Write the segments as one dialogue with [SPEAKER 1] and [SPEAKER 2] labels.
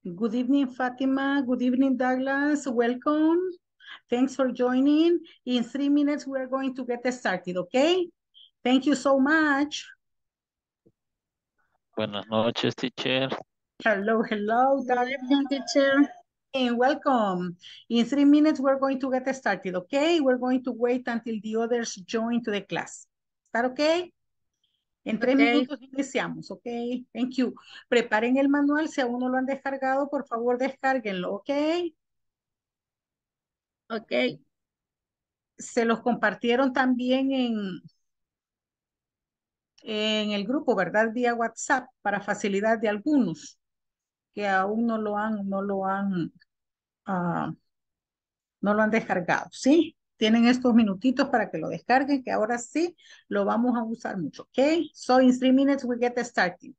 [SPEAKER 1] Good evening, Fatima. Good evening, Douglas. Welcome. Thanks for joining. In 3 minutes, we're going to get started, okay? Thank you so much.
[SPEAKER 2] Buenas noches, teacher.
[SPEAKER 1] Hello, hello,
[SPEAKER 3] Good
[SPEAKER 1] Douglas.
[SPEAKER 3] evening, teacher.
[SPEAKER 1] And welcome. In 3 minutes, we're going to get started, okay? We're going to wait until the others join to the class. Is that okay? En 3
[SPEAKER 3] Okay.
[SPEAKER 1] minutos iniciamos, ok. Thank you. Preparen el manual. Si aún no lo han descargado, por favor, descárguenlo, ok.
[SPEAKER 3] Okay.
[SPEAKER 1] Se los compartieron también en el grupo, ¿verdad? Vía WhatsApp, para facilidad de algunos que aún ah, no lo han descargado, ¿sí? Tienen estos minutitos para que lo descarguen, que ahora sí lo vamos a usar mucho, ¿ok? So in 3 minutes we get started.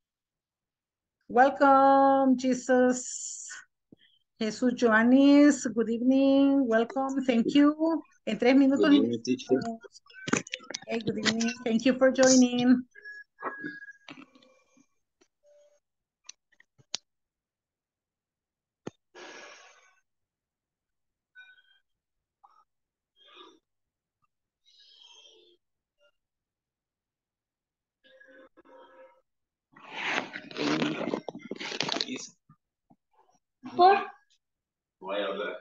[SPEAKER 1] Welcome, Jesus. Jesús Joanis, good evening, welcome, thank you. En 3 minutos
[SPEAKER 4] Good evening, teacher.
[SPEAKER 1] iniciamos. Okay, good evening, thank you for joining.
[SPEAKER 3] ¿Por?
[SPEAKER 4] Voy a hablar.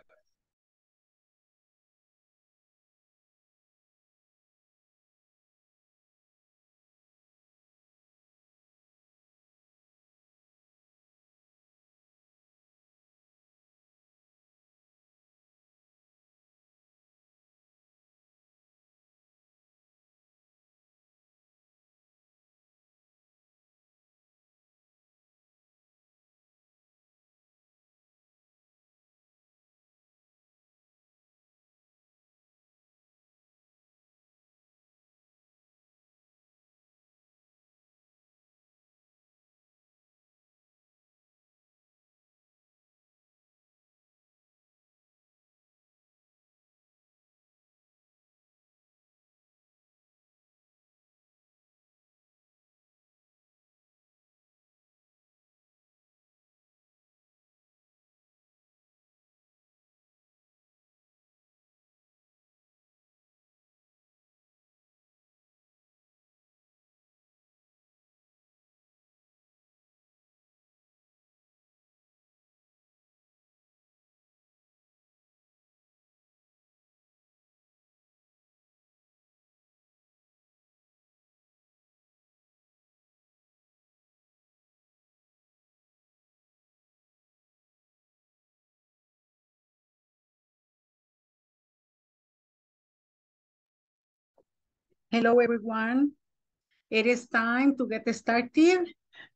[SPEAKER 1] Hello everyone, it is time to get started.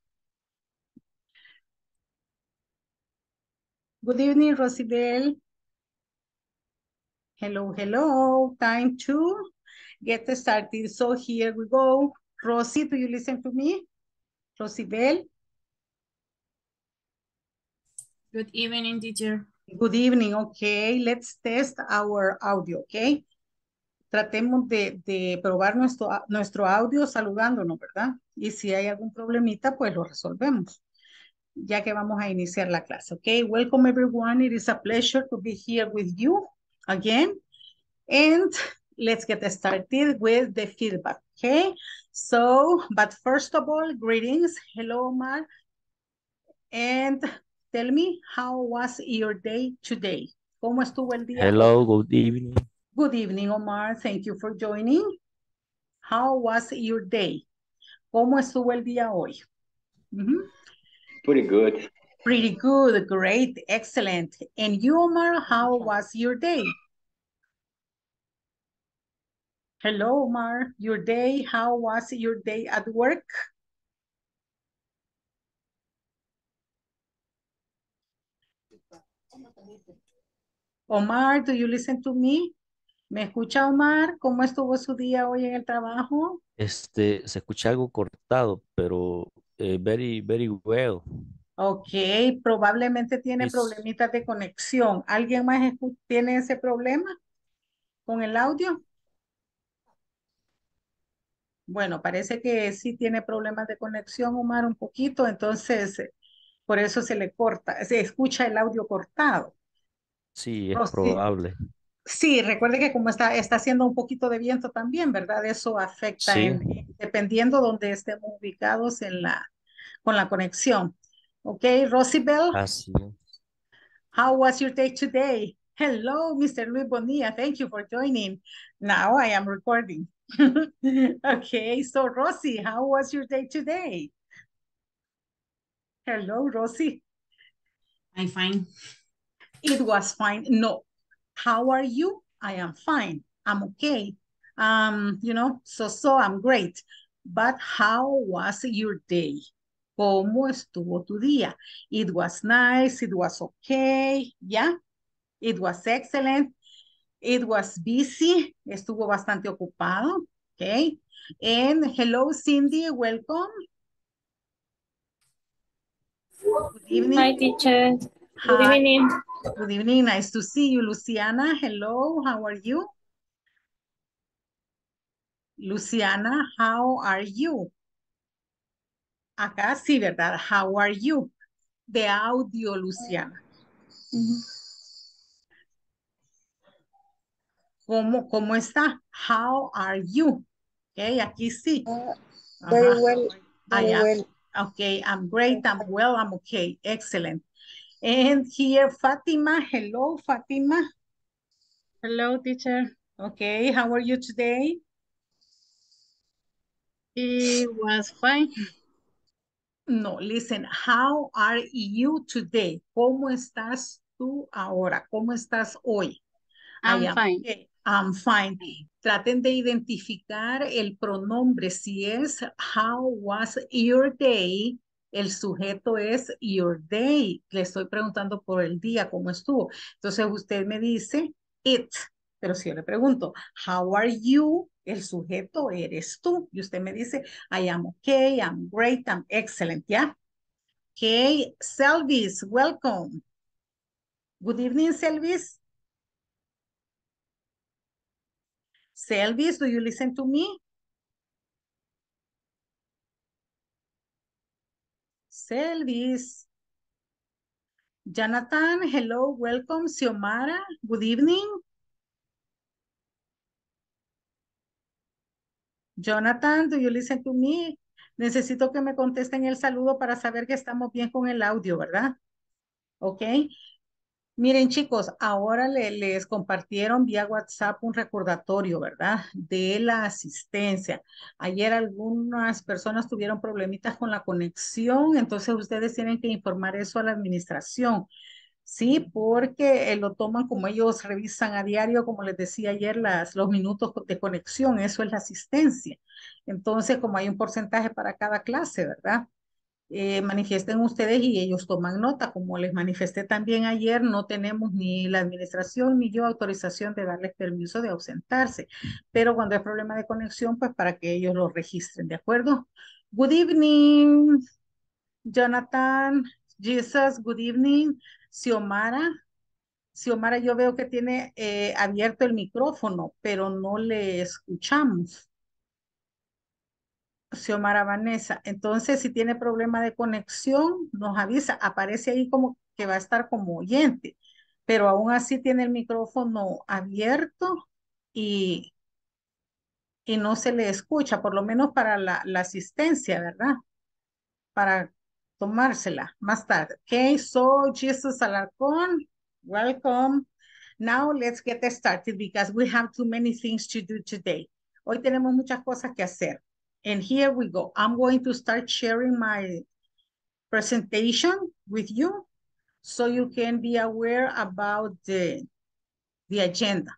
[SPEAKER 1] Good evening, Rosibel. Hello, hello, time to get started. So here we go. Rosie, do you listen to me? Rosibel,
[SPEAKER 3] Good evening, teacher.
[SPEAKER 1] good evening, okay, let's test our audio, okay? Tratemos de probar nuestro audio saludándonos, ¿verdad? Y si hay algún problemita, pues lo resolvemos, ya que vamos a iniciar la clase, okay? Welcome everyone, it is a pleasure to be here with you again. And let's get started with the feedback, okay? So, but first of all, greetings. Hello, Omar. And tell me, how was your day today? ¿Cómo estuvo el día hoy?
[SPEAKER 2] Hello, good evening.
[SPEAKER 1] Good evening, Omar. Thank you for joining. How was your day? ¿Cómo estuvo el día hoy?
[SPEAKER 4] Pretty good.
[SPEAKER 1] Pretty good, great, excellent. And you, Omar, how was your day? Hello, Omar. Your day, how was your day at work? Omar, do you listen to me? ¿Me escucha, Omar? ¿Cómo estuvo su día hoy en el trabajo?
[SPEAKER 2] Se escucha algo cortado, pero very well.
[SPEAKER 1] Ok, probablemente tiene
[SPEAKER 2] Is,
[SPEAKER 1] problemitas de conexión. ¿Alguien más tiene ese problema con el audio? Bueno, parece que sí tiene problemas de conexión, Omar, un poquito. Entonces, Por eso se le corta, se escucha el audio cortado.
[SPEAKER 2] Sí, es
[SPEAKER 1] Rosy,
[SPEAKER 2] probable.
[SPEAKER 1] sí, recuerde que como está haciendo un poquito de viento también, ¿verdad? Eso afecta
[SPEAKER 2] Sí,
[SPEAKER 1] dependiendo donde estemos ubicados con la conexión. Ok, Rosibel,
[SPEAKER 2] así.
[SPEAKER 1] how was your day today? Hello, Mr. Luis Bonilla. Thank you for joining. Now I am recording. Okay, so Rosie, how was your day today? Hello, Rosie.
[SPEAKER 3] I'm fine.
[SPEAKER 1] It was fine. No. How are you? I am fine. I'm okay. So I'm great. But how was your day? ¿Cómo estuvo tu día? It was nice. It was okay. Yeah. It was excellent. It was busy. Estuvo bastante ocupado. Okay. And hello, Cindy. Welcome. Good
[SPEAKER 5] Hi,
[SPEAKER 1] evening.
[SPEAKER 5] teacher. Good
[SPEAKER 1] Hi.
[SPEAKER 5] evening.
[SPEAKER 1] Good evening. Nice to see you, Luciana. Hello. How are you? Luciana, how are you? Acá sí, ¿verdad? How are you? De audio, Luciana. ¿Cómo está? How are you? Okay, aquí sí.
[SPEAKER 6] Very
[SPEAKER 1] Ajá.
[SPEAKER 6] well,
[SPEAKER 1] I
[SPEAKER 6] very
[SPEAKER 1] am.
[SPEAKER 6] well.
[SPEAKER 1] Okay, I'm great, I'm well, I'm okay. Excellent. And here, Fatima. Hello, Fatima.
[SPEAKER 3] Hello, teacher.
[SPEAKER 1] Okay, how are you today?
[SPEAKER 3] It was fine.
[SPEAKER 1] No, listen, how are you today? ¿Cómo estás tú ahora? ¿Cómo estás hoy? I
[SPEAKER 3] I'm
[SPEAKER 1] am
[SPEAKER 3] fine.
[SPEAKER 1] okay. I'm fine. Traten de identificar el pronombre. Si es how was your day, el sujeto es your day. Le estoy preguntando por el día, cómo estuvo. Entonces usted me dice it. Pero si yo le pregunto, how are you? El sujeto eres tú. Y usted me dice, I am okay, I'm great, I'm excellent. ¿Ya? Okay. Selvis, welcome. Good evening, Selvis. Selvis, do you listen to me? Selvis. Jonathan, hello, welcome. Xiomara, good evening. Jonathan, do you listen to me? Necesito que me contesten el saludo para saber que estamos bien con el audio, ¿verdad? Ok. Miren, chicos, ahora les compartieron vía WhatsApp un recordatorio, ¿verdad? De la asistencia. Ayer algunas personas tuvieron problemitas con la conexión, entonces ustedes tienen que informar eso a la administración. Sí, porque lo toman como ellos revisan a diario, como les decía ayer, los minutos de conexión, eso es la asistencia. Entonces, como hay un porcentaje para cada clase, ¿verdad? Manifiesten ustedes y ellos toman nota. Como les manifesté también ayer, no tenemos ni la administración ni yo autorización de darles permiso de ausentarse. Pero cuando hay problema de conexión, pues para que ellos lo registren, ¿de acuerdo? Good evening, Jonathan, Jesus, good evening, Xiomara. Xiomara, yo veo que tiene abierto el micrófono, pero no le escuchamos. Xiomara Vanessa. Entonces, si tiene problema de conexión, nos avisa. Aparece ahí como que va a estar como oyente, pero aún así tiene el micrófono abierto y, y no se le escucha, por lo menos para la asistencia, ¿verdad? Para tomársela más tarde. Okay, so Jesus Alarcón, welcome. Now let's get started because we have too many things to do today. Hoy tenemos muchas cosas que hacer. And here we go. I'm going to start sharing my presentation with you so you can be aware about the agenda.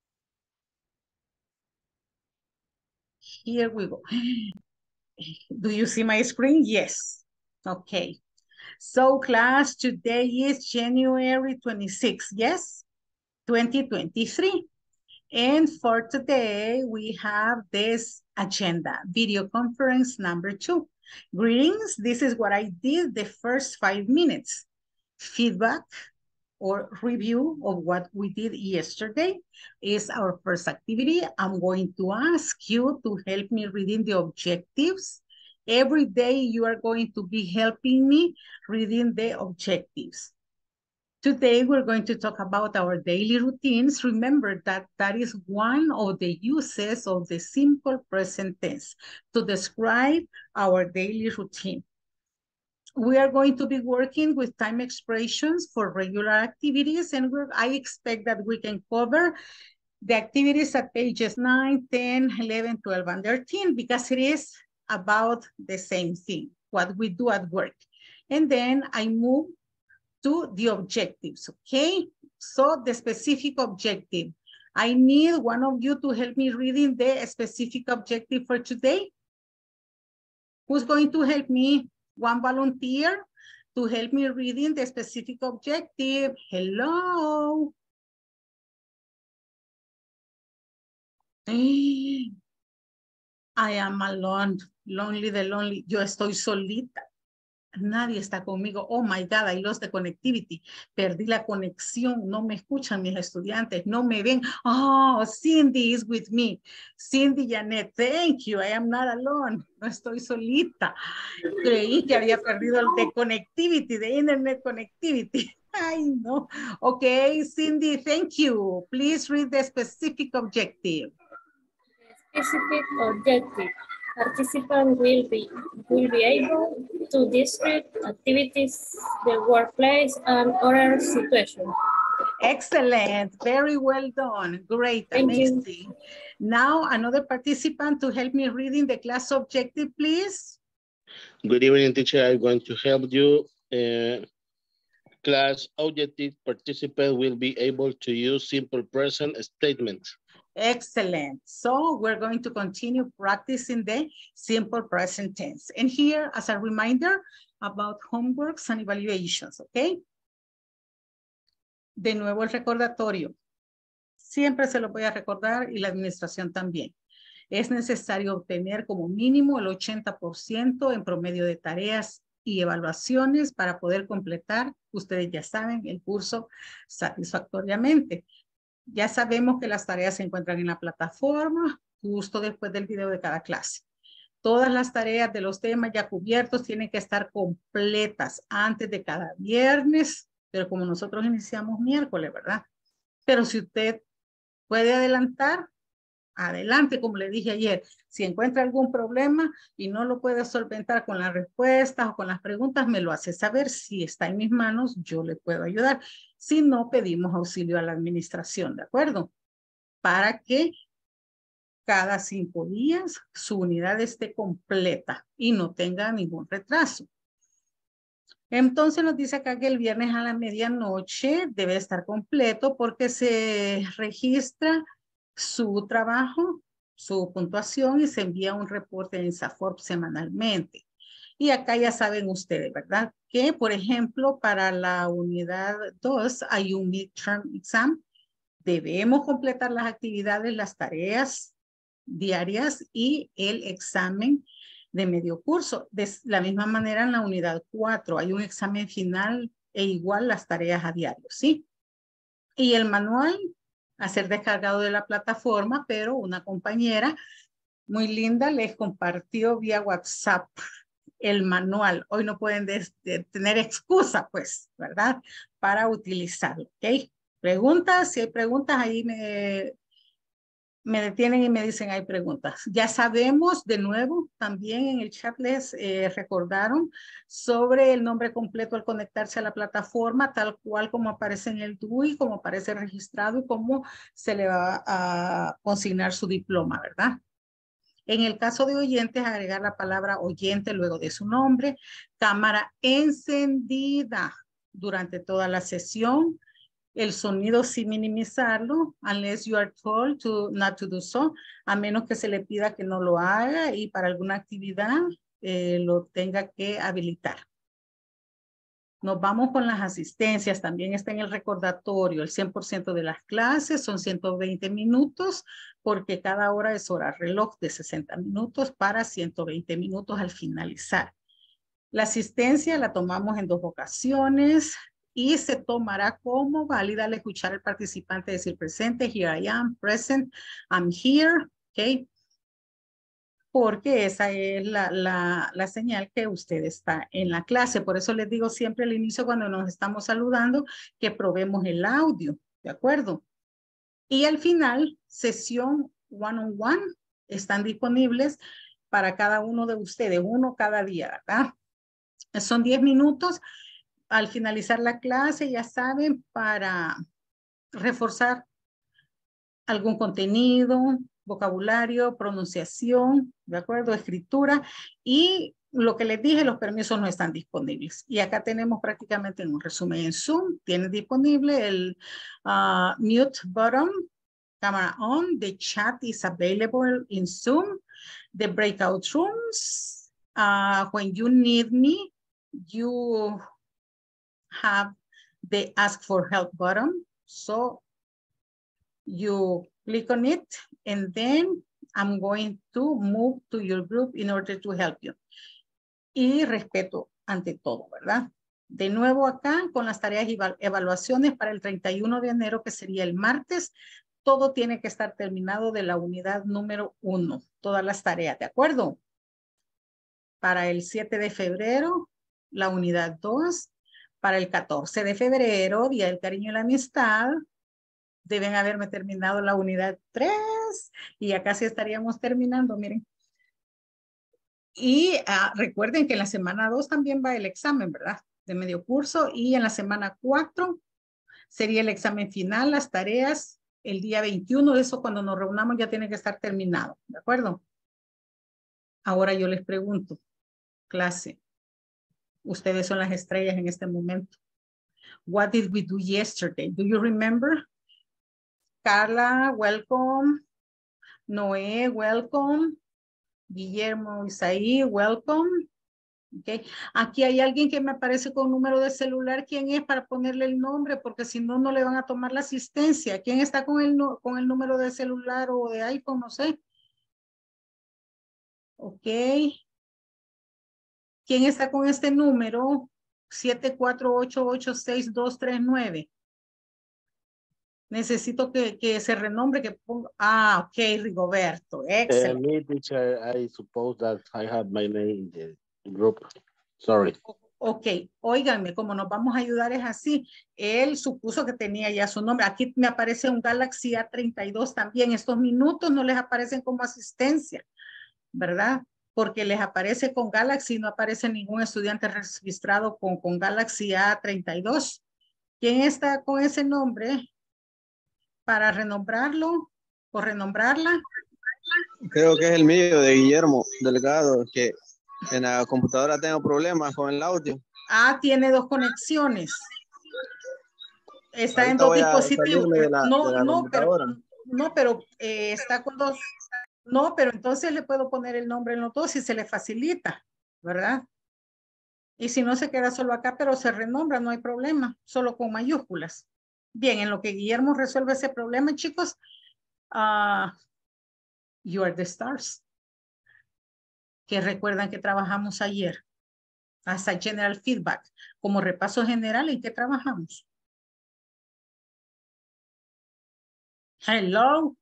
[SPEAKER 1] Here we go. Do you see my screen? Yes. Okay. So class, today is January 26th, yes? 2023. And for today, we have this agenda, video conference number 2. Greetings, this is what I did the first 5 minutes. Feedback or review of what we did yesterday is our first activity. I'm going to ask you to help me reading the objectives Every day you are going to be helping me reading the objectives. Today we're going to talk about our daily routines. Remember that that is one of the uses of the simple present tense to describe our daily routine. We are going to be working with time expressions for regular activities, and I expect that we can cover the activities at pages 9, 10, 11, 12, and 13, because it is about the same thing, what we do at work. And then I move to the objectives, okay? So the specific objective. I need one of you to help me reading the specific objective for today. Who's going to help me? One volunteer to help me reading the specific objective. Hello. I am alone, lonely the lonely. Yo estoy solita. Nadie está conmigo. Oh my God, I lost the connectivity. Perdí la conexión. No me escuchan mis estudiantes. No me ven. Oh, Cindy is with me. Cindy Janet, thank you. I am not alone. No estoy solita. Creí que había perdido el de connectivity, de internet connectivity. Ay, no. Okay, Cindy, thank you. Please read the specific objective.
[SPEAKER 5] Specific objective. Participants will be able to describe activities, the workplace, and other situations.
[SPEAKER 1] Excellent. Very well done. Great.
[SPEAKER 5] Thank
[SPEAKER 1] Amazing.
[SPEAKER 5] you.
[SPEAKER 1] Now, another participant to help me reading the class objective, please.
[SPEAKER 6] Good evening, teacher. I'm going to help you. Class objective participant will be able to use simple present statements.
[SPEAKER 1] Excellent. So we're going to continue practicing the simple present tense. And here, as a reminder about homeworks and evaluations, okay? De nuevo el recordatorio. Siempre se lo voy a recordar y la administración también. Es necesario obtener como mínimo el 80% en promedio de tareas y evaluaciones para poder completar, ustedes ya saben, el curso satisfactoriamente. Ya sabemos que las tareas se encuentran en la plataforma justo después del video de cada clase. Todas las tareas de los temas ya cubiertos tienen que estar completas antes de cada viernes, pero como nosotros iniciamos miércoles, ¿verdad? Pero si usted puede adelantar, adelante, como le dije ayer. Si encuentra algún problema y no lo puede solventar con las respuestas o con las preguntas, me lo hace saber. Si está en mis manos, yo le puedo ayudar. Si no, pedimos auxilio a la administración, ¿de acuerdo? Para que cada 5 días su unidad esté completa y no tenga ningún retraso. Entonces nos dice acá que el viernes a la medianoche debe estar completo porque se registra su trabajo, su puntuación y se envía un reporte en SAFORP semanalmente. Y acá ya saben ustedes, ¿verdad? Que, por ejemplo, para la unidad 2 hay un midterm exam. Debemos completar las actividades, las tareas diarias y el examen de medio curso. De la misma manera en la unidad 4 hay un examen final e igual las tareas a diario, ¿sí? Y el manual a ser descargado de la plataforma, pero una compañera muy linda les compartió vía WhatsApp el manual. Hoy no pueden tener excusa, pues, ¿verdad? Para utilizarlo, ¿ok? Preguntas, si hay preguntas, ahí me detienen y me dicen hay preguntas. Ya sabemos, de nuevo, también en el chat les recordaron sobre el nombre completo al conectarse a la plataforma, tal cual como aparece en el DUI, como aparece registrado y cómo se le va a consignar su diploma, ¿verdad? En el caso de oyentes, agregar la palabra oyente luego de su nombre, cámara encendida durante toda la sesión. El sonido sí minimizarlo, unless you are told not to do so, a menos que se le pida que no lo haga y para alguna actividad lo tenga que habilitar. Nos vamos con las asistencias, también está en el recordatorio, el 100% de las clases son 120 minutos, porque cada hora es hora reloj de 60 minutos para 120 minutos al finalizar. La asistencia la tomamos en 2 ocasiones, y se tomará como válida al escuchar al participante decir presente, here I am, present, I'm here, ¿ok? porque esa es la señal que usted está en la clase. Por eso les digo siempre al inicio cuando nos estamos saludando que probemos el audio, ¿de acuerdo? Y al final, sesión one-on-one, están disponibles para cada uno de ustedes, uno cada día, ¿verdad? Son 10 minutos. Al finalizar la clase, ya saben, para reforzar algún contenido, vocabulario, pronunciación, ¿de acuerdo? Escritura. Y lo que les dije, los permisos no están disponibles. Y acá tenemos prácticamente en un resumen en Zoom, tiene disponible el mute button, camera on, the chat is available in Zoom, the breakout rooms. When you need me, you have the ask for help button. So you click on it and then I'm going to move to your group in order to help you. Y respeto ante todo, ¿verdad? De nuevo acá con las tareas y evaluaciones para el 31 de enero, que sería el martes, todo tiene que estar terminado de la unidad número 1, todas las tareas, ¿de acuerdo? Para el 7 de febrero, la unidad 2. Para el 14 de febrero, Día del Cariño y la Amistad, deben haberme terminado la unidad 3 y ya casi estaríamos terminando, miren. Y recuerden que en la semana 2 también va el examen, ¿verdad? De medio curso, y en la semana 4 sería el examen final, las tareas, el día 21, eso cuando nos reunamos ya tiene que estar terminado, ¿de acuerdo? Ahora yo les pregunto, clase, ustedes son las estrellas en este momento. What did we do yesterday? Do you remember? Carla, welcome. Noé, welcome. Guillermo, Isaí, welcome. Okay. Aquí hay alguien que me aparece con número de celular. ¿Quién es para ponerle el nombre? Porque si no, no le van a tomar la asistencia. ¿Quién está con el número de celular o de iPhone? No sé. Ok. ¿Quién está con este número? 74886-239. Necesito que se renombre, que ponga. Ok, Rigoberto. Excelente.
[SPEAKER 6] Me, teacher, I suppose that I have my name in the group. Sorry.
[SPEAKER 1] Ok, óiganme, como nos vamos a ayudar es así. Él supuso que tenía ya su nombre. Aquí me aparece un Galaxy A32 también. Estos minutos no les aparecen como asistencia, ¿verdad? Porque les aparece con Galaxy, no aparece ningún estudiante registrado con Galaxy A32. ¿Quién está con ese nombre para renombrarlo o renombrarla?
[SPEAKER 7] Creo que es el mío, de Guillermo Delgado, que en la computadora tengo problemas con el audio.
[SPEAKER 1] Tiene dos conexiones. Está
[SPEAKER 7] Ahorita
[SPEAKER 1] en dos
[SPEAKER 7] voy a
[SPEAKER 1] dispositivos.
[SPEAKER 7] salirme de la computadora.
[SPEAKER 1] Pero está con dos. No, pero entonces le puedo poner el nombre en los dos y se le facilita, ¿verdad? Y si no, se queda solo acá, pero se renombra, no hay problema, solo con mayúsculas. Bien, en lo que Guillermo resuelve ese problema, chicos, you are the stars. Que recuerdan que trabajamos ayer. Hasta general feedback. Como repaso general, ¿en qué trabajamos? Hello.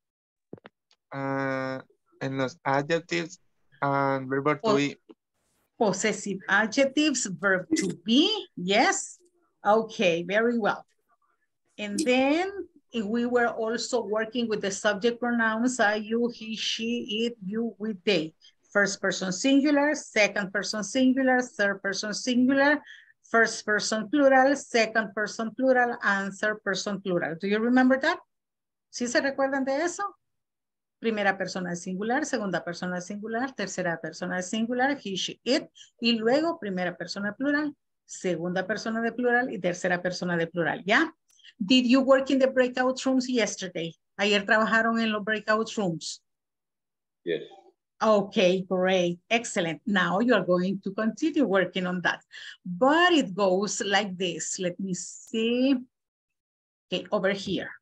[SPEAKER 8] En los adjectives and verb to be.
[SPEAKER 1] Possessive adjectives, verb to be, yes. Okay, very well. And then we were also working with the subject pronouns, I, you, he, she, it, you, we, they. First person singular, second person singular, third person singular, first person plural, second person plural, and third person plural. Do you remember that? ¿Sí se recuerdan de eso? Primera persona singular, segunda persona singular, tercera persona singular, he, she, it, y luego primera persona plural, segunda persona de plural y tercera persona de plural. ¿Ya? Did you work in the breakout rooms yesterday? Ayer trabajaron en los breakout rooms.
[SPEAKER 4] Yes.
[SPEAKER 1] Okay, great, excellent. Now you are going to continue working on that. But it goes like this. Let me see. Okay, over here.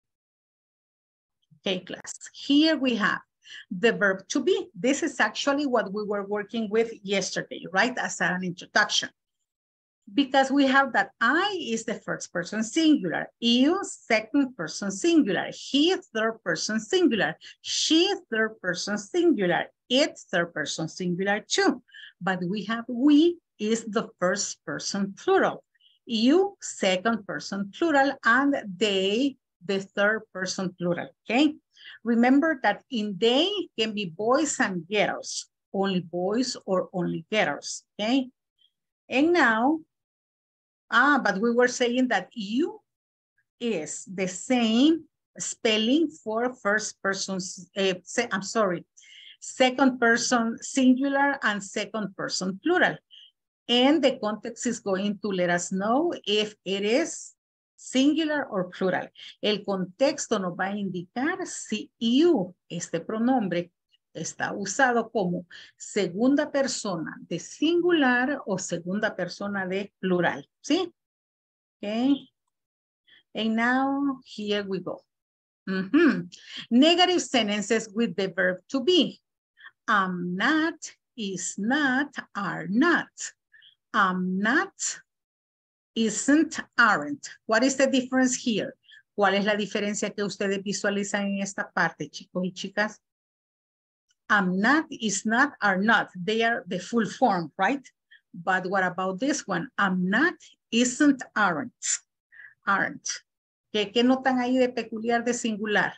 [SPEAKER 1] Okay, class. Here we have the verb to be. This is actually what we were working with yesterday, right? As an introduction. Because we have that I is the first person singular, you second person singular, he third person singular, she third person singular, it third person singular too. But we have we is the first person plural, you second person plural, and they the third person plural, okay? Remember that in they can be boys and girls, only boys or only girls, okay? And now, but we were saying that you is the same spelling for first person, I'm sorry, second person singular and second person plural. And the context is going to let us know if it is singular or plural. El contexto nos va a indicar si you, este pronombre, está usado como segunda persona de singular o segunda persona de plural, ¿sí? Okay. And now, here we go. Negative sentences with the verb to be. I'm not, is not, are not. I'm not, isn't, aren't. What is the difference here? ¿Cuál es la diferencia que ustedes visualizan en esta parte, chicos y chicas? I'm not, is not, are not. They are the full form, right? But what about this one? I'm not, isn't, aren't. Aren't. ¿Qué notan ahí de peculiar de singular?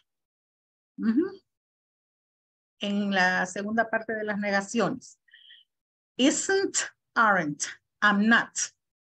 [SPEAKER 1] En la segunda parte de las negaciones. Isn't, aren't. I'm not.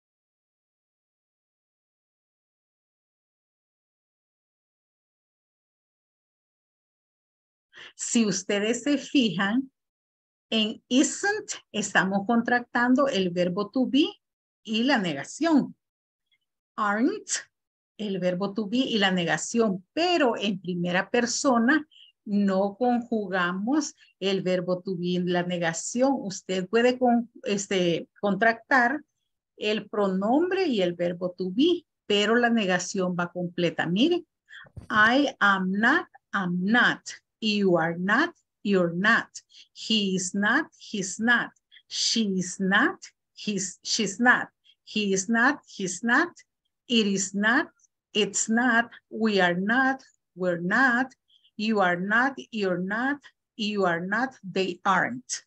[SPEAKER 1] Si ustedes se fijan, en isn't estamos contractando el verbo to be y la negación. Aren't, el verbo to be y la negación, pero en primera persona no conjugamos el verbo to be y la negación. Usted puede contractar el pronombre y el verbo to be, pero la negación va completa. Mire, I am not, I'm not. You are not, you're not. He is not, he's not. She is not, she's not. He is not, he's not. It is not, it's not. We are not, we're not. You are not, you're not. You are not, they aren't.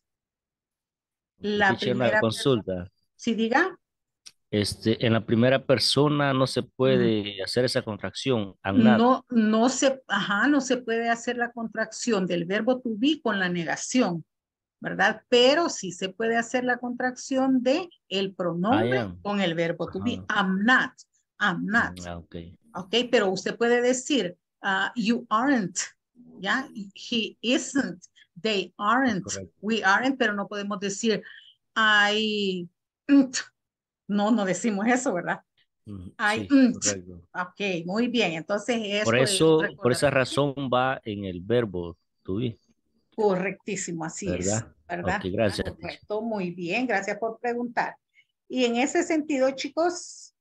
[SPEAKER 1] La primera
[SPEAKER 2] consulta.
[SPEAKER 1] ¿Sí diga?
[SPEAKER 2] En la primera persona no se puede hacer esa contracción. I'm not.
[SPEAKER 1] No se puede hacer la contracción del verbo to be con la negación, ¿verdad? Pero sí se puede hacer la contracción de el pronombre con el verbo to be. I'm not. I'm not.
[SPEAKER 2] Okay.
[SPEAKER 1] Ok, pero usted puede decir, you aren't, ¿ya? He isn't, they aren't,
[SPEAKER 2] Correcto.
[SPEAKER 1] we aren't, pero no podemos decir, I, no decimos eso, ¿verdad?
[SPEAKER 2] Sí, correcto.
[SPEAKER 1] Ok, muy bien, entonces
[SPEAKER 2] Por esa razón va en el verbo to be.
[SPEAKER 1] Correctísimo, así
[SPEAKER 2] ¿verdad?
[SPEAKER 1] es, ¿verdad?
[SPEAKER 2] Ok, gracias.
[SPEAKER 1] Correcto, muy bien, gracias por preguntar. Y en ese sentido, chicos,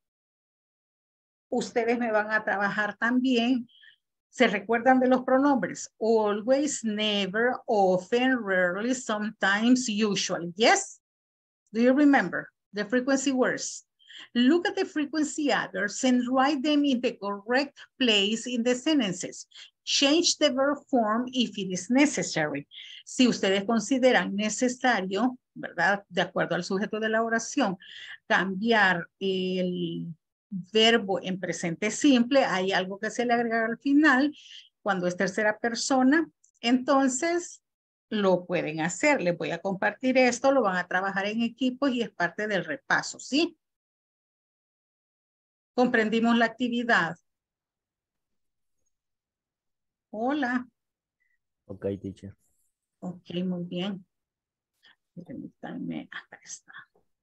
[SPEAKER 1] ustedes me van a trabajar también. ¿Se recuerdan de los pronombres? Always, never, often, rarely, sometimes, usually. Yes? Do you remember the frequency words? Look at the frequency adverbs and write them in the correct place in the sentences. Change the verb form if it is necessary. Si ustedes consideran necesario, ¿verdad? De acuerdo al sujeto de la oración, cambiar el verbo en presente simple, hay algo que se le agrega al final, cuando es tercera persona, entonces lo pueden hacer. Les voy a compartir esto, lo van a trabajar en equipos y es parte del repaso, ¿sí? ¿Comprendimos la actividad? Hola.
[SPEAKER 2] Ok, teacher.
[SPEAKER 1] Ok, muy bien. Permítanme, acá está.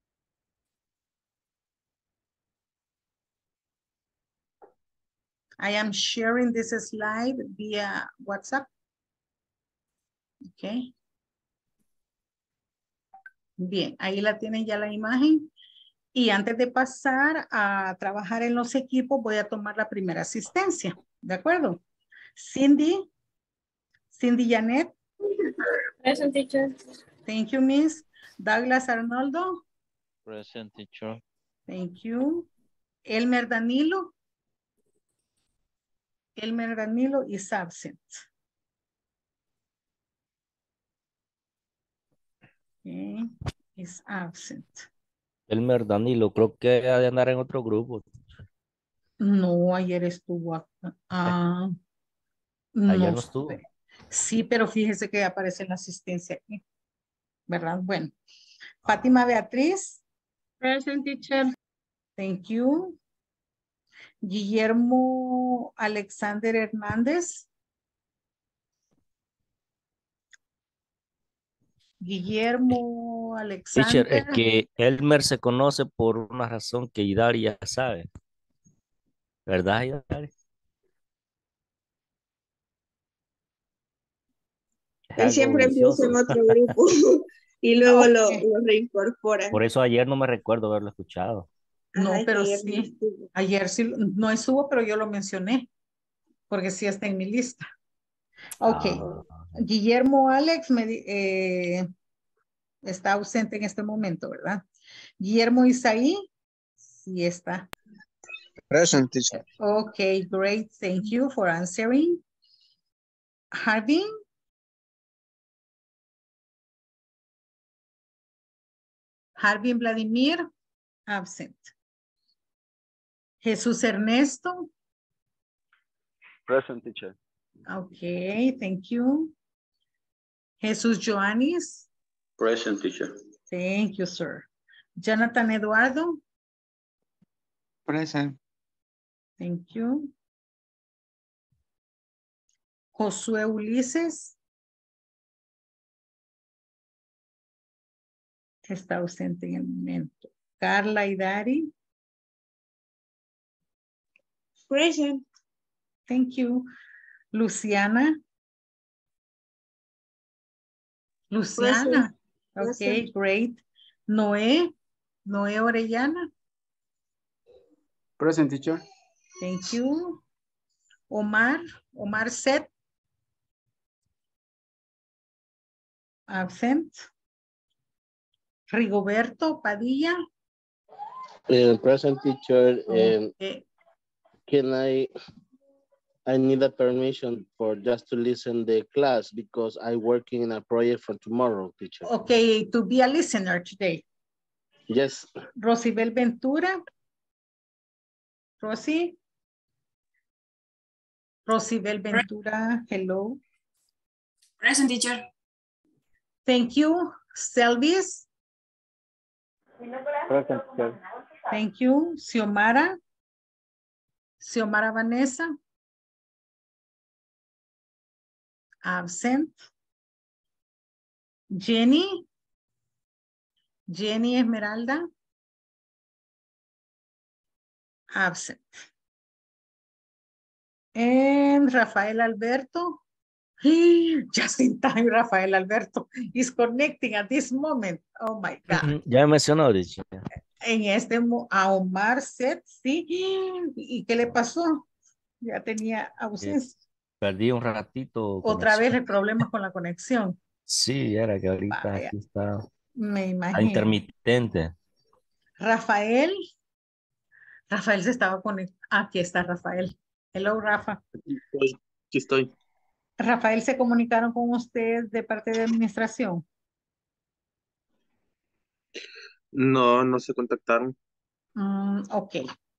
[SPEAKER 1] I am sharing this slide via WhatsApp. Ok. Bien, ahí la tienen ya la imagen. Y antes de pasar a trabajar en los equipos, voy a tomar la primera asistencia. ¿De acuerdo? Cindy Janet.
[SPEAKER 5] Present, teacher.
[SPEAKER 1] Thank you, Miss. Douglas Arnoldo.
[SPEAKER 9] Present, teacher.
[SPEAKER 1] Thank you. Elmer Danilo. Elmer Danilo is absent. Okay, is absent.
[SPEAKER 2] Elmer Danilo, creo que ha de andar en otro grupo.
[SPEAKER 1] No, ayer estuvo acá.
[SPEAKER 2] Ayer
[SPEAKER 1] No
[SPEAKER 2] no estuvo.
[SPEAKER 1] sé. Sí, pero fíjese que aparece en la asistencia aquí. ¿Verdad? Bueno. Fátima Beatriz.
[SPEAKER 3] Present, teacher.
[SPEAKER 1] Thank you. Guillermo Alexander Hernández. Guillermo
[SPEAKER 2] Teacher,
[SPEAKER 1] Alexander.
[SPEAKER 2] es que Elmer se conoce por una razón que Idari ya sabe. ¿Verdad, Idari? Es
[SPEAKER 9] Él
[SPEAKER 2] algo
[SPEAKER 9] siempre empieza en
[SPEAKER 2] vicioso.
[SPEAKER 9] otro grupo y luego
[SPEAKER 1] Okay.
[SPEAKER 9] lo reincorpora.
[SPEAKER 2] Por eso ayer no me recuerdo haberlo escuchado.
[SPEAKER 1] No,
[SPEAKER 9] Ajá,
[SPEAKER 1] pero
[SPEAKER 9] que ayer no
[SPEAKER 1] sí.
[SPEAKER 9] estuvo.
[SPEAKER 1] Ayer sí, no estuvo, pero yo lo mencioné. Porque sí está en mi lista. Ok. Guillermo Alex está ausente en este momento, ¿verdad? Guillermo Isaí, sí está.
[SPEAKER 7] Present, teacher.
[SPEAKER 1] Okay, great. Thank you for answering. Harbin. Harbin Vladimir, absent. Jesús Ernesto.
[SPEAKER 4] Present, teacher.
[SPEAKER 1] Okay, thank you. Jesús Joanis.
[SPEAKER 4] Present, teacher.
[SPEAKER 1] Thank you, sir. Jonathan Eduardo.
[SPEAKER 8] Present.
[SPEAKER 1] Thank you. Josué Ulises. Que está ausente en el momento. Carla Idari.
[SPEAKER 9] Present.
[SPEAKER 1] Thank you. Luciana. Luciana. Okay,
[SPEAKER 9] Present.
[SPEAKER 1] great. Noé. Noé Orellana.
[SPEAKER 8] Present, teacher.
[SPEAKER 1] Thank you. Omar. Omar Set. Absent. Rigoberto Padilla.
[SPEAKER 6] Present, teacher.
[SPEAKER 1] Okay.
[SPEAKER 6] Can I need a permission for just to listen the class because I'm working in a project for tomorrow, teacher.
[SPEAKER 1] Okay, to be a listener today.
[SPEAKER 6] Yes.
[SPEAKER 1] Rosibel Ventura. Rosy. Rosibel Ventura, hello.
[SPEAKER 10] Present, teacher.
[SPEAKER 1] Thank you. Selvis.
[SPEAKER 8] Present, teacher.
[SPEAKER 1] Thank you. Xiomara. Xiomara Vanessa. Absent. Jenny. Jenny Esmeralda. Absent. And Rafael Alberto. Just in time, Rafael Alberto is connecting at this moment. Oh my God.
[SPEAKER 2] Ya me mencionó, teacher.
[SPEAKER 1] En este, a Omar Set, sí. ¿Y qué le pasó? Ya tenía ausencia.
[SPEAKER 2] Perdí un ratito.
[SPEAKER 1] Otra vez el problema con la conexión.
[SPEAKER 2] Sí, era que ahorita
[SPEAKER 1] Vaya,
[SPEAKER 2] aquí está
[SPEAKER 1] me imagino.
[SPEAKER 2] intermitente.
[SPEAKER 1] Rafael. Rafael se estaba conectando. Aquí está Rafael. Hello, Rafa.
[SPEAKER 6] Aquí estoy.
[SPEAKER 1] Rafael, ¿se comunicaron con usted de parte de administración?
[SPEAKER 6] No, no se contactaron.
[SPEAKER 1] Ok.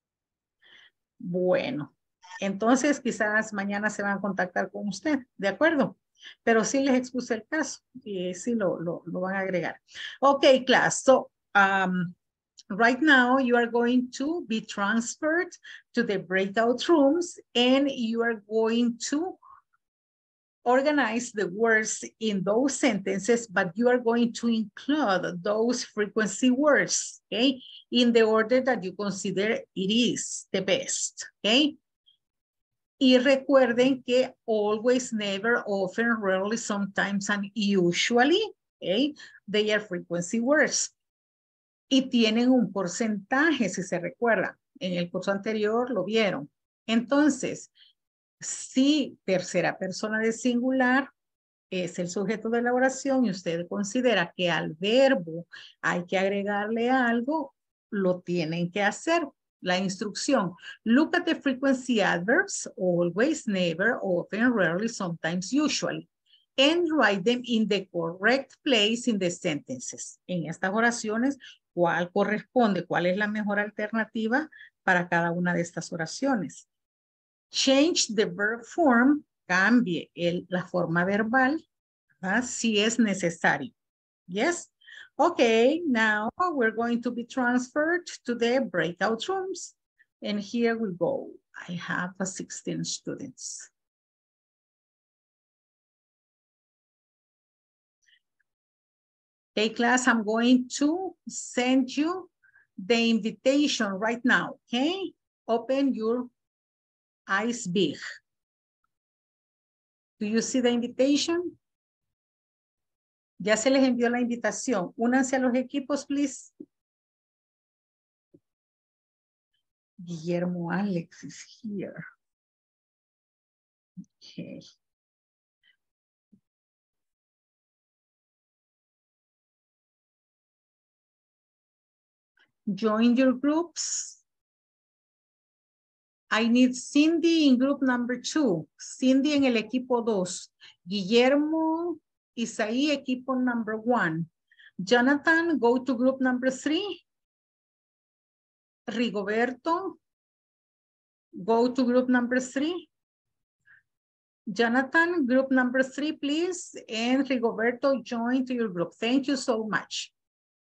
[SPEAKER 1] Bueno. Entonces, quizás mañana se van a contactar con usted, ¿de acuerdo? Pero sí les expuse el caso y sí lo van a agregar. Ok, class. So, right now you are going to be transferred to the breakout rooms and you are going to organize the words in those sentences, but you are going to include those frequency words, okay, in the order that you consider it is the best, okay? Y recuerden que always, never, often, rarely, sometimes, and usually, okay, they are frequency words. Y tienen un porcentaje, si se recuerdan. En el curso anterior lo vieron. Entonces, si tercera persona de singular es el sujeto de la oración y usted considera que al verbo hay que agregarle algo, lo tienen que hacer. La instrucción. Look at the frequency adverbs, always, never, often, rarely, sometimes, usually. And write them in the correct place in the sentences. En estas oraciones, ¿cuál corresponde? ¿Cuál es la mejor alternativa para cada una de estas oraciones? Change the verb form. Cambie la forma verbal, ¿verdad? Si es necesario. Yes? Okay, now we're going to be transferred to the breakout rooms. And here we go. I have 16 students. Okay, class, I'm going to send you the invitation right now, okay? Open your eyes big. Do you see the invitation? Ya se les envió la invitación. Únanse a los equipos, please. Guillermo Alex is here. Okay. Join your groups. I need Cindy in group number 2. Cindy en el equipo 2. Guillermo, Isaí, equipo number 1. Jonathan, go to group number 3. Rigoberto, go to group number 3. Jonathan, group number 3, please. And Rigoberto, join to your group. Thank you so much.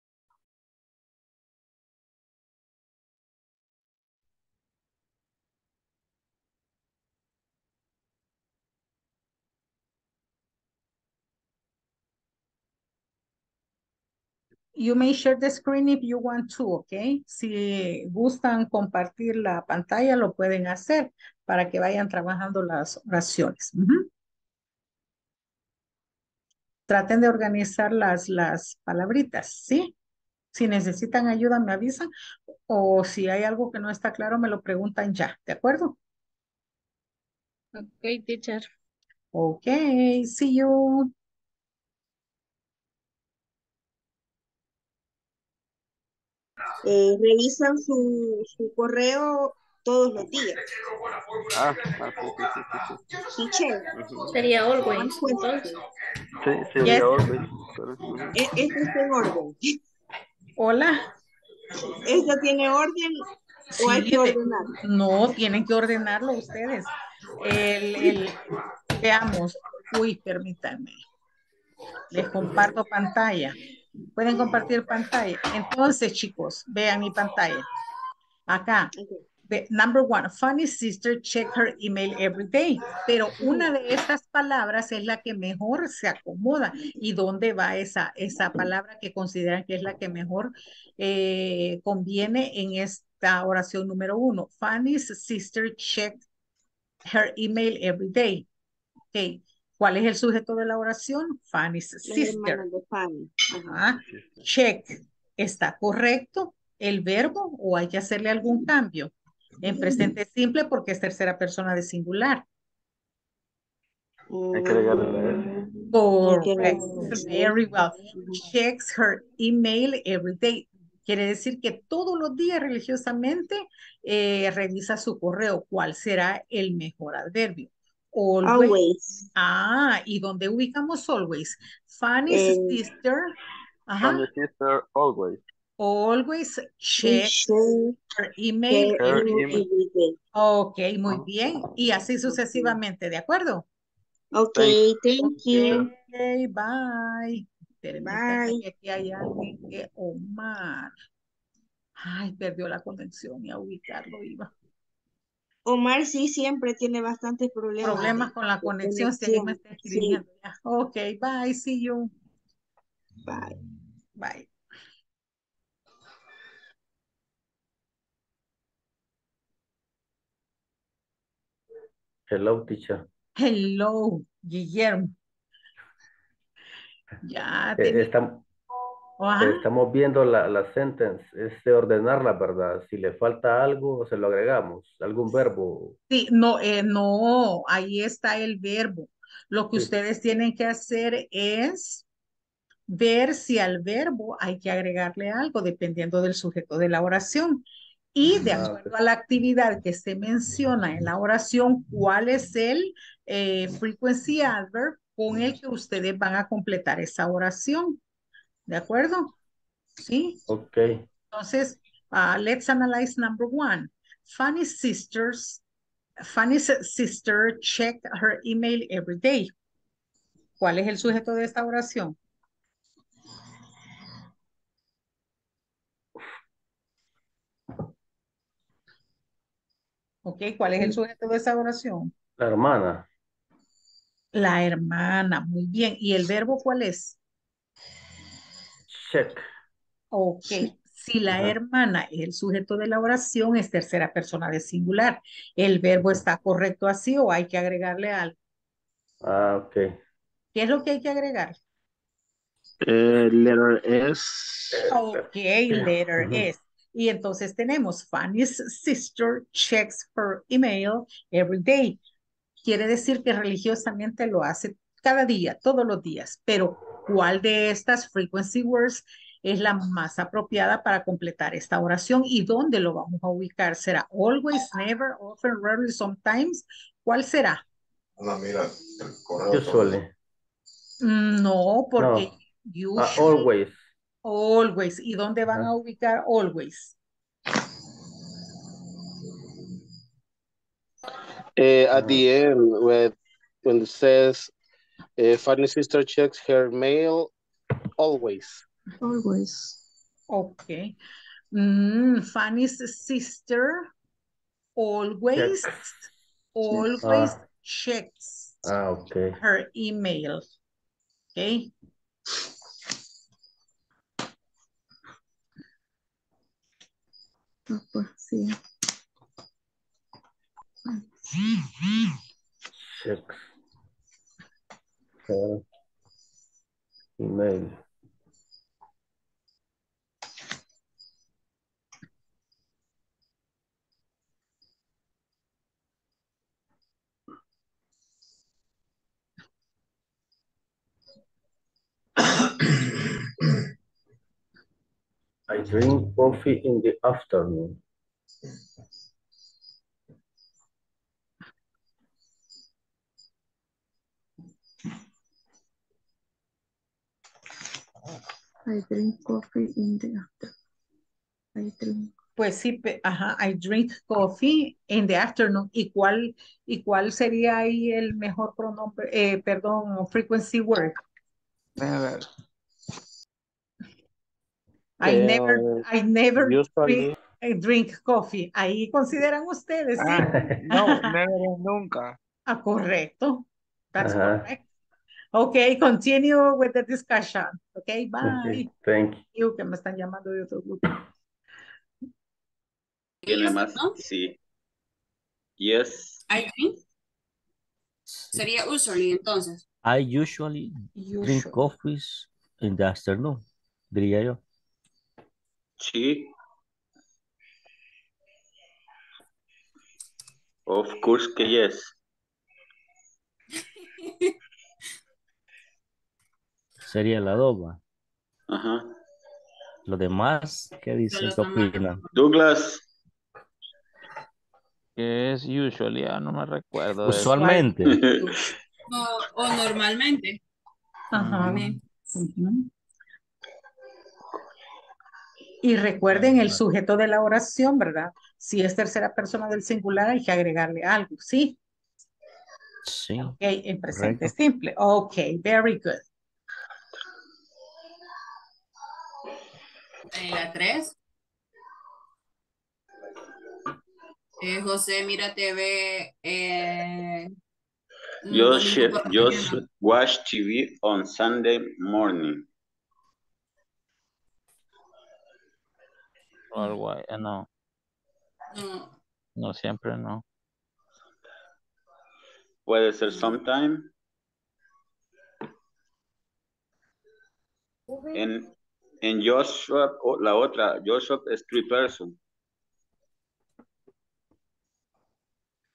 [SPEAKER 1] You may share the screen if you want to, okay? Si gustan compartir la pantalla, lo pueden hacer para que vayan trabajando las oraciones. Traten de organizar las palabritas, ¿sí? Si necesitan ayuda, me avisan. O si hay algo que no está claro, me lo preguntan ya, ¿de acuerdo?
[SPEAKER 3] Okay, teacher.
[SPEAKER 1] Okay, see you.
[SPEAKER 9] Revisan su correo todos los días.
[SPEAKER 6] Sí.
[SPEAKER 9] Teacher.
[SPEAKER 5] Sería
[SPEAKER 9] One
[SPEAKER 5] always,
[SPEAKER 9] question.
[SPEAKER 5] entonces.
[SPEAKER 6] Sí, sería
[SPEAKER 1] Yes.
[SPEAKER 6] always.
[SPEAKER 9] Esto está en orden.
[SPEAKER 1] Hola.
[SPEAKER 9] ¿Esto tiene orden o hay
[SPEAKER 1] Sí,
[SPEAKER 9] que ordenar?
[SPEAKER 1] no, tienen que ordenarlo ustedes. Veamos. Uy, permítanme. Les comparto pantalla. Pueden compartir pantalla. Entonces, chicos, vean mi pantalla. Acá. Number 1, funny sister check her email every day. Pero una de estas palabras es la que mejor se acomoda. ¿Y dónde va esa palabra que consideran que es la que mejor conviene en esta oración número 1? Funny's sister check her email every day. Okay. ¿Cuál es el sujeto de la oración? Fanny's sister.
[SPEAKER 9] De Fanny.
[SPEAKER 1] Check. ¿Está correcto el verbo o hay que hacerle algún cambio? En presente simple porque es tercera persona de singular.
[SPEAKER 6] Hay que agregarle la S.
[SPEAKER 1] Correct. Very well. Checks her email every day. Quiere decir que todos los días religiosamente revisa su correo. ¿Cuál será el mejor adverbio? Always. ¿Y dónde ubicamos always? Fanny's sister.
[SPEAKER 6] Funny sister, always.
[SPEAKER 1] Always check her email every day. Ok, muy bien. Y así sucesivamente, ¿de acuerdo?
[SPEAKER 9] Ok, thank you.
[SPEAKER 1] Ok, bye. Permítanme
[SPEAKER 9] Bye.
[SPEAKER 1] que aquí hay alguien que Omar. Ay, perdió la conexión y a ubicarlo iba.
[SPEAKER 9] Omar sí siempre tiene bastantes problemas.
[SPEAKER 1] Problemas con la conexión, si ahí me está escribiendo. Sí. Ok, bye, see you.
[SPEAKER 9] Bye.
[SPEAKER 1] Bye.
[SPEAKER 11] Hello, teacher.
[SPEAKER 1] Hello, Guillermo. Ya
[SPEAKER 11] estamos viendo la sentence, es de ordenarla, ¿verdad? Si le falta algo, se lo agregamos, algún verbo.
[SPEAKER 1] Sí, no, ahí está el verbo. Lo que
[SPEAKER 11] Sí.
[SPEAKER 1] ustedes tienen que hacer es ver si al verbo hay que agregarle algo dependiendo del sujeto de la oración. Y de acuerdo a la actividad que se menciona en la oración, cuál es el frequency adverb con el que ustedes van a completar esa oración. ¿De acuerdo? ¿Sí?
[SPEAKER 11] Ok.
[SPEAKER 1] Entonces, let's analyze number one. Fanny's sister checked her email every day. ¿Cuál es el sujeto de esta oración? Ok, ¿cuál es el sujeto de esa oración?
[SPEAKER 11] La hermana.
[SPEAKER 1] La hermana, muy bien. ¿Y el verbo cuál es?
[SPEAKER 11] Check.
[SPEAKER 1] Ok, si la
[SPEAKER 11] Ajá.
[SPEAKER 1] hermana es el sujeto de la oración, es tercera persona de singular. ¿El verbo está correcto así o hay que agregarle algo?
[SPEAKER 11] Ah, ok.
[SPEAKER 1] ¿Qué es lo que hay que agregar?
[SPEAKER 6] Letter S.
[SPEAKER 1] Ok, letter
[SPEAKER 11] Ujú.
[SPEAKER 1] S. Y entonces tenemos Fanny's sister checks her email every day. Quiere decir que religiosamente lo hace cada día, todos los días. Pero, ¿cuál de estas frequency words es la más apropiada para completar esta oración y dónde lo vamos a ubicar? ¿Será always, never, often, rarely, sometimes? ¿Cuál será?
[SPEAKER 11] Usually.
[SPEAKER 1] No, porque
[SPEAKER 11] No.
[SPEAKER 1] usually,
[SPEAKER 11] Always.
[SPEAKER 1] always. ¿Y dónde van a
[SPEAKER 11] Ajá.
[SPEAKER 1] ubicar always?
[SPEAKER 6] At the end, when it says, funny sister checks her mail always.
[SPEAKER 9] Always.
[SPEAKER 1] Ok. Fanny's sister always,
[SPEAKER 11] Checks.
[SPEAKER 1] always
[SPEAKER 11] Ah,
[SPEAKER 1] checks
[SPEAKER 11] ok.
[SPEAKER 1] her email. Okay.
[SPEAKER 9] Ah, pues sí.
[SPEAKER 11] Checks. Her email. I drink coffee in the afternoon.
[SPEAKER 9] I drink coffee in the afternoon. I drink.
[SPEAKER 1] Pues sí, ajá, I drink coffee in the afternoon. ¿Y cuál sería ahí el mejor pronombre, perdón, frequency word?
[SPEAKER 8] Déjame ver.
[SPEAKER 1] I never, I never
[SPEAKER 6] Usually.
[SPEAKER 1] drink coffee. Ahí consideran ustedes, ¿sí?
[SPEAKER 8] No, never es nunca.
[SPEAKER 1] Correcto. That's
[SPEAKER 11] Ajá.
[SPEAKER 1] correct. Okay, continue with the discussion. Okay,
[SPEAKER 11] Okay,
[SPEAKER 1] bye.
[SPEAKER 11] thank you.
[SPEAKER 1] Que me están llamando de otro grupo.
[SPEAKER 4] ¿Tiene más?
[SPEAKER 10] ¿No?
[SPEAKER 4] Sí. Yes.
[SPEAKER 10] I think.
[SPEAKER 2] Sí.
[SPEAKER 10] Sería usually entonces.
[SPEAKER 2] I usually drink
[SPEAKER 1] Usually.
[SPEAKER 2] coffees in the afternoon, diría yo.
[SPEAKER 4] Sí. Of course que yes.
[SPEAKER 2] Sería la doba.
[SPEAKER 4] Ajá.
[SPEAKER 2] Los demás, ¿qué dicen? ¿Qué opinan?
[SPEAKER 4] Douglas.
[SPEAKER 12] Que es usually, no me recuerdo de eso.
[SPEAKER 2] Usualmente.
[SPEAKER 10] O normalmente.
[SPEAKER 1] Ajá.
[SPEAKER 10] También.
[SPEAKER 1] Ujú. Y recuerden el sujeto de la oración, ¿verdad? Si es tercera persona del singular, hay que agregarle algo, ¿sí?
[SPEAKER 2] Sí,
[SPEAKER 1] Ok, en presente
[SPEAKER 2] correcto.
[SPEAKER 1] simple. Ok, very good.
[SPEAKER 10] La 3. José, mira TV
[SPEAKER 4] Yo
[SPEAKER 10] domingo por la
[SPEAKER 4] should
[SPEAKER 10] mañana.
[SPEAKER 4] watch TV on Sunday morning.
[SPEAKER 12] Always, no,
[SPEAKER 10] No.
[SPEAKER 12] no siempre no.
[SPEAKER 4] Puede ser sometime. En Joshua, la otra, Joshua es three person.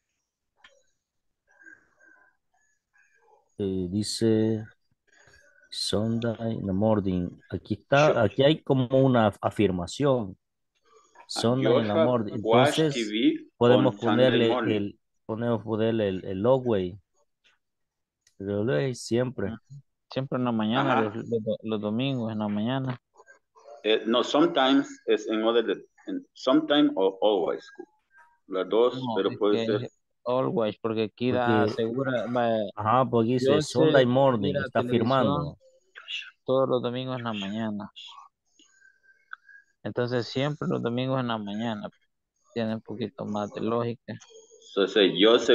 [SPEAKER 2] Dice, Sunday in the morning. Aquí hay como una afirmación. Sunday in the
[SPEAKER 4] Joshua
[SPEAKER 2] morning.
[SPEAKER 4] watch
[SPEAKER 2] Entonces,
[SPEAKER 4] TV
[SPEAKER 2] podemos
[SPEAKER 4] on Sunday
[SPEAKER 2] ponerle
[SPEAKER 4] morning.
[SPEAKER 2] el always. El always siempre.
[SPEAKER 12] Siempre en la mañana,
[SPEAKER 4] Ajá.
[SPEAKER 12] los domingos en la mañana.
[SPEAKER 4] No, sometimes es en other, sometime or always. Las dos,
[SPEAKER 12] No,
[SPEAKER 4] pero
[SPEAKER 12] es
[SPEAKER 4] puede
[SPEAKER 12] que
[SPEAKER 4] ser.
[SPEAKER 12] es always, porque aquí da
[SPEAKER 2] Porque,
[SPEAKER 12] segura,
[SPEAKER 2] porque dice
[SPEAKER 12] yo
[SPEAKER 2] Sunday
[SPEAKER 12] sé ir
[SPEAKER 2] morning,
[SPEAKER 12] a
[SPEAKER 2] está
[SPEAKER 12] televisión
[SPEAKER 2] afirmando.
[SPEAKER 12] todos los domingos en la mañana. Entonces siempre los domingos en la mañana. Tiene un poquito más de lógica.
[SPEAKER 4] So say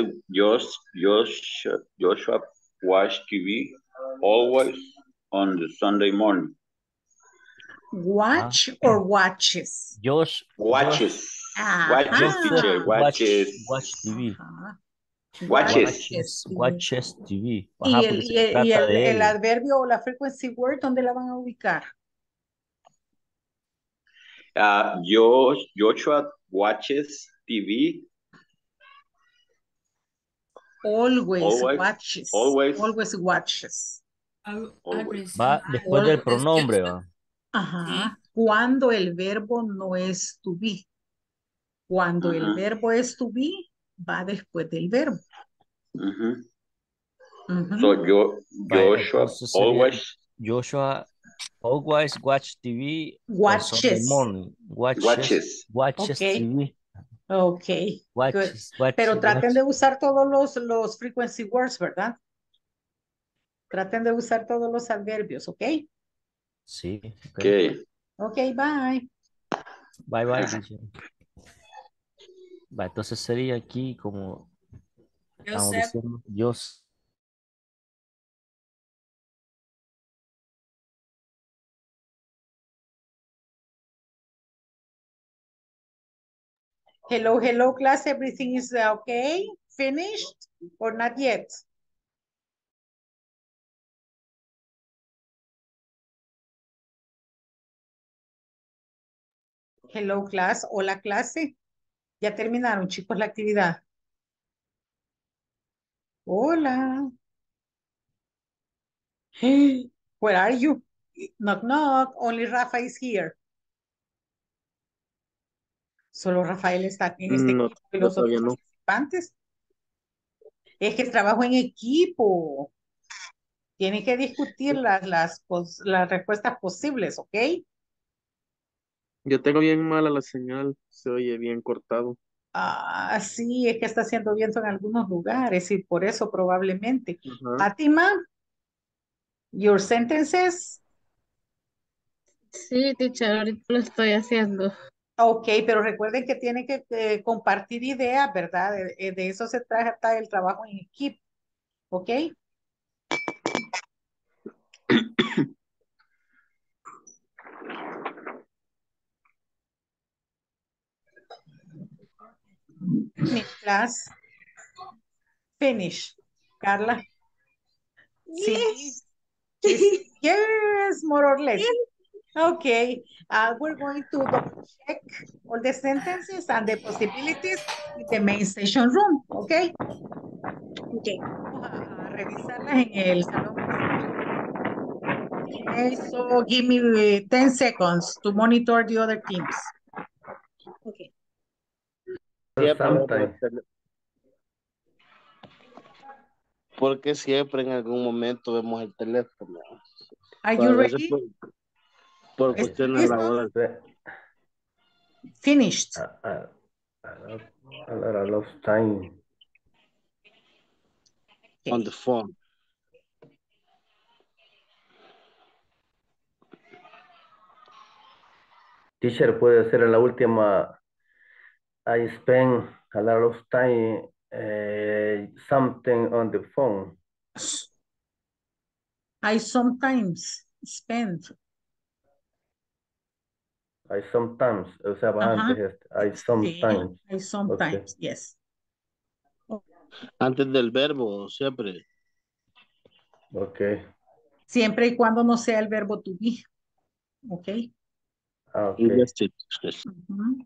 [SPEAKER 4] Joshua watch TV always on the Sunday morning.
[SPEAKER 1] Watch or watches?
[SPEAKER 4] Watches. Watches, teacher. Watches.
[SPEAKER 2] Watch TV.
[SPEAKER 1] Ajá.
[SPEAKER 4] Watches.
[SPEAKER 2] Watches TV.
[SPEAKER 1] Y,
[SPEAKER 2] Ajá,
[SPEAKER 1] el,
[SPEAKER 2] porque
[SPEAKER 1] y,
[SPEAKER 2] se
[SPEAKER 1] el, y
[SPEAKER 2] trata
[SPEAKER 1] el-
[SPEAKER 2] de
[SPEAKER 1] el
[SPEAKER 2] él.
[SPEAKER 1] adverbio o la frequency word, ¿dónde la van a ubicar?
[SPEAKER 4] Joshua watches TV.
[SPEAKER 1] Always watches.
[SPEAKER 4] Always.
[SPEAKER 1] Always watches.
[SPEAKER 2] Va después del pronombre, va.
[SPEAKER 1] Ajá. Cuando el verbo no es to be. Cuando el verbo es to be, va después del verbo.
[SPEAKER 4] So Joshua
[SPEAKER 2] Entonces sería
[SPEAKER 4] always
[SPEAKER 2] Joshua always watch TV on Sunday
[SPEAKER 1] Watches.
[SPEAKER 2] morning.
[SPEAKER 4] Watches.
[SPEAKER 2] Watches
[SPEAKER 1] Ok.
[SPEAKER 2] TV.
[SPEAKER 1] Ok. Good.
[SPEAKER 2] Watches,
[SPEAKER 1] Pero traten
[SPEAKER 2] watch.
[SPEAKER 1] de usar todos los frequency words, ¿verdad? Traten de usar todos los adverbios, ¿ok?
[SPEAKER 2] Sí.
[SPEAKER 4] Okay.
[SPEAKER 1] Ok, bye.
[SPEAKER 2] Bye, teacher. Va, entonces sería aquí como estamos
[SPEAKER 10] Joseph.
[SPEAKER 2] diciendo,
[SPEAKER 1] Hello, hello, class. Everything is okay? Finished or not yet? Hello, class. Hola, clase. Ya terminaron, chicos, la actividad. Hola. Where are you? Knock, knock. Only Rafa is here. Solo Rafael está en este
[SPEAKER 6] No,
[SPEAKER 1] equipo y los otros
[SPEAKER 6] todavía no.
[SPEAKER 1] participantes. Es que trabajo en equipo. Tienen que discutir las respuestas posibles, ¿ok?
[SPEAKER 13] Yo tengo bien mala la señal, se oye bien cortado.
[SPEAKER 1] Ah, sí, es que está haciendo viento en algunos lugares y por eso probablemente.
[SPEAKER 13] Ajá.
[SPEAKER 1] Fátima, your sentences.
[SPEAKER 3] Sí, teacher, ahorita lo estoy haciendo.
[SPEAKER 1] Ok, pero recuerden que tienen que compartir ideas, ¿verdad? De eso se trata el trabajo en equipo, ¿ok? Finish, class. Finish. Carla.
[SPEAKER 3] Yes.
[SPEAKER 1] Sí. Yes, more or less. Okay, we're going to double check all the sentences and the possibilities in the main session room, okay?
[SPEAKER 3] Okay.
[SPEAKER 1] Vamos a revisarlas en el salón principal. Okay, so give me 10 seconds to monitor the other teams. Okay.
[SPEAKER 6] Siempre vemos el
[SPEAKER 11] Sometimes.
[SPEAKER 6] teléfono. Porque siempre en algún momento vemos el teléfono.
[SPEAKER 1] Are
[SPEAKER 6] A
[SPEAKER 1] you
[SPEAKER 6] veces
[SPEAKER 1] ready?
[SPEAKER 6] por
[SPEAKER 1] ¿Están
[SPEAKER 6] cuestiones
[SPEAKER 1] listos?
[SPEAKER 6] laborales.
[SPEAKER 1] Finished.
[SPEAKER 11] A lot of time.
[SPEAKER 6] On the phone.
[SPEAKER 11] Teacher puede ser en la última. I spend a lot of time something on the phone.
[SPEAKER 1] I sometimes spend.
[SPEAKER 11] I sometimes, o sea, va
[SPEAKER 1] Ajá.
[SPEAKER 11] antes. I
[SPEAKER 1] Sí,
[SPEAKER 11] sometimes.
[SPEAKER 1] I sometimes, yes.
[SPEAKER 6] Antes del verbo, siempre.
[SPEAKER 11] Ok.
[SPEAKER 1] Siempre y cuando no sea el verbo to be. Ok.
[SPEAKER 11] Ok.
[SPEAKER 6] Yes,
[SPEAKER 1] Ujú.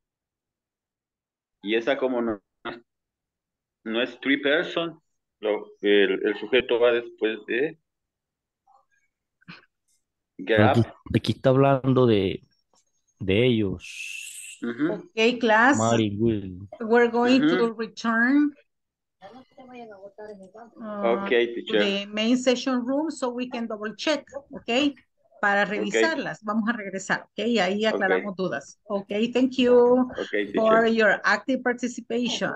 [SPEAKER 4] Y esa como no es 3 person, el sujeto va después de Get
[SPEAKER 2] Aquí,
[SPEAKER 4] up.
[SPEAKER 2] aquí está hablando de ellos.
[SPEAKER 1] Okay, class,
[SPEAKER 2] Mary, Will.
[SPEAKER 1] we're going to return
[SPEAKER 4] Okay,
[SPEAKER 1] to
[SPEAKER 4] teacher.
[SPEAKER 1] the main session room so we can double check, okay, para revisarlas. Vamos a regresar, okay, y ahí aclaramos dudas. Okay, thank you
[SPEAKER 4] Okay,
[SPEAKER 1] for
[SPEAKER 4] teacher.
[SPEAKER 1] your active participation.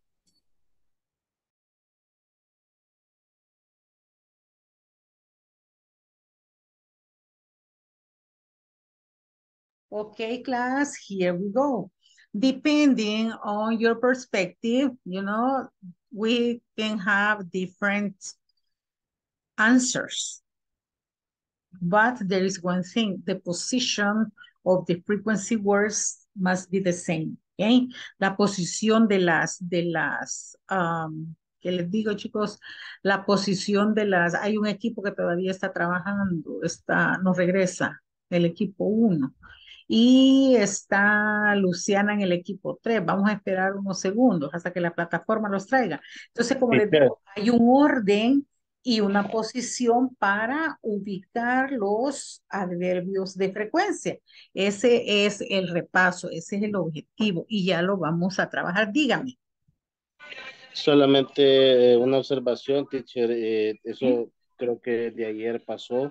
[SPEAKER 1] Okay, class, here we go. Depending on your perspective, you know, we can have different answers. But there is one thing, the position of the frequency words must be the same, okay? La posición de las, ¿qué les digo, chicos? La posición de las, hay un equipo que todavía está trabajando, no regresa, el equipo 1. Y está Luciana en el equipo 3. Vamos a esperar unos segundos hasta que la plataforma los traiga. Entonces, como les digo, hay un orden y una posición para ubicar los adverbios de frecuencia. Ese es el repaso, ese es el objetivo y ya lo vamos a trabajar. Dígame.
[SPEAKER 6] Solamente una observación, teacher. Eso creo que de ayer pasó.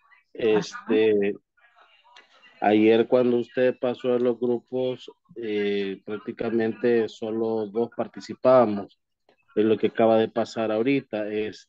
[SPEAKER 6] Ayer cuando usted pasó a los grupos, prácticamente solo 2 participábamos. Es lo que acaba de pasar ahorita.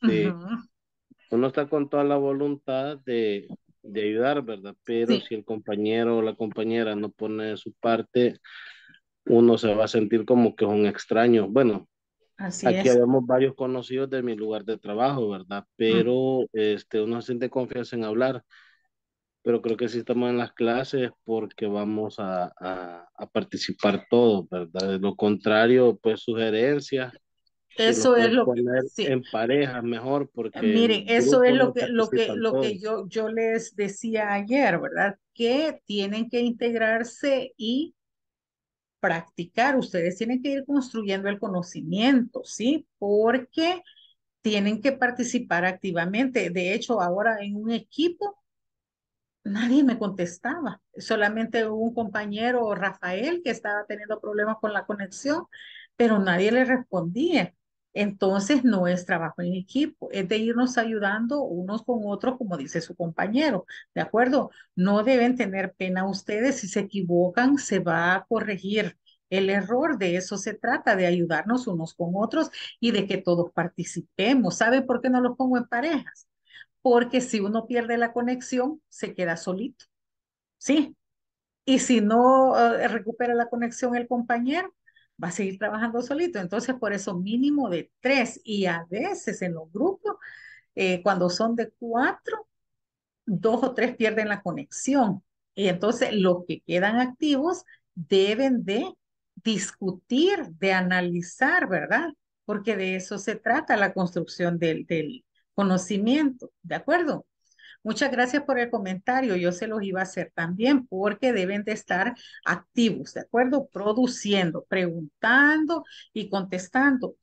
[SPEAKER 6] Uno está con toda la voluntad de ayudar, ¿verdad? Pero si el compañero o la compañera no pone de su parte, uno se va a sentir como que es un extraño. Bueno,
[SPEAKER 1] así
[SPEAKER 6] aquí
[SPEAKER 1] es.
[SPEAKER 6] habemos varios conocidos de mi lugar de trabajo, ¿verdad? Pero uno siente confianza en hablar. Pero creo que si estamos en las clases porque vamos a participar todos, ¿verdad? De lo contrario, pues sugerencias, si los
[SPEAKER 1] Eso es
[SPEAKER 6] puedes
[SPEAKER 1] lo que,
[SPEAKER 6] poner
[SPEAKER 1] sí.
[SPEAKER 6] en pareja mejor, porque
[SPEAKER 1] Miren,
[SPEAKER 6] en
[SPEAKER 1] eso es
[SPEAKER 6] grupo
[SPEAKER 1] lo
[SPEAKER 6] no
[SPEAKER 1] que,
[SPEAKER 6] participan todos.
[SPEAKER 1] yo les decía ayer, ¿verdad? Que tienen que integrarse y practicar. Ustedes tienen que ir construyendo el conocimiento, ¿sí? Porque tienen que participar activamente. De hecho, ahora en un equipo nadie me contestaba. Solamente un compañero, Rafael, que estaba teniendo problemas con la conexión, pero nadie le respondía. Entonces no es trabajo en equipo, es de irnos ayudando unos con otros, como dice su compañero, ¿de acuerdo? No deben tener pena ustedes, si se equivocan, se va a corregir el error, de eso se trata, de ayudarnos unos con otros y de que todos participemos. ¿Saben por qué no los pongo en parejas? Porque si uno pierde la conexión, se queda solito, ¿sí? Y si no recupera la conexión el compañero, va a seguir trabajando solito. Entonces, por eso mínimo de 3 y a veces en los grupos, cuando son de 4, 2 o 3 pierden la conexión. Y entonces los que quedan activos deben de discutir, de analizar, ¿verdad? Porque de eso se trata la construcción del conocimiento, ¿de acuerdo? Muchas gracias por el comentario. Yo se los iba a hacer también porque deben de estar activos, ¿de acuerdo? Produciendo, preguntando y contestando.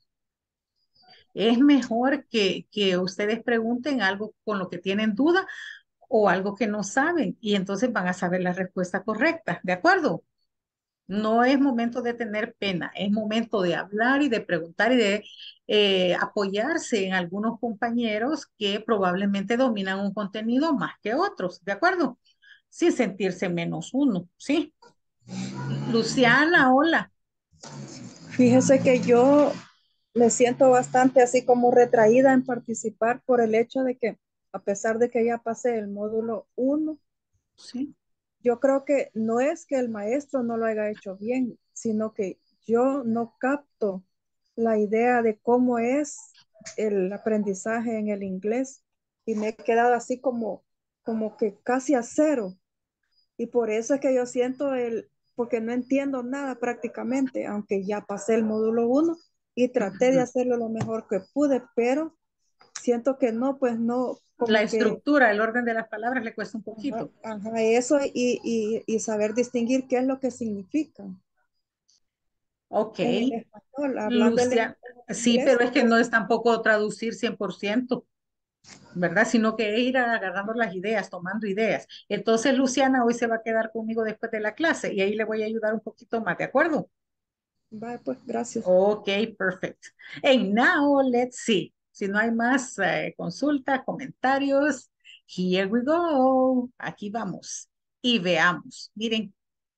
[SPEAKER 1] Es mejor que ustedes pregunten algo con lo que tienen duda o algo que no saben y entonces van a saber la respuesta correcta, ¿de acuerdo? No es momento de tener pena, es momento de hablar y de preguntar y de apoyarse en algunos compañeros que probablemente dominan un contenido más que otros, ¿de acuerdo? Sin sentirse menos uno, ¿sí? Luciana, hola.
[SPEAKER 14] Fíjese que yo me siento bastante así como retraída en participar por el hecho de que, a pesar de que ya pasé el módulo 1,
[SPEAKER 1] sí,
[SPEAKER 14] yo creo que no es que el maestro no lo haya hecho bien, sino que yo no capto la idea de cómo es el aprendizaje en el inglés y me he quedado así como que casi a cero. Y por eso es que yo siento porque no entiendo nada prácticamente, aunque ya pasé el módulo 1 y traté de hacerlo lo mejor que pude, pero siento que no, pues no,
[SPEAKER 1] la
[SPEAKER 14] como que
[SPEAKER 1] estructura, el orden de las palabras le cuesta un poquito.
[SPEAKER 14] Ajá, eso y saber distinguir qué es lo que significa.
[SPEAKER 1] Ok.
[SPEAKER 14] En el español, hablando
[SPEAKER 1] Luciana, sí,
[SPEAKER 14] inglés,
[SPEAKER 1] pero es que
[SPEAKER 14] pues,
[SPEAKER 1] no es tampoco traducir 100%. ¿verdad? Sino que es ir agarrando las ideas, tomando ideas. Entonces, Luciana hoy se va a quedar conmigo después de la clase y ahí le voy a ayudar un poquito más, ¿de acuerdo?
[SPEAKER 14] Vale, pues, gracias.
[SPEAKER 1] Okay, perfect. And now, let's see. Si no hay más consultas, comentarios, here we go. Aquí vamos. Y veamos. Miren,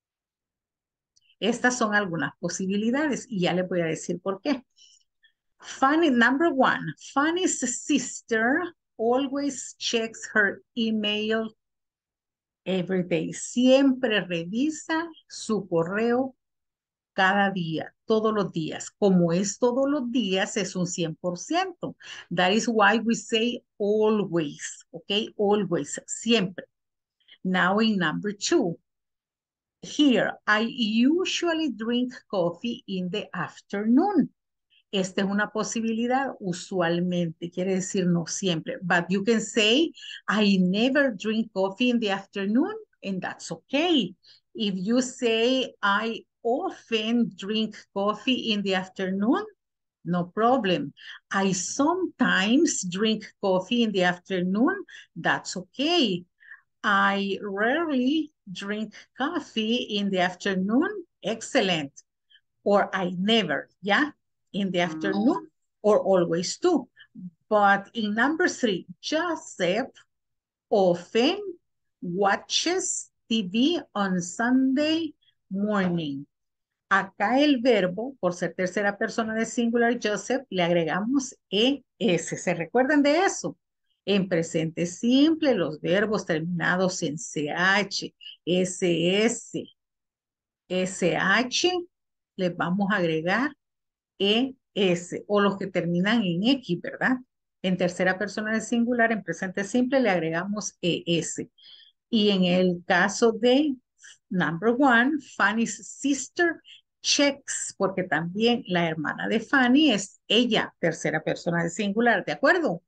[SPEAKER 1] estas son algunas posibilidades y ya les voy a decir por qué. Fanny, number one, Fanny's sister always checks her email every day. Siempre revisa su correo cada día, todos los días. Como es todos los días, es un 100%. That is why we say always, okay? Always, siempre. Now in number two, here, I usually drink coffee in the afternoon. Esta es una posibilidad, usualmente, quiere decir no siempre. But you can say, I never drink coffee in the afternoon, and that's okay. If you say, I often drink coffee in the afternoon, no problem. I sometimes drink coffee in the afternoon, that's okay. I rarely drink coffee in the afternoon, excellent. Or I never, yeah, in the afternoon, or always do. But in number three, Joseph often watches TV on Sunday morning. Acá el verbo, por ser tercera persona de singular, Joseph, le agregamos ES. ¿Se recuerdan de eso? En presente simple, los verbos terminados en CH, SS, SH, les vamos a agregar ES, o los que terminan en X, ¿verdad? En tercera persona de singular, en presente simple, le agregamos ES. Y en el caso de number one, Fanny's sister checks, porque también la hermana de Fanny es ella, tercera persona de singular, ¿de acuerdo?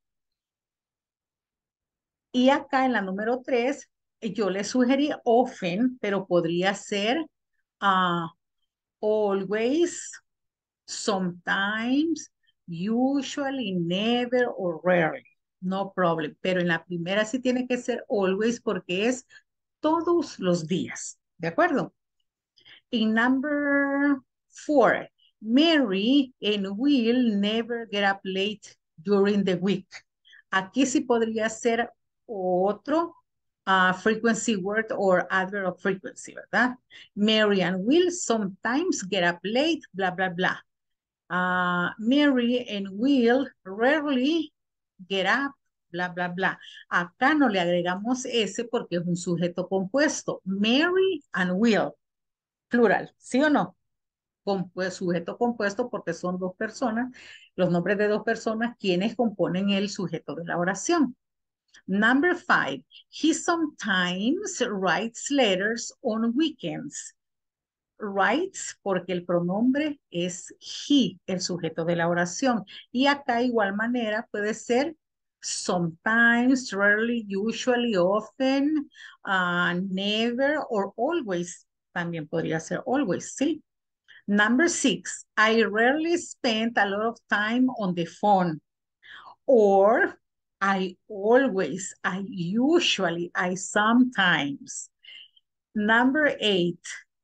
[SPEAKER 1] Y acá en la número 3, yo le sugerí often, pero podría ser always, sometimes, usually, never or rarely. No problem. Pero en la primera sí tiene que ser always porque es todos los días. ¿De acuerdo? In number 4, Mary and Will never get up late during the week. Aquí sí podría ser otro frequency word or adverb of frequency, ¿verdad? Mary and Will sometimes get up late, blah, blah, blah. Mary and Will rarely get up, bla, bla, bla. Acá no le agregamos ese porque es un sujeto compuesto. Mary and Will, plural, ¿sí o no? Sujeto compuesto porque son dos personas, los nombres de dos personas quienes componen el sujeto de la oración. Number 5, he sometimes writes letters on weekends. Writes porque el pronombre es he, el sujeto de la oración. Y acá igual manera puede ser sometimes, rarely, usually, often, never or always. También podría ser always, ¿sí? Number 6, I rarely spend a lot of time on the phone. Or I always, I usually, I sometimes. Number 8,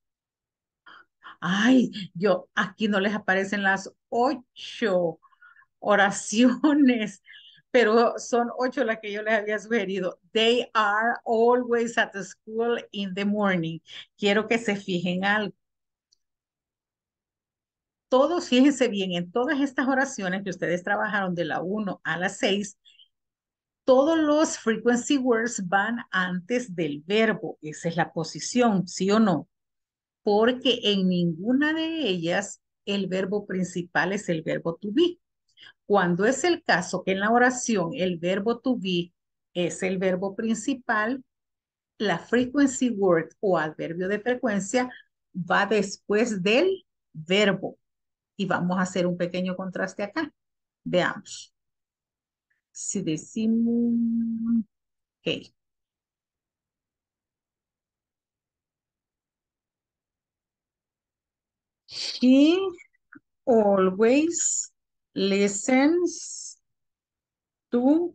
[SPEAKER 1] ay, yo, aquí no les aparecen las 8 oraciones, pero son 8 las que yo les había sugerido. They are always at the school in the morning. Quiero que se fijen algo. Todos, fíjense bien, en todas estas oraciones que ustedes trabajaron de la 1 a la 6, todos los frequency words van antes del verbo. Esa es la posición, ¿sí o no? Porque en ninguna de ellas el verbo principal es el verbo to be. Cuando es el caso que en la oración el verbo to be es el verbo principal, la frequency word o adverbio de frecuencia va después del verbo. Y vamos a hacer un pequeño contraste acá. Veamos. Si decimos, ok. He always listens to,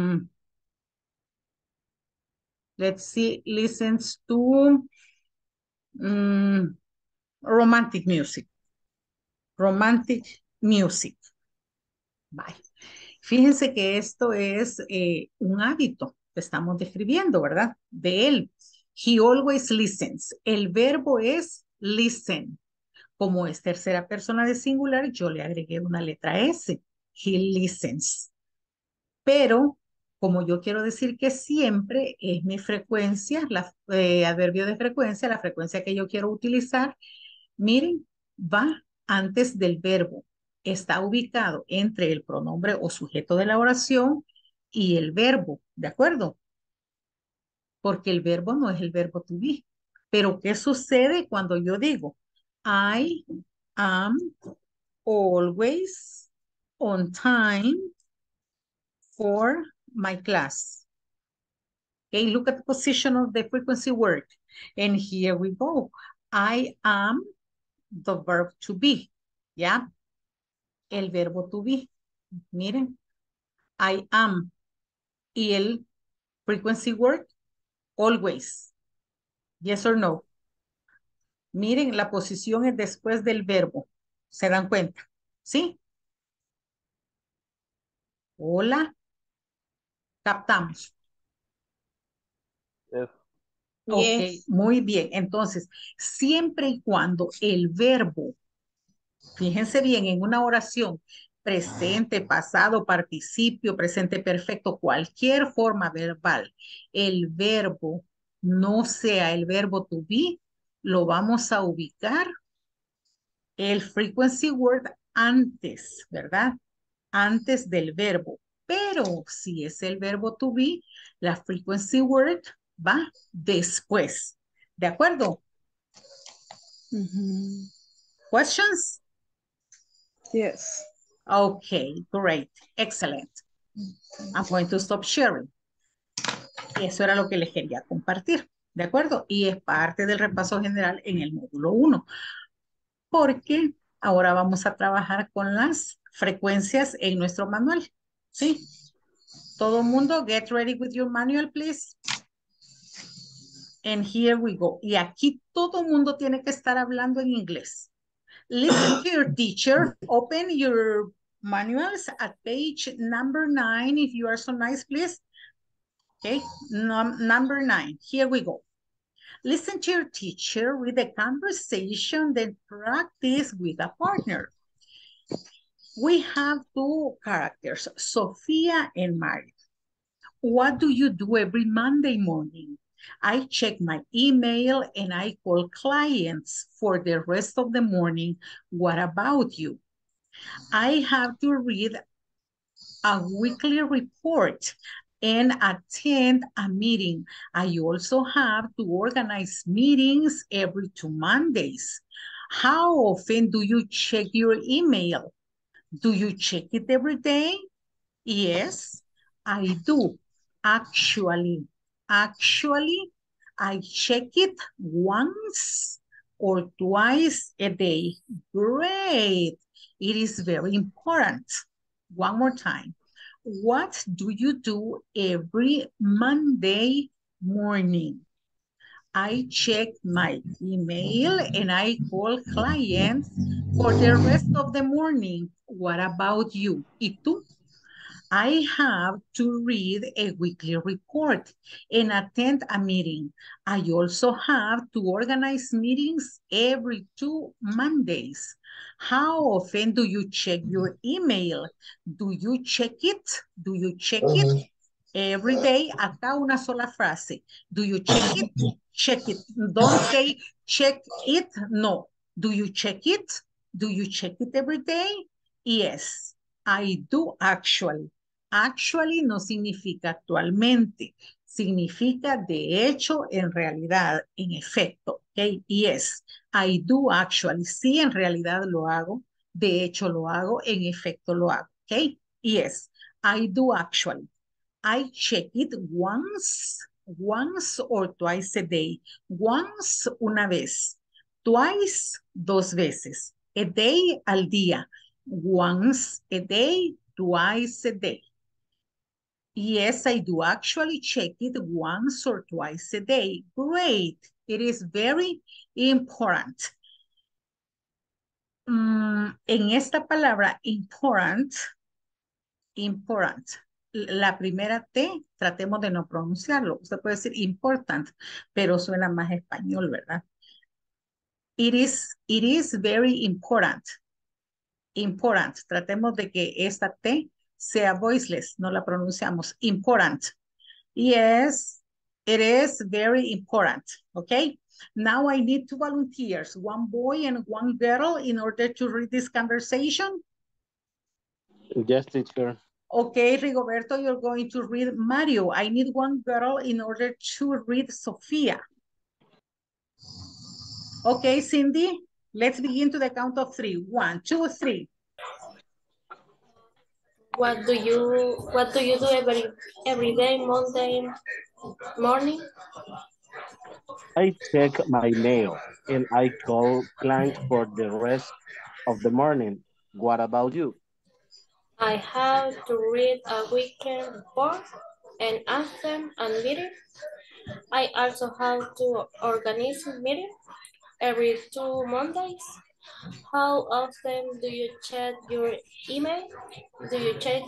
[SPEAKER 1] let's see, listens to romantic music. Romantic music. Bye. Fíjense que esto es un hábito que estamos describiendo, ¿verdad? De él. He always listens. El verbo es listen. Como es tercera persona de singular, yo le agregué una letra S. He listens. Pero, como yo quiero decir que siempre es mi frecuencia, adverbio de frecuencia, la frecuencia que yo quiero utilizar, miren, va antes del verbo. Está ubicado entre el pronombre o sujeto de la oración y el verbo, ¿de acuerdo? Porque el verbo no es el verbo to be. Pero, ¿qué sucede cuando yo digo I am always on time for my class? Okay, look at the position of the frequency word. And here we go. I am the verb to be. ¿Ya? El verbo to be. Miren. I am. Y el frequency word, always. Yes or no. Miren, la posición es después del verbo. ¿Se dan cuenta? ¿Sí? Hola. Captamos.
[SPEAKER 13] Yes.
[SPEAKER 1] Ok,
[SPEAKER 3] Yes.
[SPEAKER 1] muy bien. Entonces, siempre y cuando el verbo, fíjense bien, en una oración, presente, pasado, participio, presente perfecto, cualquier forma verbal, el verbo no sea el verbo to be, lo vamos a ubicar el frequency word antes, ¿verdad? Antes del verbo. Pero si es el verbo to be, la frequency word va después. ¿De acuerdo? Questions?
[SPEAKER 14] Yes.
[SPEAKER 1] Okay, great. Excellent. I'm going to stop sharing. Eso era lo que les quería compartir. ¿De acuerdo? Y es parte del repaso general en el módulo 1. Porque ahora vamos a trabajar con las frecuencias en nuestro manual. ¿Sí? Todo mundo, get ready with your manual, please. And here we go. Y aquí todo mundo tiene que estar hablando en inglés. Listen to your teacher. Open your manuals at page number 9, if you are so nice, please. Okay, number 9. Here we go. Listen to your teacher, read a conversation, then practice with a partner. We have two characters, Sophia and Mary. What do you do every Monday morning? I check my email and I call clients for the rest of the morning. What about you? I have to read a weekly report and attend a meeting. I also have to organize meetings every 2 Mondays. How often do you check your email? Do you check it every day? Yes, I do. Actually, I check it once or twice a day. Great. It is very important. One more time. What do you do every Monday morning? I check my email and I call clients for the rest of the morning. What about you? ¿Y tú? I have to read a weekly report and attend a meeting. I also have to organize meetings every 2 Mondays. How often do you check your email? Do you check it? Do you check it? Every day. Acá una sola frase. Do you check it? Check it. Don't say check it. No. Do you check it? Do you check it every day? Yes, I do actually. Actually no significa actualmente. Significa de hecho, en realidad, en efecto. Okay? Yes, I do actually. Sí, en realidad lo hago. De hecho lo hago. En efecto lo hago. Okay? Yes, I do actually. I check it once or twice a day. Once, una vez. Twice, 2 veces. A day, al día. Once a day, twice a day. Yes, I do actually check it once or twice a day. Great. It is very important. En esta palabra important, la primera T, tratemos de no pronunciarlo. Usted puede decir important, pero suena más español, ¿verdad? It is very important. Important. Tratemos de que esta T sea voiceless, no la pronunciamos. Important. Yes, it is very important. Okay. Now I need two volunteers, one boy and one girl, in order to read this conversation.
[SPEAKER 6] Yes, teacher.
[SPEAKER 1] Okay, Rigoberto, you're going to read Mario. I need one girl in order to read Sofia. Okay, Cindy, let's begin to the count of 3. 1, 2, 3.
[SPEAKER 5] What do you do every day, Monday morning?
[SPEAKER 6] I check my mail and I call clients for the rest of the morning. What about you?
[SPEAKER 5] I have to read a weekend report and answer a meeting. I also have to organize a meeting every 2 Mondays. How often do you check your email? Do you check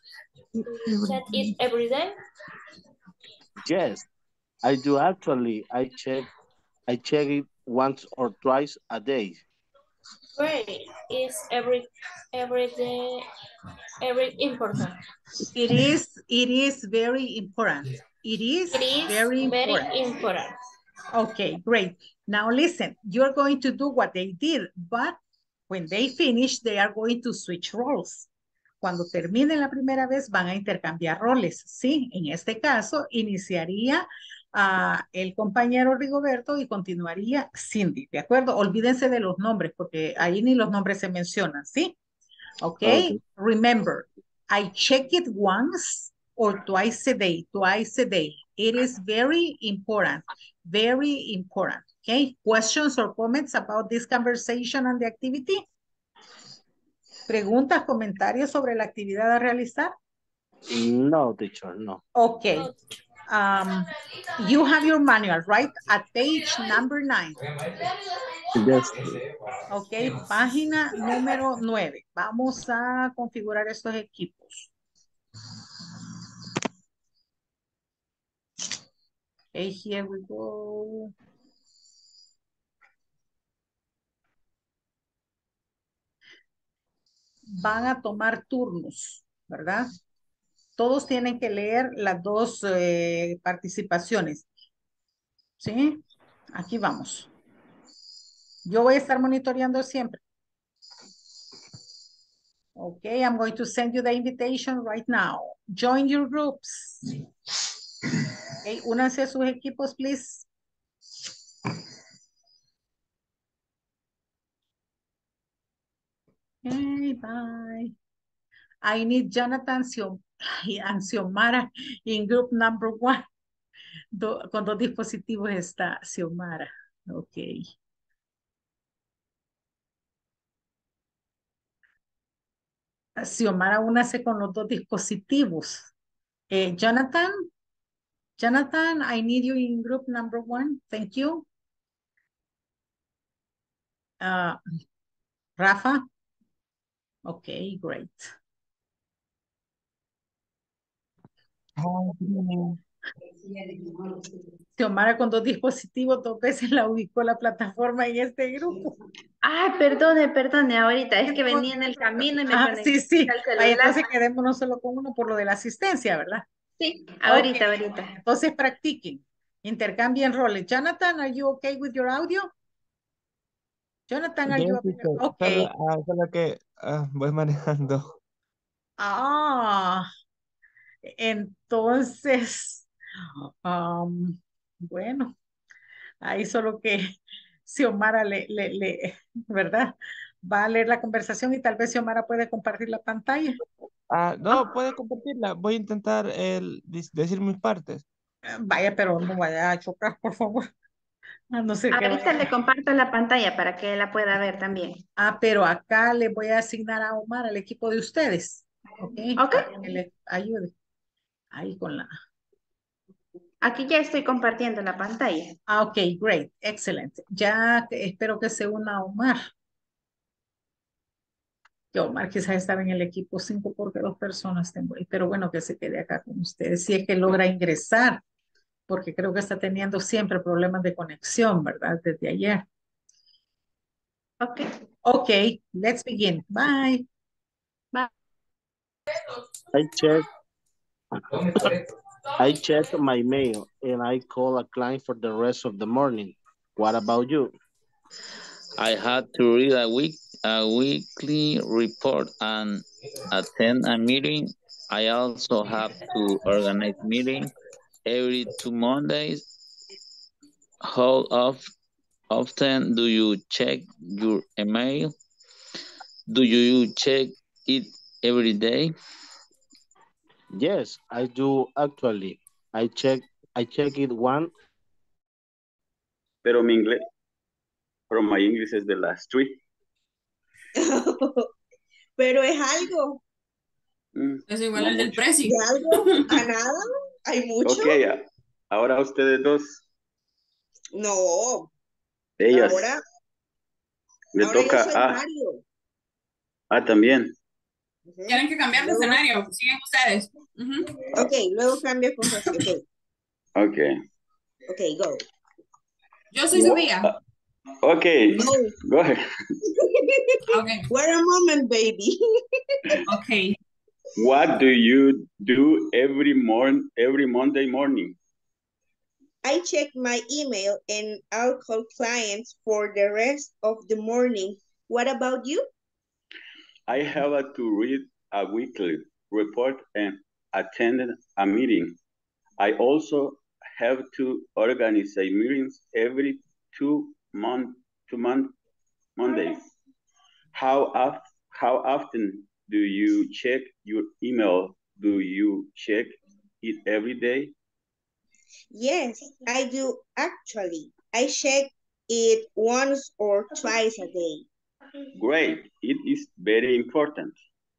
[SPEAKER 5] it every day?
[SPEAKER 6] Yes, I do actually. I check it once or twice a day.
[SPEAKER 5] Great. Is every day important?
[SPEAKER 1] It is very important. It is very important. Okay, great. Now listen, you're going to do what they did, but when they finish, they are going to switch roles. Cuando terminen la primera vez, van a intercambiar roles, ¿sí? En este caso, iniciaría el compañero Rigoberto y continuaría Cindy, ¿de acuerdo? Olvídense de los nombres, porque ahí ni los nombres se mencionan, ¿sí? Okay. Remember, I check it once or twice a day, It is very important, okay? Questions or comments about this conversation and the activity? ¿Preguntas, comentarios sobre la actividad a realizar?
[SPEAKER 6] No, teacher, no.
[SPEAKER 1] Okay. You have your manual, right? At page number 9.
[SPEAKER 6] Yes.
[SPEAKER 1] Ok, página número 9. Vamos a configurar estos equipos. Okay, here we go. Van a tomar turnos, ¿verdad? Todos tienen que leer las dos participaciones. ¿Sí? Aquí vamos. Yo voy a estar monitoreando siempre. Okay, I'm going to send you the invitation right now. Join your groups. Okay, únanse a sus equipos, please. Okay, bye. I need Jonathan and Xiomara in group number 1. Con dos dispositivos está Xiomara. Ok. Xiomara, únase con los dos dispositivos. Jonathan, I need you in group number 1. Thank you. Rafa. Okay, great. Xiomara con dos dispositivos, 2 veces la ubicó la plataforma en este grupo.
[SPEAKER 9] Ah, perdone, ahorita es que venía en el camino y me conecté
[SPEAKER 1] sí.
[SPEAKER 9] al celular.
[SPEAKER 1] Vaya, entonces quedémonos solo con uno por lo de la asistencia, ¿verdad?
[SPEAKER 9] Sí, ahorita.
[SPEAKER 1] Entonces practiquen, intercambien roles. Jonathan, are you okay with your audio? Jonathan, are you okay?
[SPEAKER 8] Solo que voy manejando.
[SPEAKER 1] Entonces, bueno, ahí solo que Xiomara ¿verdad? Va a leer la conversación y tal vez Xiomara puede compartir la pantalla.
[SPEAKER 8] No, puede compartirla. Voy a intentar decir mis partes.
[SPEAKER 1] Vaya, pero no vaya a chocar, por favor. No sé qué
[SPEAKER 9] ahorita le comparto la pantalla para que la pueda ver también.
[SPEAKER 1] Pero acá le voy a asignar a Omar al equipo de ustedes. Ok. Para que le ayude. Ahí con la...
[SPEAKER 9] Aquí ya estoy compartiendo la pantalla.
[SPEAKER 1] Ah, ok, great, excelente. Ya espero que se una Omar. Que Omar quizás estaba en el equipo 5 porque 2 personas tengo ahí, pero bueno, que se quede acá con ustedes. Si es que logra ingresar, porque creo que está teniendo siempre problemas de conexión, ¿verdad? Desde ayer.
[SPEAKER 9] Ok.
[SPEAKER 1] Ok, let's begin. Bye.
[SPEAKER 9] Bye.
[SPEAKER 6] I check my mail and I call a client for the rest of the morning. What about you?
[SPEAKER 12] I had to read a weekly report and attend a meeting. I also have to organize meeting every 2 Mondays. How often do you check your email? Do you check it every day?
[SPEAKER 6] Yes, I do actually. I check it one.
[SPEAKER 4] Pero my English is the last three.
[SPEAKER 15] Pero es algo.
[SPEAKER 10] Es igual
[SPEAKER 4] No
[SPEAKER 10] al del
[SPEAKER 4] mucho.
[SPEAKER 10] precio.
[SPEAKER 15] ¿De algo a nada? ¿Hay mucho?
[SPEAKER 4] Ok, ahora ustedes dos.
[SPEAKER 15] No.
[SPEAKER 4] Ellas.
[SPEAKER 15] Ahora
[SPEAKER 4] Le
[SPEAKER 15] yo
[SPEAKER 4] toca
[SPEAKER 15] soy
[SPEAKER 4] a.
[SPEAKER 15] Mario.
[SPEAKER 4] También.
[SPEAKER 10] Tienen que cambiar de escenario. Siguen ustedes.
[SPEAKER 15] Ok, luego cambia con Rosy.
[SPEAKER 4] Ok.
[SPEAKER 15] Ok, go.
[SPEAKER 10] Yo soy Sofía.
[SPEAKER 4] Ok,
[SPEAKER 15] No.
[SPEAKER 4] go ahead.
[SPEAKER 10] Okay.
[SPEAKER 15] Wait a moment, baby.
[SPEAKER 10] Okay.
[SPEAKER 4] What do you do every Monday morning?
[SPEAKER 15] I check my email and I'll call clients for the rest of the morning. What about you?
[SPEAKER 4] I have to read a weekly report and attend a meeting. I also have to organize meetings every 2 Mondays. How often do you check your email? Do you check it every day?
[SPEAKER 15] Yes, I do actually. I check it once or twice a day.
[SPEAKER 4] Great, it is very important.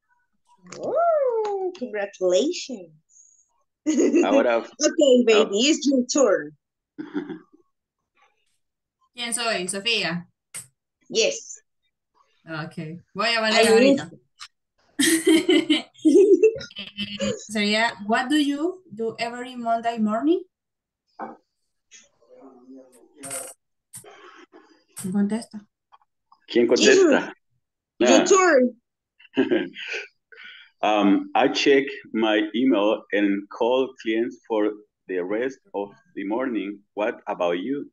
[SPEAKER 15] Oh, congratulations.
[SPEAKER 4] Ahora,
[SPEAKER 15] okay, baby, it's your turn.
[SPEAKER 10] ¿Quién soy? Sofía.
[SPEAKER 15] Yes.
[SPEAKER 10] Ok. Voy a valer ahorita. Sería, what do you do every Monday morning? ¿Quién contesta?
[SPEAKER 4] ¿Quién contesta?
[SPEAKER 15] Your turn.
[SPEAKER 4] I check my email and call clients for the rest of the morning. What about you?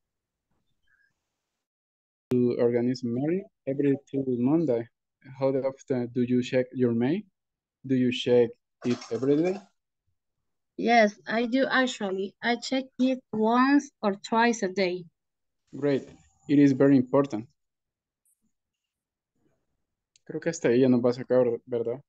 [SPEAKER 16] To organize meeting every 2 Monday. How often do you check your mail? Do you check it every day?
[SPEAKER 3] Yes, I do actually. I check it once or twice a day.
[SPEAKER 16] Great. It is very important. Creo que hasta ahí ya nos va a sacar, ¿verdad?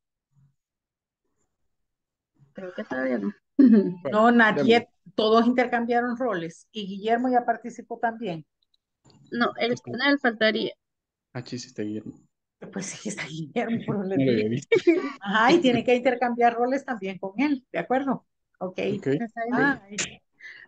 [SPEAKER 3] Creo que todavía no.
[SPEAKER 1] No, nadie, todos intercambiaron roles y Guillermo ya participó también.
[SPEAKER 3] No, con él faltaría.
[SPEAKER 16] Aquí sí está Guillermo.
[SPEAKER 1] Pues sí, está Guillermo, pero les
[SPEAKER 16] No lo había
[SPEAKER 1] digo.
[SPEAKER 16] visto.
[SPEAKER 1] Ajá, y tiene que intercambiar roles también con él, ¿de acuerdo? Ok. Bye.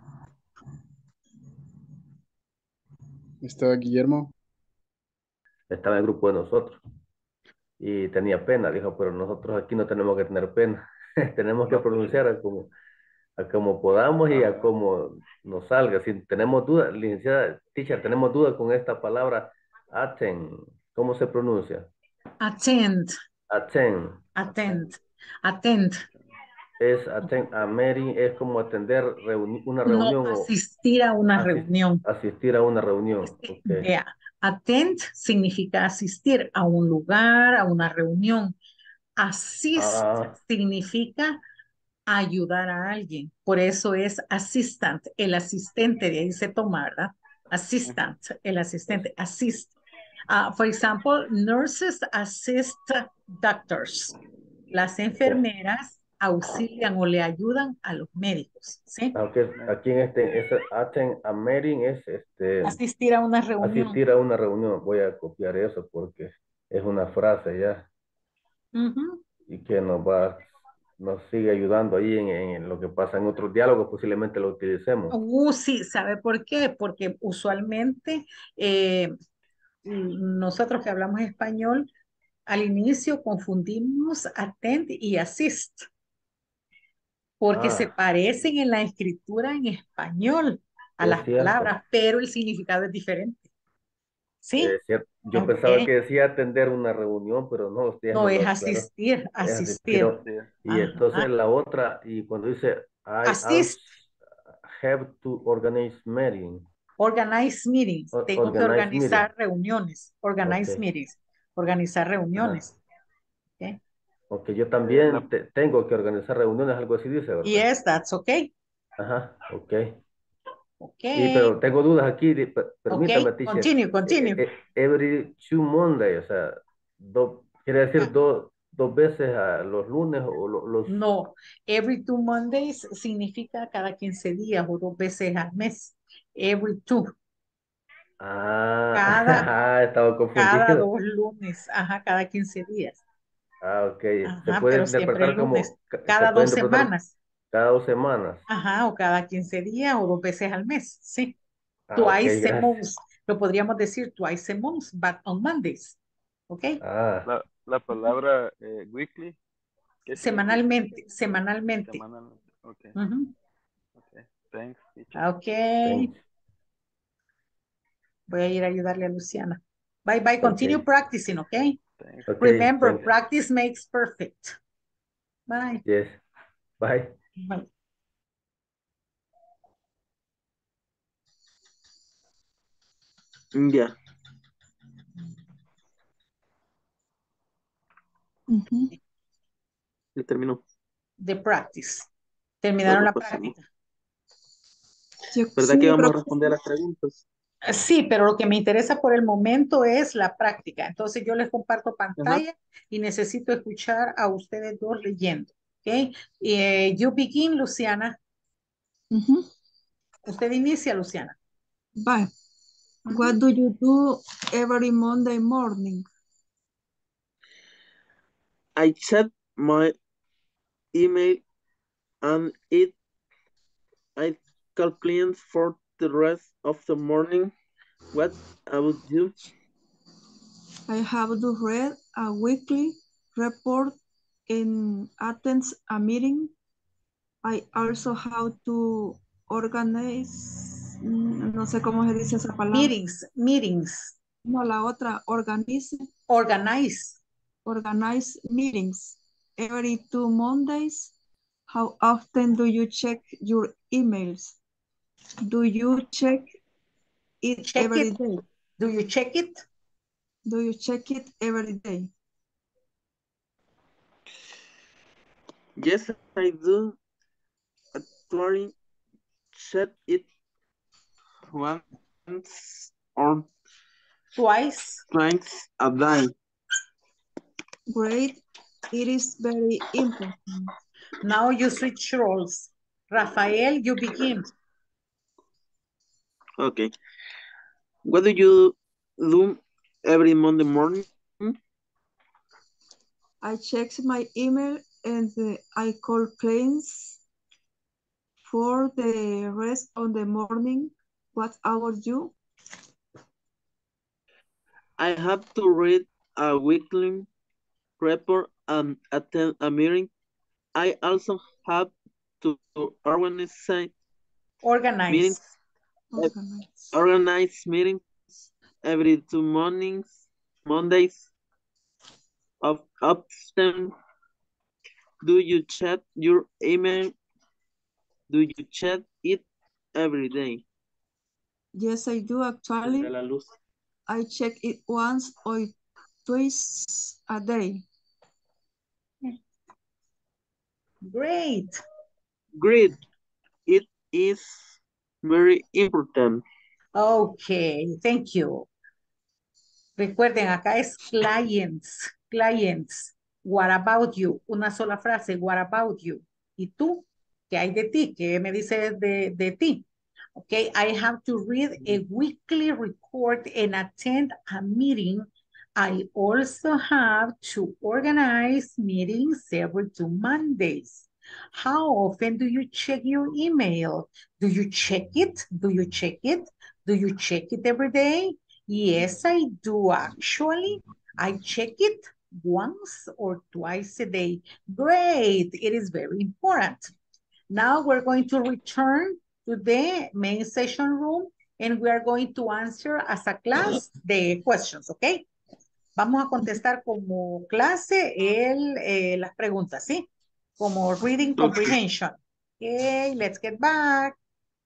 [SPEAKER 16] Estaba Guillermo.
[SPEAKER 11] Estaba en el grupo de nosotros y tenía pena, dijo, pero nosotros aquí no tenemos que tener pena, tenemos que pronunciar a como podamos y a como nos salga. Si tenemos dudas, licenciada, teacher, tenemos dudas con esta palabra attend, ¿cómo se pronuncia?
[SPEAKER 1] Attend.
[SPEAKER 11] Attend.
[SPEAKER 1] Attend. Attend.
[SPEAKER 11] Es attend a meeting, es como atender una reunión.
[SPEAKER 1] No, asistir a una reunión.
[SPEAKER 11] Asistir a una reunión. Okay.
[SPEAKER 1] Vea, attend significa asistir a un lugar, a una reunión. Assist significa ayudar a alguien. Por eso es assistant, el asistente, de ahí se toma, ¿verdad? Assistant, el asistente, assist. For example, nurses assist doctors. Las enfermeras auxilian o le ayudan a los médicos, ¿sí?
[SPEAKER 11] Aunque aquí en attend a meeting es
[SPEAKER 1] asistir a una reunión.
[SPEAKER 11] Asistir a una reunión. Voy a copiar eso porque es una frase ya. Y que nos nos sigue ayudando ahí en lo que pasa en otros diálogos, posiblemente lo utilicemos.
[SPEAKER 1] Sí, ¿sabe por qué? Porque usualmente nosotros que hablamos español, al inicio confundimos attend y assist, porque se
[SPEAKER 11] Ah,
[SPEAKER 1] parecen en la escritura en español a
[SPEAKER 11] es
[SPEAKER 1] las
[SPEAKER 11] cierto.
[SPEAKER 1] palabras, pero el significado es diferente. ¿Sí?
[SPEAKER 11] Es cierto. Yo
[SPEAKER 1] Ok.
[SPEAKER 11] pensaba que decía atender una reunión, pero no, usted ya
[SPEAKER 1] No
[SPEAKER 11] me
[SPEAKER 1] es
[SPEAKER 11] lo aclaró.
[SPEAKER 1] asistir,
[SPEAKER 11] Es asistir.
[SPEAKER 1] asistir.
[SPEAKER 11] Y entonces
[SPEAKER 1] Ajá.
[SPEAKER 11] la otra, y cuando dice, I also
[SPEAKER 1] Assist,
[SPEAKER 11] have to organize meeting.
[SPEAKER 1] organize meetings. Tengo que
[SPEAKER 11] Organize meeting.
[SPEAKER 1] organizar reuniones. Organize
[SPEAKER 11] Ok.
[SPEAKER 1] meetings. Organizar
[SPEAKER 11] Ajá.
[SPEAKER 1] reuniones. ¿Ok?
[SPEAKER 11] Ok, yo también tengo que organizar reuniones, algo así dice, ¿verdad?
[SPEAKER 1] Yes, that's okay.
[SPEAKER 11] Ajá, ok.
[SPEAKER 1] Okay.
[SPEAKER 11] Pero tengo dudas aquí, permítame,
[SPEAKER 1] Okay.
[SPEAKER 11] teacher.
[SPEAKER 1] Continue.
[SPEAKER 11] Every 2 Monday, o sea, quiere decir dos veces a los lunes o los...
[SPEAKER 1] No, every 2 Mondays significa cada 15 días o 2 veces al mes. Every 2.
[SPEAKER 11] Ah, estaba
[SPEAKER 1] Cada
[SPEAKER 11] confundido.
[SPEAKER 1] 2 lunes. Ajá, cada 15 días.
[SPEAKER 11] Ah, ok. Se
[SPEAKER 1] Ajá,
[SPEAKER 11] puede
[SPEAKER 1] pero siempre
[SPEAKER 11] interpretar
[SPEAKER 1] el lunes.
[SPEAKER 11] como, se
[SPEAKER 1] Cada
[SPEAKER 11] puede
[SPEAKER 1] 2
[SPEAKER 11] interpretar
[SPEAKER 1] semanas.
[SPEAKER 11] cada 2 semanas.
[SPEAKER 1] Ajá, o cada 15 días o 2 veces al mes. Sí.
[SPEAKER 11] Ah, ok,
[SPEAKER 1] Twice a
[SPEAKER 11] gracias.
[SPEAKER 1] month. Lo podríamos decir twice a month, but on Mondays. ¿Ok?
[SPEAKER 11] Ah,
[SPEAKER 17] La palabra weekly, ¿qué significa?
[SPEAKER 1] Semanalmente. Semanalmente.
[SPEAKER 17] Semanalmente. Ok.
[SPEAKER 1] Ujú.
[SPEAKER 17] Okay. Thanks, teacher.
[SPEAKER 1] Ok.
[SPEAKER 11] thanks.
[SPEAKER 1] Voy a ir a ayudarle a Luciana. Bye, bye. Continue
[SPEAKER 11] Ok,
[SPEAKER 1] practicing, okay?
[SPEAKER 17] Thanks.
[SPEAKER 11] ok,
[SPEAKER 1] Remember,
[SPEAKER 11] thanks.
[SPEAKER 1] practice makes perfect. Bye.
[SPEAKER 11] Yes, bye.
[SPEAKER 1] Bye.
[SPEAKER 13] Ya. Ya terminó.
[SPEAKER 1] The practice. Terminaron
[SPEAKER 13] Bueno,
[SPEAKER 1] la
[SPEAKER 13] pasemos.
[SPEAKER 1] práctica.
[SPEAKER 13] ¿Verdad que
[SPEAKER 14] Sí,
[SPEAKER 13] vamos a
[SPEAKER 14] creo que
[SPEAKER 13] responder a
[SPEAKER 14] sí.
[SPEAKER 13] las preguntas?
[SPEAKER 1] Sí, pero lo que me interesa por el momento es la práctica. Entonces yo les comparto
[SPEAKER 13] Ajá.
[SPEAKER 1] pantalla y necesito escuchar a ustedes dos leyendo. ¿Ok? You begin, Luciana.
[SPEAKER 14] Ujú.
[SPEAKER 1] Usted inicia, Luciana.
[SPEAKER 14] Bye.
[SPEAKER 1] Ujú.
[SPEAKER 14] What do you do every Monday morning?
[SPEAKER 13] I check my email and I call clients for the rest of the morning. What about you?
[SPEAKER 14] I have to read a weekly report and attend a meeting. I also have to organize, no sé cómo se dice esa palabra.
[SPEAKER 1] Meetings.
[SPEAKER 14] No, la otra, organize meetings every 2 Mondays. How often do you check your emails? Do you check it every day?
[SPEAKER 1] Do you check it?
[SPEAKER 14] Do you check it every day?
[SPEAKER 13] Yes, I do. Actually, check it once or
[SPEAKER 1] twice
[SPEAKER 13] a day.
[SPEAKER 14] Great. It is very important.
[SPEAKER 1] Now you switch roles. Rafael, you begin.
[SPEAKER 13] Okay. What do you do every Monday morning?
[SPEAKER 14] I check my email and I call clients for the rest of the morning. What about you?
[SPEAKER 13] I have to read a weekly report and attend a meeting. I also have to organize meetings. Organize meetings every 2 Mondays. Often, do you check your email? Do you check it every day?
[SPEAKER 14] Yes, I do actually. I check it once or twice a day.
[SPEAKER 1] Great.
[SPEAKER 13] Great. It is very important.
[SPEAKER 1] Okay, thank you. Recuerden, acá es clients. What about you? Una sola frase, what about you? ¿Y tú? ¿Qué hay de ti? ¿Qué me dices de ti? Okay, I have to read a weekly report and attend a meeting. I also have to organize meetings every 2 Mondays. How often do you check your email? Do you check it? Do you check it? Do you check it every day? Yes, I do actually. I check it once or twice a day. Great, it is very important. Now we're going to return to the main session room and we are going to answer as a class the questions, okay? Vamos a contestar como clase las preguntas, ¿sí? Como reading comprehension. Okay, let's get back.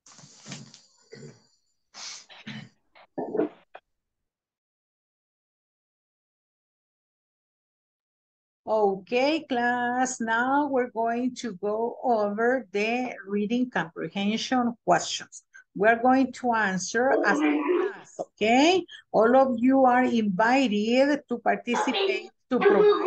[SPEAKER 1] Okay, class, now we're going to go over the reading comprehension questions. We're going to answer as a class, okay? All of you are invited to participate to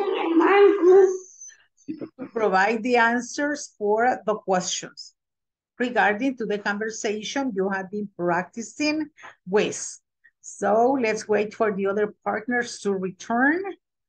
[SPEAKER 1] provide the answers for the questions regarding to the conversation you have been practicing with. So let's wait for the other partners to return.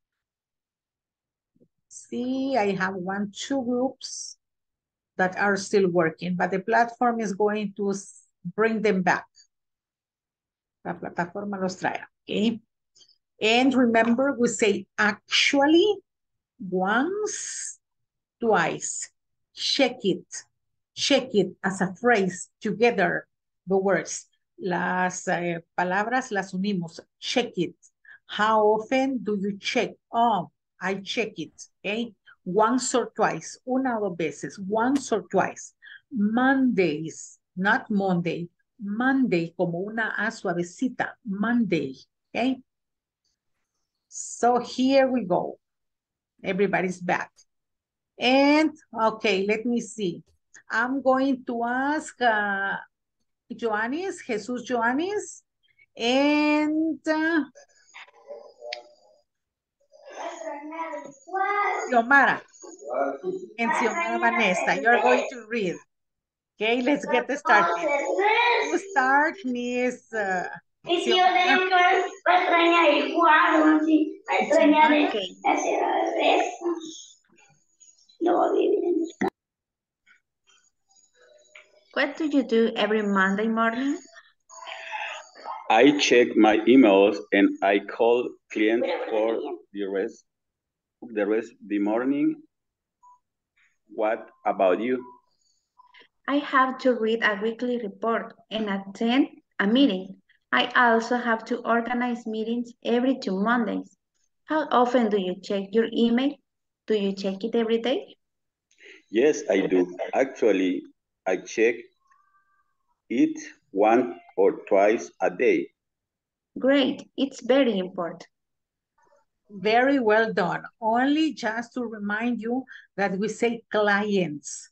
[SPEAKER 1] See, I have 2 groups that are still working, but the platform is going to bring them back. La plataforma los trae, okay? And remember, we say actually once, twice. Check it as a phrase together, the words. Las palabras las unimos. Check it. How often do you check? Oh, I check it, okay? Once or twice, una o dos veces, once or twice. Mondays, not Monday. Monday, como una A suavecita, Monday, okay? So here we go. Everybody's back. And, okay, let me see. I'm going to ask Joannis, Jesus Joannis, and Xiomara. And Xiomara Vanessa, you're going to read. Okay, let's get started. You start, Miss Xiomara.
[SPEAKER 9] What do you do every Monday morning?
[SPEAKER 4] I check my emails and I call clients for the rest the morning. What about you?
[SPEAKER 9] I have to read a weekly report and attend a meeting. I also have to organize meetings every 2 Mondays. How often do you check your email? Do you check it every day?
[SPEAKER 4] Yes, I do. Actually, I check it once or twice a day.
[SPEAKER 9] Great, it's very important.
[SPEAKER 1] Very well done. Only just to remind you that we say clients,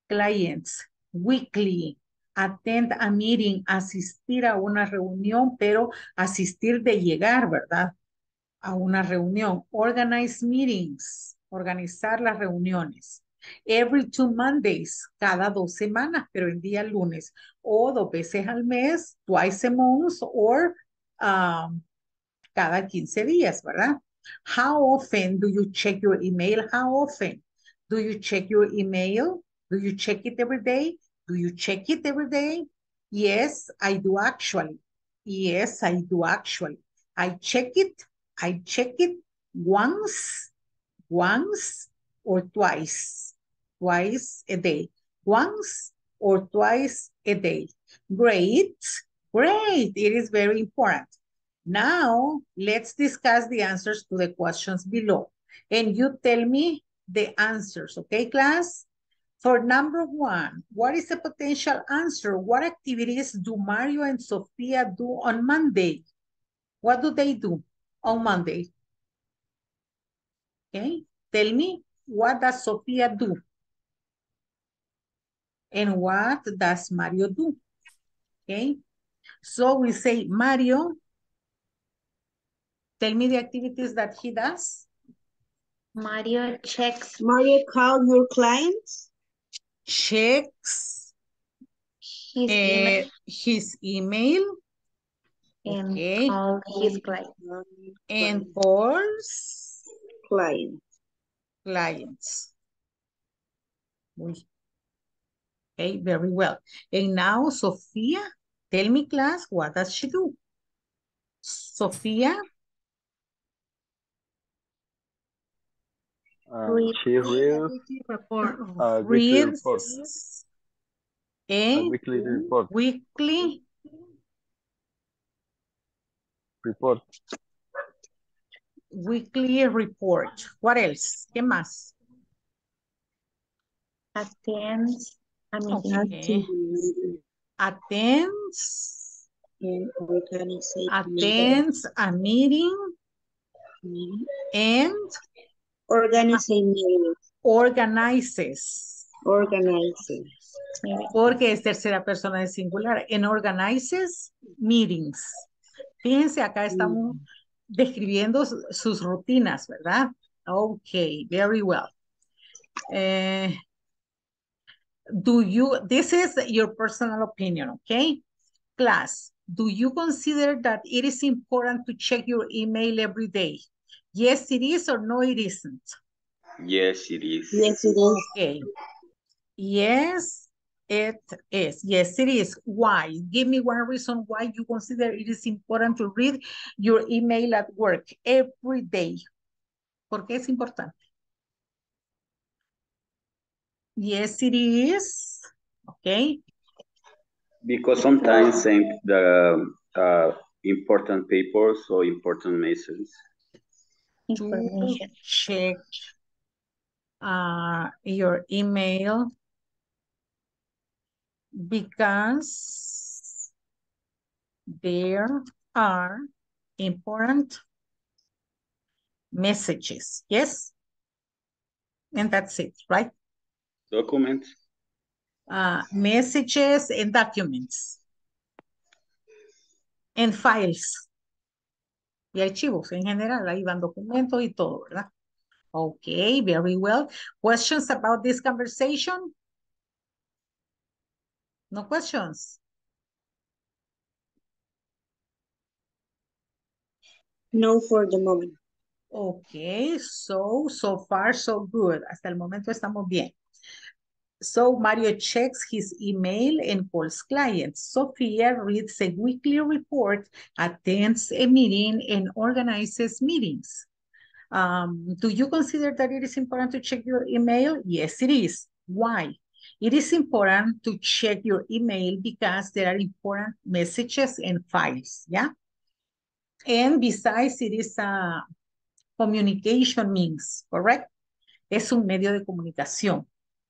[SPEAKER 1] weekly, attend a meeting, asistir a una reunión, pero asistir de llegar, ¿verdad? A una reunión. Organize meetings, organizar las reuniones. Every 2 Mondays, cada 2 semanas, pero el día lunes. O 2 veces al mes, twice a month, or cada 15 días, ¿verdad? How often do you check your email? How often do you check your email? Do you check it every day? Do you check it every day? Yes, I do actually. Yes, I do actually. I check it once or twice a day. Once or twice a day. Great. It is very important. Now, let's discuss the answers to the questions below. And you tell me the answers, okay, class? For number 1, what is the potential answer? What activities do Mario and Sophia do on Monday? What do they do on Monday? Okay, tell me, what does Sophia do? And what does Mario do? Okay, so we say Mario. Tell me the activities that he does.
[SPEAKER 9] Mario checks.
[SPEAKER 15] Mario calls your clients.
[SPEAKER 1] Checks his email.
[SPEAKER 9] and
[SPEAKER 1] Okay.
[SPEAKER 9] call his client.
[SPEAKER 1] And calls
[SPEAKER 15] Clients.
[SPEAKER 1] Uy. Okay, very well. And now, Sophia, tell me, class, what does she do? Sophia,
[SPEAKER 17] She reads
[SPEAKER 9] Report.
[SPEAKER 17] a weekly report.
[SPEAKER 1] reads
[SPEAKER 17] A
[SPEAKER 1] a
[SPEAKER 17] weekly report.
[SPEAKER 1] weekly
[SPEAKER 17] Report.
[SPEAKER 1] report. What else? ¿Qué más?
[SPEAKER 9] Attends a meeting.
[SPEAKER 1] Okay. Attends
[SPEAKER 15] And
[SPEAKER 1] attends a meeting and
[SPEAKER 15] organize a meeting.
[SPEAKER 1] organizes.
[SPEAKER 15] Organizes.
[SPEAKER 1] Porque es tercera persona de singular. En organizes meetings. Fíjense, acá estamos describiendo sus rutinas, ¿verdad? Okay, very well. This is your personal opinion, okay? Class, do you consider that it is important to check your email every day? Yes, it is, or no, it isn't?
[SPEAKER 4] Yes, it is.
[SPEAKER 15] Yes, it is.
[SPEAKER 1] Okay. Yes, it is. Yes, it is. Why? Give me one reason why you consider it is important to read your email at work every day. ¿Por qué es importante? Yes, it is. Okay.
[SPEAKER 4] Because sometimes send the important papers or important messages.
[SPEAKER 1] To check your email because there are important messages. Yes? And that's it, right?
[SPEAKER 4] Documents.
[SPEAKER 1] Messages and documents. And files. Y archivos en general. Ahí van documentos y todo, ¿verdad? Okay, very well. Questions about this conversation? No questions?
[SPEAKER 15] No for the moment.
[SPEAKER 1] Okay, so far so good. Hasta el momento estamos bien. So Mario checks his email and calls clients. Sophia reads a weekly report, attends a meeting, and organizes meetings. Do you consider that it is important to check your email? Yes, it is. Why? It is important to check your email because there are important messages and files, yeah? And besides, it is a communication means, correct? Es un medio de comunicación.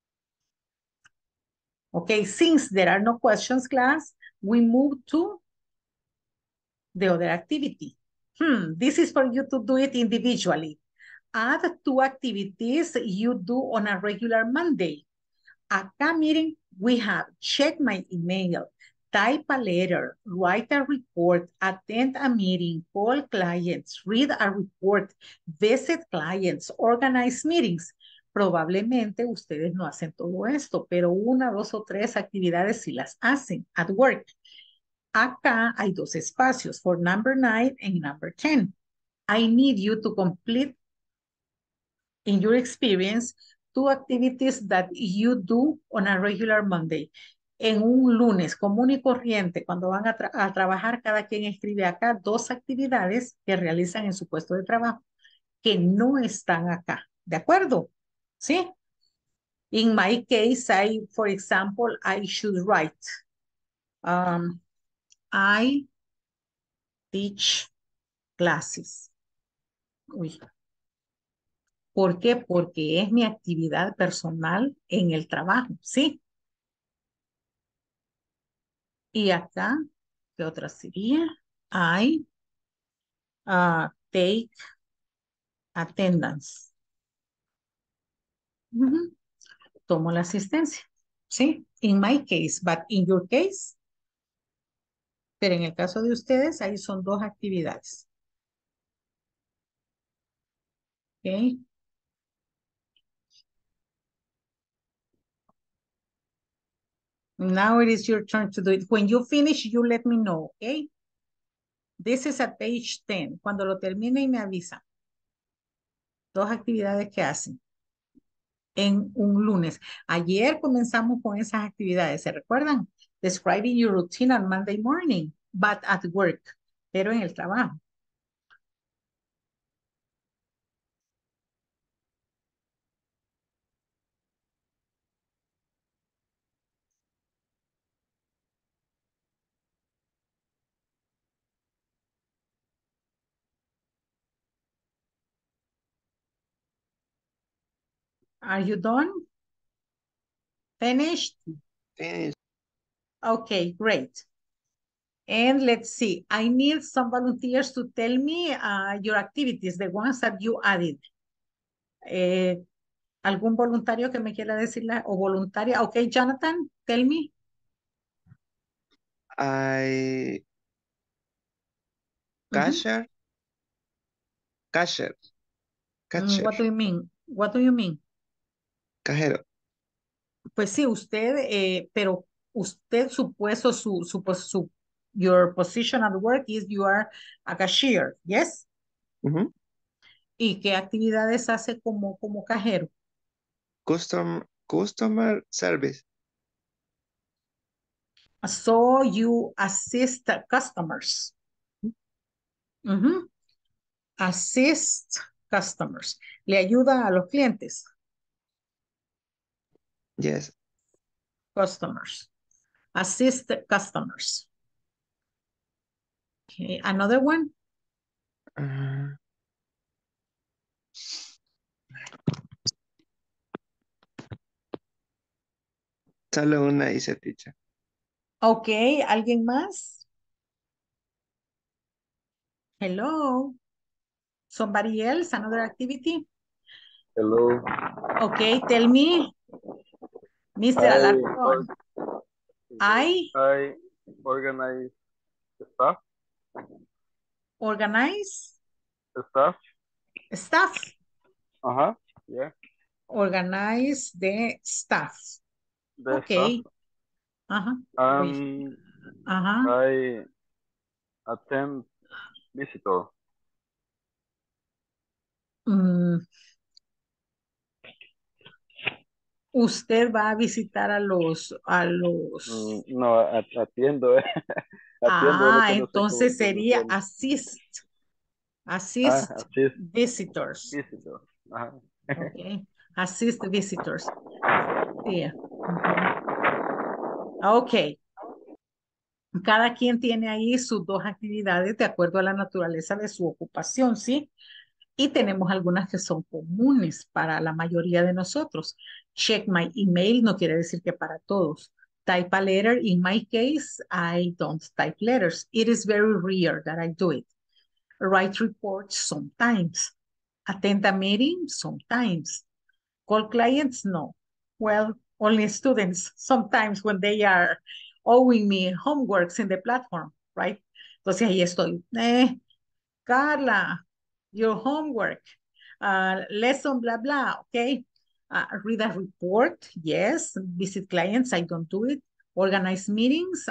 [SPEAKER 1] Okay, since there are no questions, class, we move to the other activity. This is for you to do it individually. Add 2 activities you do on a regular Monday. Acá, miren, we have check my email, type a letter, write a report, attend a meeting, call clients, read a report, visit clients, organize meetings. Probablemente ustedes no hacen todo esto, pero 1, 2 o 3 actividades sí las hacen at work. Acá hay 2 espacios, for number 9 and number 10. I need you to complete, in your experience, 2 activities that you do on a regular Monday. En un lunes común y corriente, cuando van a trabajar, cada quien escribe acá 2 actividades que realizan en su puesto de trabajo, que no están acá. ¿De acuerdo? ¿Sí? In my case, for example, I should write. I teach classes. Uy. ¿Por qué? Porque es mi actividad personal en el trabajo, ¿sí? Y acá, ¿qué otra sería? I take attendance. Tomo la asistencia, ¿sí? In my case, but in your case. Pero en el caso de ustedes, ahí son 2 actividades. ¿Ok? Now it is your turn to do it. When you finish, you let me know, okay? This is at page 10. Cuando lo termine y me avisa. 2 actividades que hacen en un lunes. Ayer comenzamos con esas actividades, ¿se recuerdan? Describing your routine on Monday morning, but at work, pero en el trabajo. Are you done? Finished?
[SPEAKER 7] Finished.
[SPEAKER 1] Okay, great. And let's see, I need some volunteers to tell me your activities, the ones that you added. ¿Algún voluntario que me quiera decirla o voluntaria? Okay, Jonathan, tell me.
[SPEAKER 7] Cashier.
[SPEAKER 1] What do you mean? What do you mean?
[SPEAKER 7] Cajero.
[SPEAKER 1] Pues sí, usted, pero usted supuesto your position at work is you are a cashier, yes? ¿Y qué actividades hace como cajero?
[SPEAKER 7] Customer service.
[SPEAKER 1] So you assist customers. Assist customers. ¿Le ayuda a los clientes?
[SPEAKER 7] Yes.
[SPEAKER 1] Customers. Assist customers. Okay, another one?
[SPEAKER 7] Solo una dice, teacher.
[SPEAKER 1] Ok, ¿alguien más? Hello? Somebody else, another activity?
[SPEAKER 17] Hello.
[SPEAKER 1] Okay, tell me, Mr. Alarcón. I
[SPEAKER 17] organize the stuff.
[SPEAKER 1] Organize?
[SPEAKER 17] The stuff.
[SPEAKER 1] Stuff.
[SPEAKER 17] Yeah.
[SPEAKER 1] Organize the stuff.
[SPEAKER 17] The
[SPEAKER 1] Okay.
[SPEAKER 17] stuff.
[SPEAKER 1] I
[SPEAKER 17] attend visitor.
[SPEAKER 1] Usted va a visitar a los
[SPEAKER 17] No, atiendo.
[SPEAKER 1] Entonces sería assist visitors. Okay. Assist visitors. Yeah. Ok. Cada quien tiene ahí sus 2 actividades de acuerdo a la naturaleza de su ocupación, ¿sí? Y tenemos algunas que son comunes para la mayoría de nosotros. Check my email no quiere decir que para todos. Type a letter. In my case, I don't type letters. It is very rare that I do it. Write reports sometimes. Attend a meeting sometimes. Call clients, no. Well, only students sometimes when they are owing me homeworks in the platform, right? Entonces ahí estoy. Carla, your homework, lesson, blah, blah, okay? Read a report, yes. Visit clients, I don't do it. Organize meetings,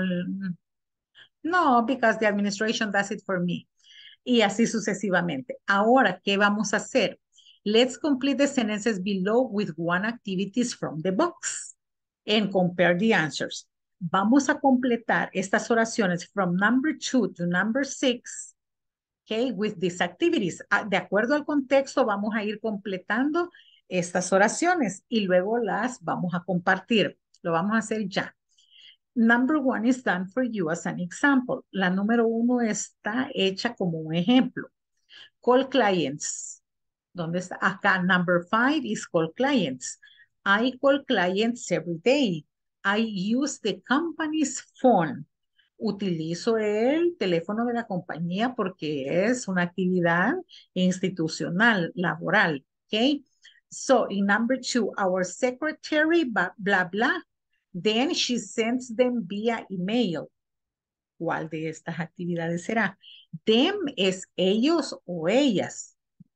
[SPEAKER 1] no, because the administration does it for me. Y así sucesivamente. Ahora, ¿qué vamos a hacer? Let's complete the sentences below with one activities from the box and compare the answers. Vamos a completar estas oraciones from number 2 to number 6, okay, with these activities. De acuerdo al contexto, vamos a ir completando estas oraciones y luego las vamos a compartir. Lo vamos a hacer ya. Number 1 is done for you as an example. La número 1 está hecha como un ejemplo. Call clients. ¿Dónde está? Acá, number 5 is call clients. I call clients every day. I use the company's phone. Utilizo el teléfono de la compañía porque es una actividad institucional, laboral. Okay? So, in number 2, our secretary, blah, blah, blah. Then she sends them via email. ¿Cuál de estas actividades será? Them es ellos o ellas.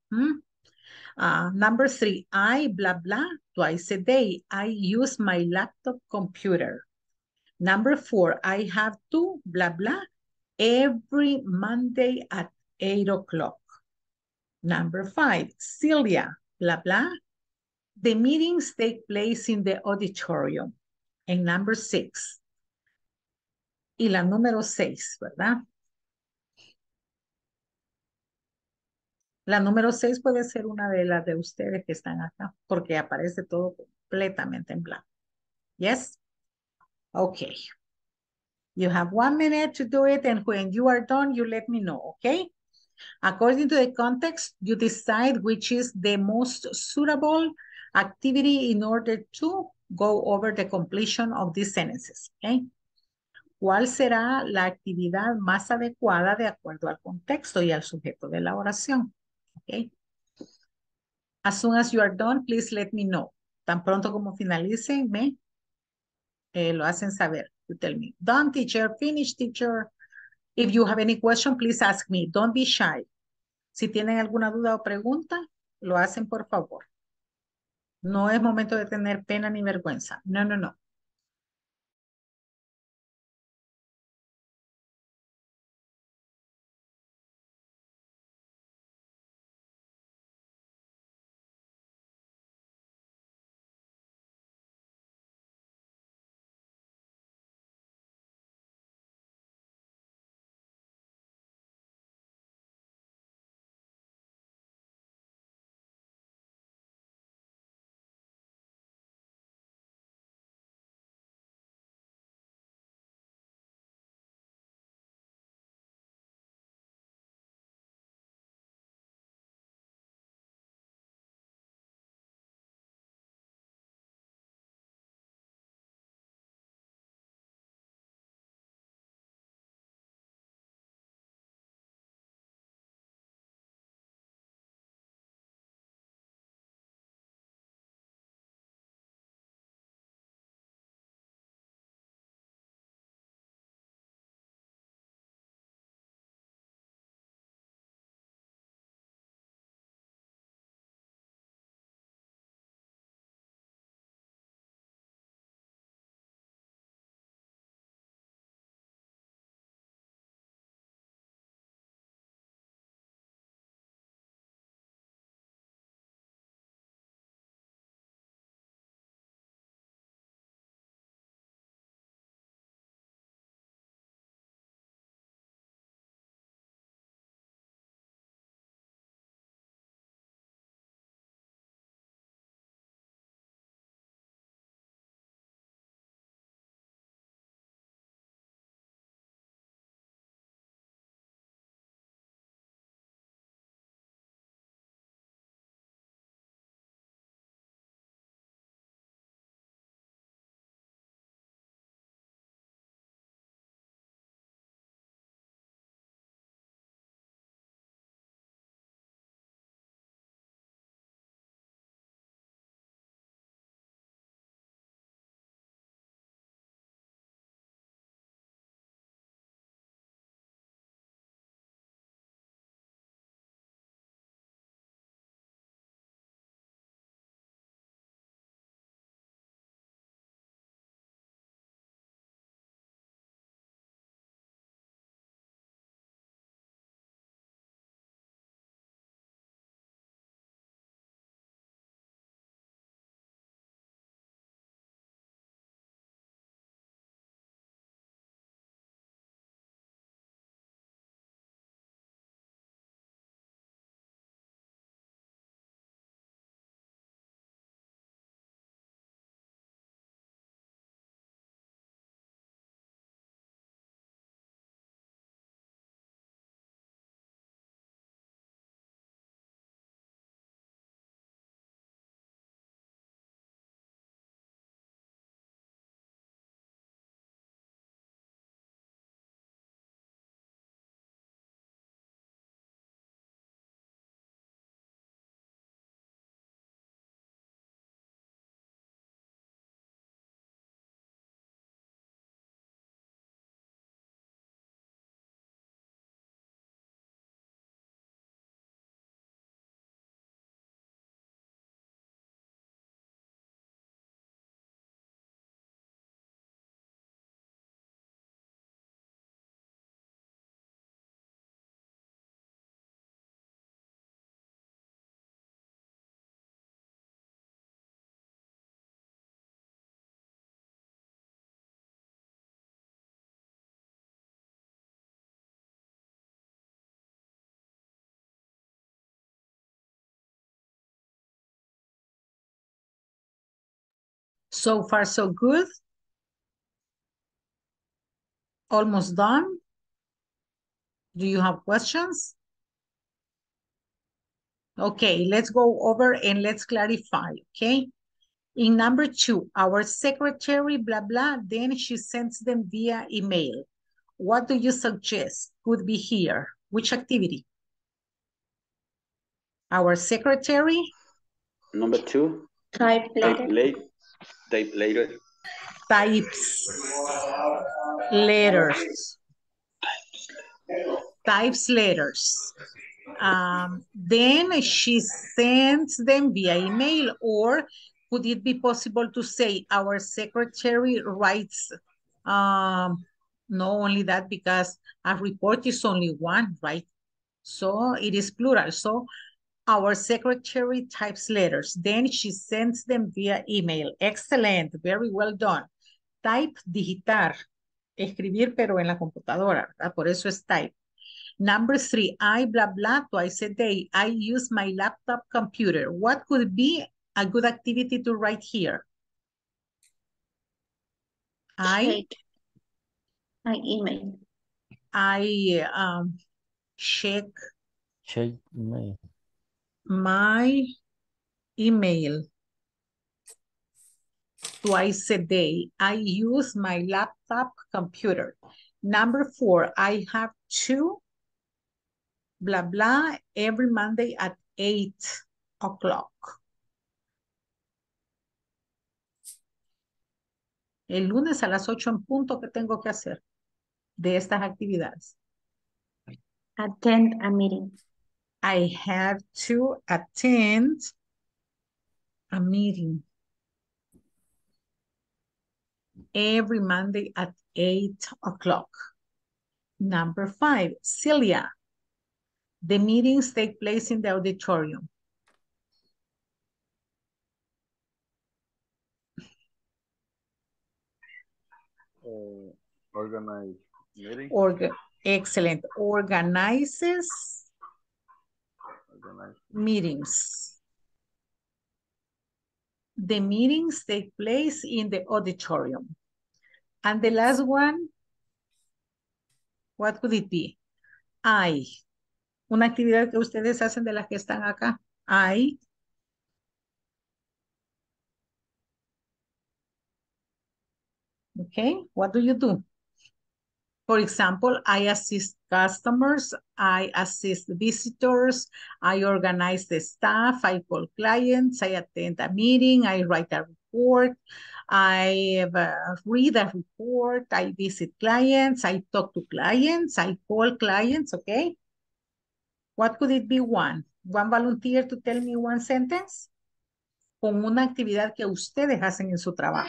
[SPEAKER 1] Number 3, I, blah, blah, twice a day. I use my laptop computer. Number 4, I have to, blah, blah, every Monday at 8 o'clock. Number 5, Celia, blah, blah. The meetings take place in the auditorium. And number 6. Y la número 6, ¿verdad? La número 6 puede ser una de las de ustedes que están acá, porque aparece todo completamente en blanco. Yes? Okay. You have 1 minute to do it, and when you are done, you let me know, okay? According to the context, you decide which is the most suitable activity in order to go over the completion of these sentences, okay? ¿Cuál será la actividad más adecuada de acuerdo al contexto y al sujeto de la oración? Okay. As soon as you are done, please let me know. Tan pronto como finalicen, me lo hacen saber. You tell me, done, teacher, finish, teacher. If you have any question, please ask me. Don't be shy. Si tienen alguna duda o pregunta, lo hacen por favor. No es momento de tener pena ni vergüenza. No, no, no. So far, so good. Almost done. Do you have questions? Okay, let's go over and let's clarify, okay? In number 2, our secretary, blah, blah, then she sends them via email. What do you suggest could be here? Which activity? Our secretary?
[SPEAKER 4] Number 2.
[SPEAKER 9] Type later.
[SPEAKER 4] Type later.
[SPEAKER 1] Types letters. Types letters. Then she sends them via email, or could it be possible to say our secretary writes, no, only that because a report is only one, right? So it is plural. So our secretary types letters, then she sends them via email. Excellent, very well done. Type, digitar, escribir pero en la computadora, ¿verdad? Por eso es type. Number 3, I blah blah twice a day. I use my laptop computer. What could be a good activity to write here?
[SPEAKER 9] Check my email.
[SPEAKER 1] I check my email twice a day. I use my laptop computer. Number 4, I have to blah, blah, every Monday at 8 o'clock. El lunes a las 8 en punto, ¿qué tengo que hacer de estas actividades?
[SPEAKER 9] Attend a meeting.
[SPEAKER 1] I have to attend a meeting every Monday at 8 o'clock. Number 5, Celia. The meetings take place in the auditorium.
[SPEAKER 17] Organize meeting.
[SPEAKER 1] Excellent. Organizes meetings. The meetings take place in the auditorium. And the last one, what could it be? Una actividad que ustedes hacen de las que están acá. Okay, what do you do? For example, I assist customers, I assist visitors, I organize the staff, I call clients, I attend a meeting, I write a report, I read a report, I visit clients, I talk to clients, I call clients, okay? What could it be one? One volunteer to tell me one sentence? Con una actividad que ustedes hacen en su trabajo.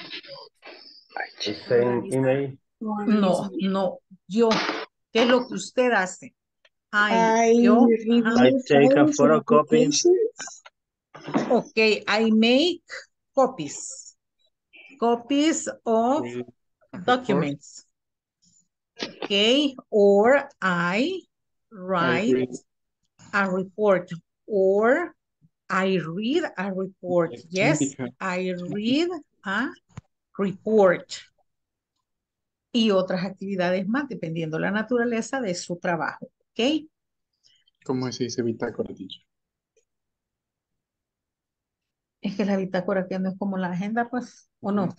[SPEAKER 6] Email.
[SPEAKER 1] No, yo. ¿Qué es lo que usted hace?
[SPEAKER 6] I take a photocopy.
[SPEAKER 1] Okay, I make copies. Copies of documents. Okay, or I write a report, or I read a report. Yes, I read a report. Y otras actividades más, dependiendo la naturaleza de su trabajo, ¿ok?
[SPEAKER 16] ¿Cómo se dice bitácora, teacher?
[SPEAKER 1] Es que la bitácora que no es como la agenda, pues, ¿o no?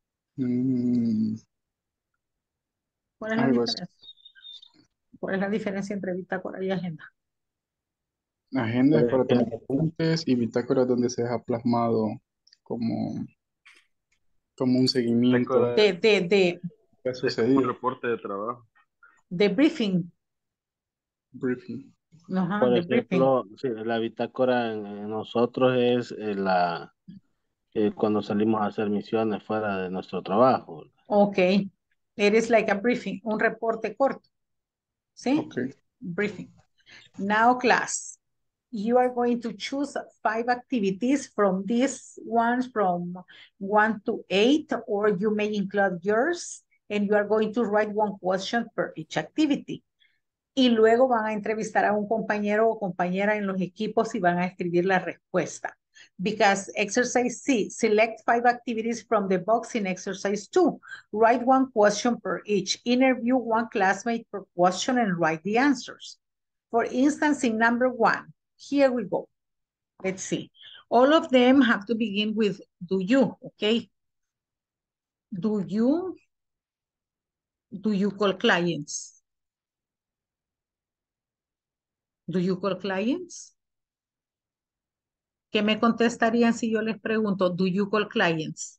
[SPEAKER 1] ¿Cuál es la diferencia? ¿Cuál es la diferencia entre bitácora y agenda?
[SPEAKER 16] Agenda es para tener apuntes y bitácora es donde se deja plasmado como un seguimiento.
[SPEAKER 1] ¿Qué
[SPEAKER 16] ha sucedido?
[SPEAKER 17] Un reporte de trabajo.
[SPEAKER 1] De briefing. Ajá,
[SPEAKER 6] Por
[SPEAKER 1] de
[SPEAKER 6] ejemplo, sí, la bitácora en nosotros es cuando salimos a hacer misiones fuera de nuestro trabajo.
[SPEAKER 1] Ok. It is like a briefing, un reporte corto. ¿Sí?
[SPEAKER 16] Okay.
[SPEAKER 1] Briefing. Now, class, you are going to choose 5 activities from these ones from 1 to 8, or you may include yours, and you are going to write one question per each activity. Y luego van a entrevistar a un compañero o compañera en los equipos y van a escribir la respuesta. Because exercise C, select 5 activities from the box in exercise 2. Write 1 question per each. Interview 1 classmate per question and write the answers. For instance, in number 1, here we go. Let's see. All of them have to begin with do you, okay? Do you call clients? Do you call clients? ¿Qué me contestarían si yo les pregunto, do you call clients?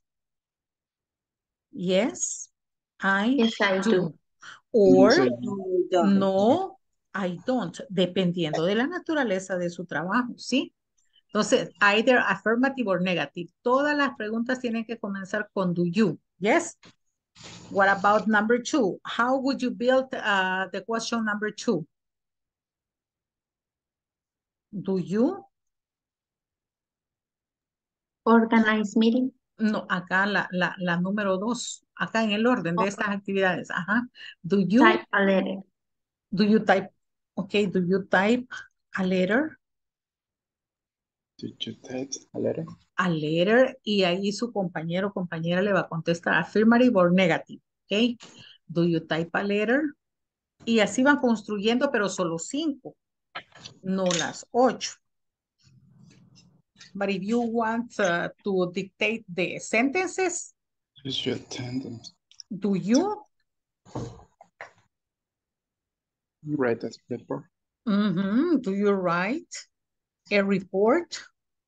[SPEAKER 1] Yes, I do. Or,
[SPEAKER 16] Sí.
[SPEAKER 1] no, I don't, dependiendo de la naturaleza de su trabajo, ¿sí? Entonces, either affirmative or negative. Todas las preguntas tienen que comenzar con do you, yes? What about number 2? How would you build the question number 2? Do you?
[SPEAKER 9] Organize meeting.
[SPEAKER 1] No, acá la número 2, acá en el orden de estas actividades. Ajá. Do you
[SPEAKER 9] Type a letter.
[SPEAKER 1] Do you type, okay, do you type a letter?
[SPEAKER 16] Did you type a letter?
[SPEAKER 1] A letter, y ahí su compañero o compañera le va a contestar affirmative or negative, okay? Do you type a letter? Y así van construyendo, pero solo 5, no las 8. But if you want to dictate the sentences,
[SPEAKER 16] Is your attendance?
[SPEAKER 1] do you?
[SPEAKER 16] Write that report.
[SPEAKER 1] Do you write a report?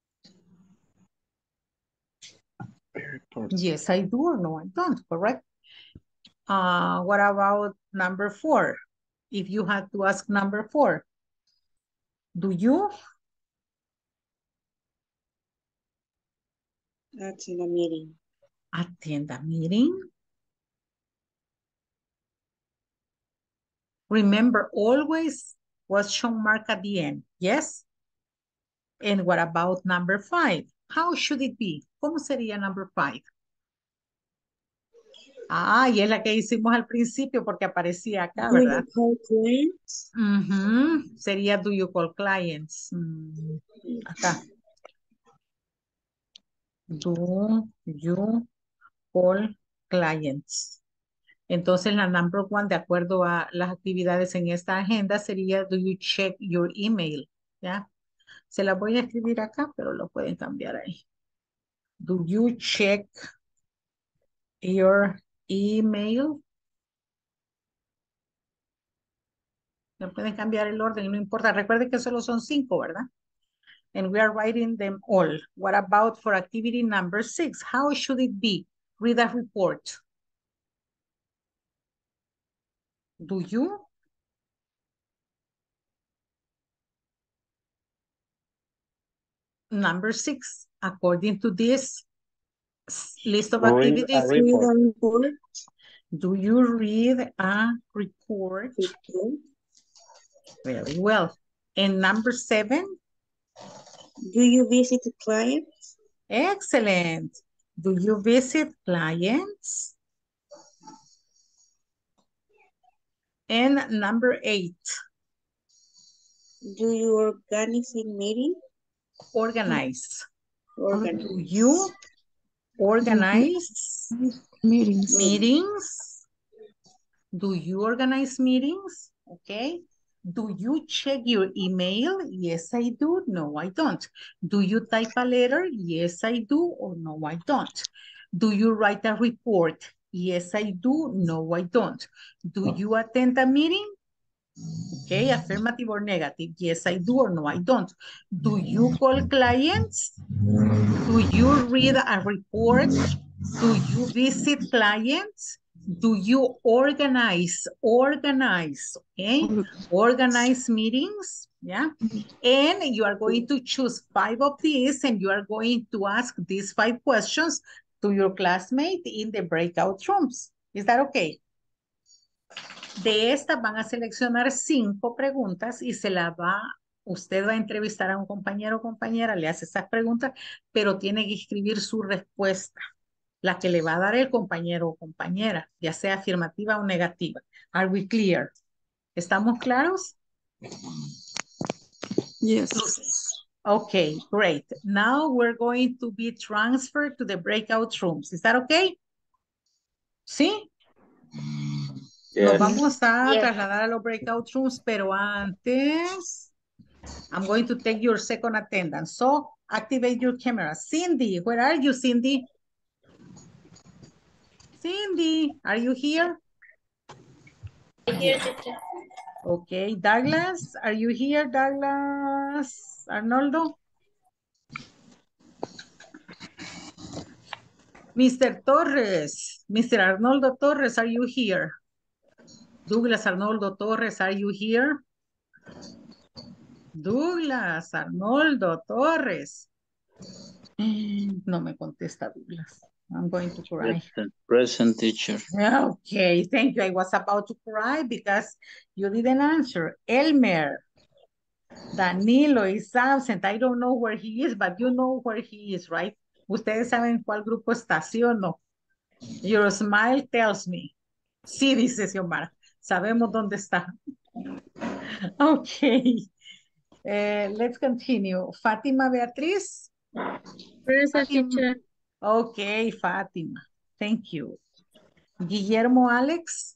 [SPEAKER 1] Yes, I do, or no, I don't, correct? What about number 4? If you had to ask number 4, do you?
[SPEAKER 15] Attend a meeting.
[SPEAKER 1] Attend a meeting? Remember, always question mark at the end, yes? And what about number 5? How should it be? ¿Cómo sería number 5? Ah, y es la que hicimos al principio porque aparecía acá, ¿verdad?
[SPEAKER 15] Do you call clients?
[SPEAKER 1] Sería do you call clients. Acá. Do you call clients? Entonces la number 1, de acuerdo a las actividades en esta agenda, sería do you check your email? ¿Ya? Se la voy a escribir acá, pero lo pueden cambiar ahí. Do you check your email? No pueden cambiar el orden, no importa. Recuerden que solo son 5, ¿verdad? And we are writing them all. What about for activity number 6? How should it be? Read a report. Do you? Number 6, according to this list of activities, do you read a report? Very well. And number 7?
[SPEAKER 15] Do you visit clients?
[SPEAKER 1] Excellent. Do you visit clients? And number 8.
[SPEAKER 15] Do you organize a meeting?
[SPEAKER 1] Organize.
[SPEAKER 15] Organize.
[SPEAKER 1] Do you organize meetings? Do you organize meetings? Okay. Do you check your email? Yes, I do. No, I don't. Do you type a letter? Yes, I do. Or no, I don't. Do you write a report? Yes, I do. No, I don't. Do you attend a meeting? Okay, affirmative or negative. Yes, I do, or no, I don't. Do you call clients? Do you read a report? Do you visit clients? Do you organize, okay? Organize meetings, yeah? And you are going to choose 5 of these and you are going to ask these 5 questions to your classmate in the breakout rooms. Is that okay? De estas van a seleccionar 5 preguntas y usted va a entrevistar a un compañero o compañera, le hace esas preguntas, pero tiene que escribir su respuesta, la que le va a dar el compañero o compañera, ya sea afirmativa o negativa. Are we clear? ¿Estamos claros?
[SPEAKER 14] Yes.
[SPEAKER 1] Okay, great. Now we're going to be transferred to the breakout rooms. Is that okay? ¿Sí? Nos
[SPEAKER 4] Yes.
[SPEAKER 1] vamos a
[SPEAKER 3] Yes.
[SPEAKER 1] trasladar a los breakout rooms, pero antes, I'm going to take your second attendance. So, activate your camera. Cindy, where are you, Cindy? Cindy, are you here?
[SPEAKER 5] Here, teacher.
[SPEAKER 1] Okay, Douglas, are you here, Douglas Arnoldo? Mr. Torres, Mr. Arnoldo Torres, are you here? Douglas Arnoldo Torres, are you here? Douglas Arnoldo Torres. No me contesta Douglas. I'm going to cry.
[SPEAKER 12] Present teacher.
[SPEAKER 1] Okay, thank you. I was about to cry because you didn't answer. Elmer. Danilo is absent. I don't know where he is, but you know where he is, right? Ustedes saben cuál grupo está, ¿sí o no? Your smile tells me. Sí, dice Xiomara. Sabemos dónde está. Okay. Let's continue. Fátima Beatriz.
[SPEAKER 3] Present teacher.
[SPEAKER 1] Okay, Fátima. Thank you. Guillermo Alex.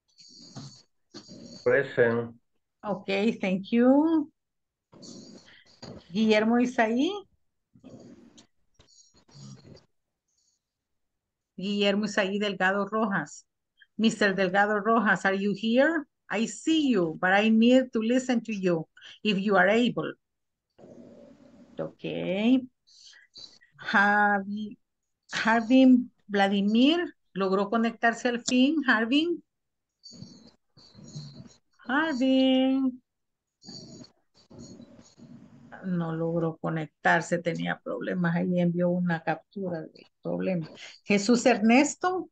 [SPEAKER 11] Present.
[SPEAKER 1] Okay, thank you. Guillermo Isaí. Guillermo Isaí Delgado Rojas. Mr. Delgado Rojas, are you here? I see you, but I need to listen to you if you are able. Okay. Harvin Vladimir, ¿logró conectarse al fin, Harvin? Harvin. No logró conectarse, tenía problemas, ahí envió una captura del problema. Jesús Ernesto.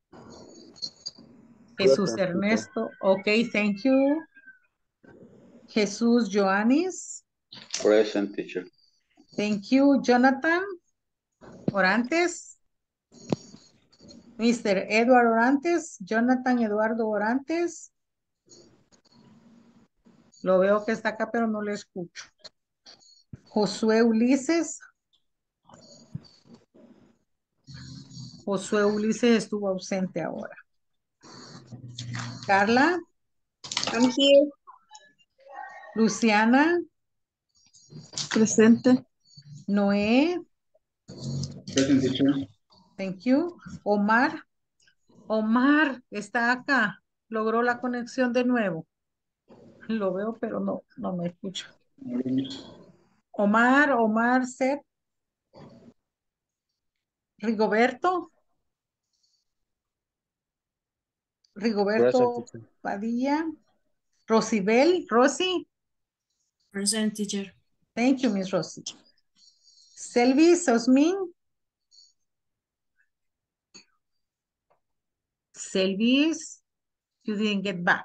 [SPEAKER 1] Jesús
[SPEAKER 4] Present,
[SPEAKER 1] Ernesto, okay, thank you. Jesús Joanis.
[SPEAKER 4] Present, teacher.
[SPEAKER 1] Thank you. Jonathan Orantes. Mr. Edward Orantes. Jonathan Eduardo Orantes. Lo veo que está acá, pero no le escucho. Josué Ulises. Josué Ulises estuvo ausente ahora. Carla.
[SPEAKER 15] I'm here.
[SPEAKER 1] Luciana.
[SPEAKER 14] Presente.
[SPEAKER 1] Noé.
[SPEAKER 16] Present, teacher.
[SPEAKER 1] Thank you. Omar. Omar está acá. Logró la conexión de nuevo. Lo veo, pero no me escucha. Omar Seth. Rigoberto. Rigoberto
[SPEAKER 11] Present,
[SPEAKER 1] Padilla. Rosibel. Rosy.
[SPEAKER 10] Present teacher.
[SPEAKER 1] Thank you, Miss Rosy. Selvis Osmin. Selvis, you didn't get back.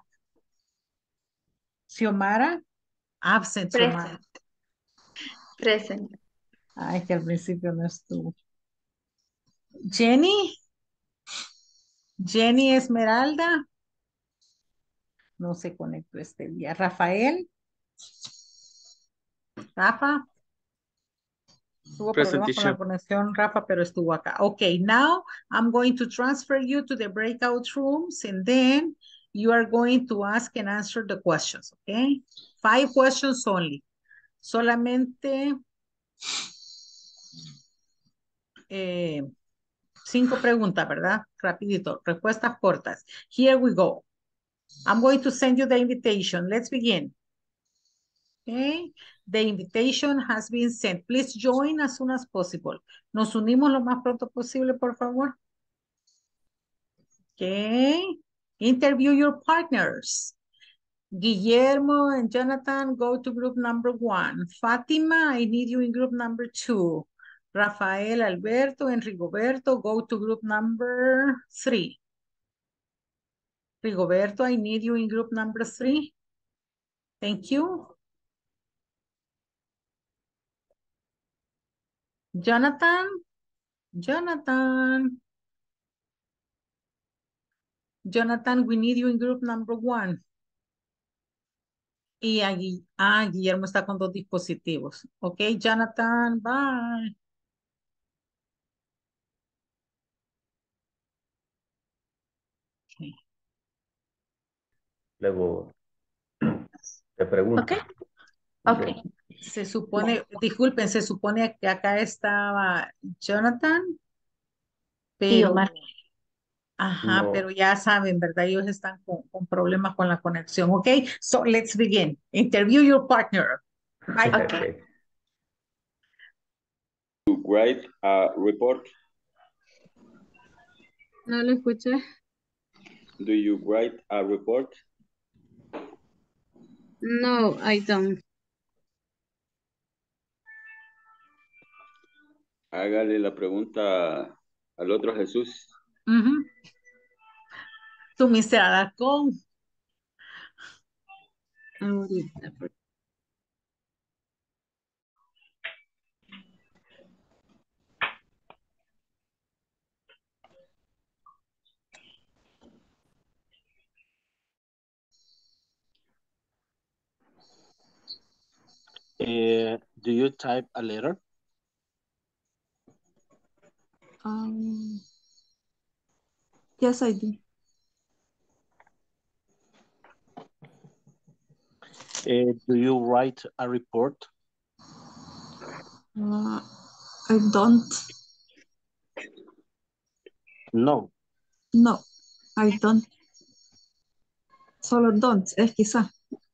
[SPEAKER 1] Xiomara, absent. Xiomara.
[SPEAKER 9] Present.
[SPEAKER 1] Ay, que al principio no estuvo. Jenny. Jenny Esmeralda. No se conectó este día. Rafael. Rafa. Tuvo
[SPEAKER 13] Present,
[SPEAKER 1] problemas con la
[SPEAKER 13] teacher.
[SPEAKER 1] conexión, Rafa, pero estuvo acá. Okay, now I'm going to transfer you to the breakout rooms and then you are going to ask and answer the questions, okay? 5 questions only. Solamente 5 preguntas, ¿verdad? Rapidito, respuestas cortas. Here we go. I'm going to send you the invitation. Let's begin. Okay, the invitation has been sent. Please join as soon as possible. Nos unimos lo más pronto posible, por favor. Okay, interview your partners. Guillermo and Jonathan, go to group number 1. Fatima, I need you in group number 2. Rafael, Alberto, and Rigoberto, go to group number 3. Rigoberto, I need you in group number 3. Thank you. Jonathan, Jonathan, we need you in group number 1. Y Guillermo está con 2 dispositivos. Ok, Jonathan, bye. Okay.
[SPEAKER 11] Luego te pregunto.
[SPEAKER 9] Okay.
[SPEAKER 1] Se supone, disculpen, se supone que acá estaba Jonathan,
[SPEAKER 9] Y
[SPEAKER 1] pero,
[SPEAKER 9] Omar.
[SPEAKER 1] ajá,
[SPEAKER 11] No.
[SPEAKER 1] pero ya saben, ¿verdad? Ellos están con problemas con la conexión. Ok, so let's begin. Interview your partner. Bye.
[SPEAKER 11] Okay.
[SPEAKER 4] To write a report.
[SPEAKER 3] No lo escuché.
[SPEAKER 4] Do you write a report?
[SPEAKER 3] No, I don't.
[SPEAKER 4] Hágale la pregunta al otro Jesús.
[SPEAKER 1] To Mr. Alarcón.
[SPEAKER 3] Ahorita.
[SPEAKER 6] Do you type a letter?
[SPEAKER 14] Yes, I do.
[SPEAKER 6] Do you write a report?
[SPEAKER 14] I don't.
[SPEAKER 6] No.
[SPEAKER 14] No, I don't. Solo don't, es quizá.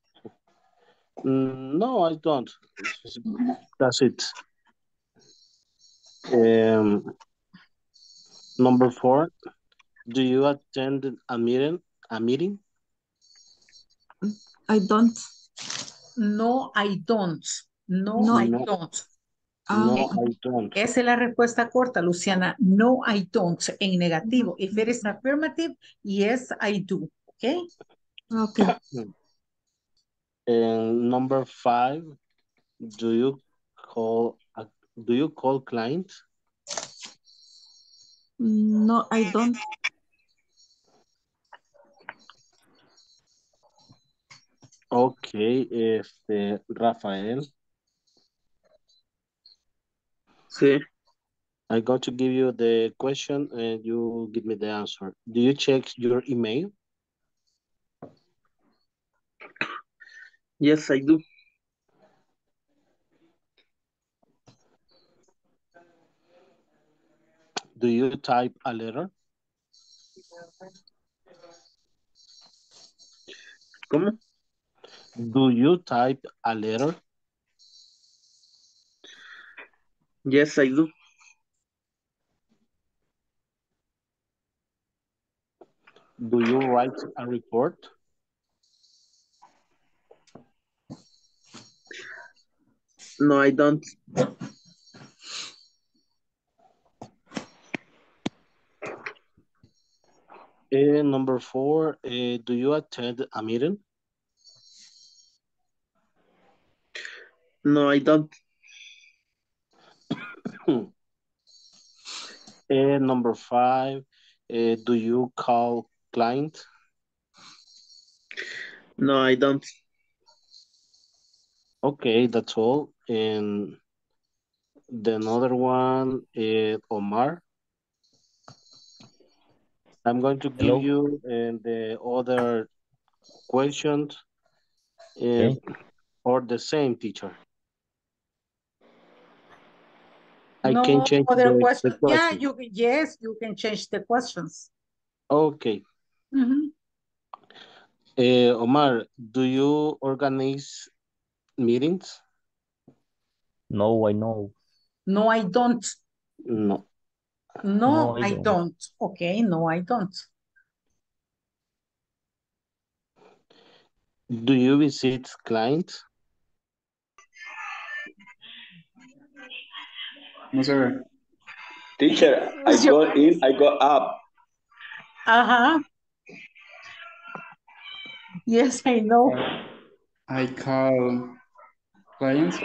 [SPEAKER 6] No, I don't. That's it. Number 4. Do you attend a meeting?
[SPEAKER 14] I don't.
[SPEAKER 1] No, I don't. No,
[SPEAKER 14] No.
[SPEAKER 1] I
[SPEAKER 6] No.
[SPEAKER 1] don't.
[SPEAKER 6] No, I don't.
[SPEAKER 1] Esa es la respuesta corta, Luciana. No, I don't, en negativo. If it is affirmative, yes, I do. Okay?
[SPEAKER 14] Okay.
[SPEAKER 6] And number 5, do you call clients?
[SPEAKER 14] No, I don't.
[SPEAKER 6] Okay, Rafael.
[SPEAKER 13] Sí.
[SPEAKER 6] I'm going to give you the question and you give me the answer. Do you check your email?
[SPEAKER 13] Yes, I do.
[SPEAKER 6] Do you type a letter?
[SPEAKER 13] ¿Cómo?
[SPEAKER 6] Do you type a letter?
[SPEAKER 13] Yes, I do.
[SPEAKER 6] Do you write a report?
[SPEAKER 13] No, I don't.
[SPEAKER 6] Number 4, do you attend a meeting?
[SPEAKER 13] No, I don't.
[SPEAKER 6] Number 5, do you call client?
[SPEAKER 13] No, I don't.
[SPEAKER 6] Okay, that's all. And the another one is Omar. I'm going to give you the other questions or the same, teacher. I can
[SPEAKER 1] No
[SPEAKER 6] change
[SPEAKER 1] other
[SPEAKER 6] the
[SPEAKER 1] question. Yeah,
[SPEAKER 6] question.
[SPEAKER 1] you can change the questions.
[SPEAKER 6] Okay. Omar, do you organize meetings?
[SPEAKER 2] No, I know.
[SPEAKER 1] No, I don't.
[SPEAKER 6] No.
[SPEAKER 1] No, I don't. Okay, no, I don't.
[SPEAKER 6] Do you visit clients?
[SPEAKER 16] No se ve.
[SPEAKER 4] Teacher, I go in, I go up.
[SPEAKER 1] Yes, I know.
[SPEAKER 16] I call client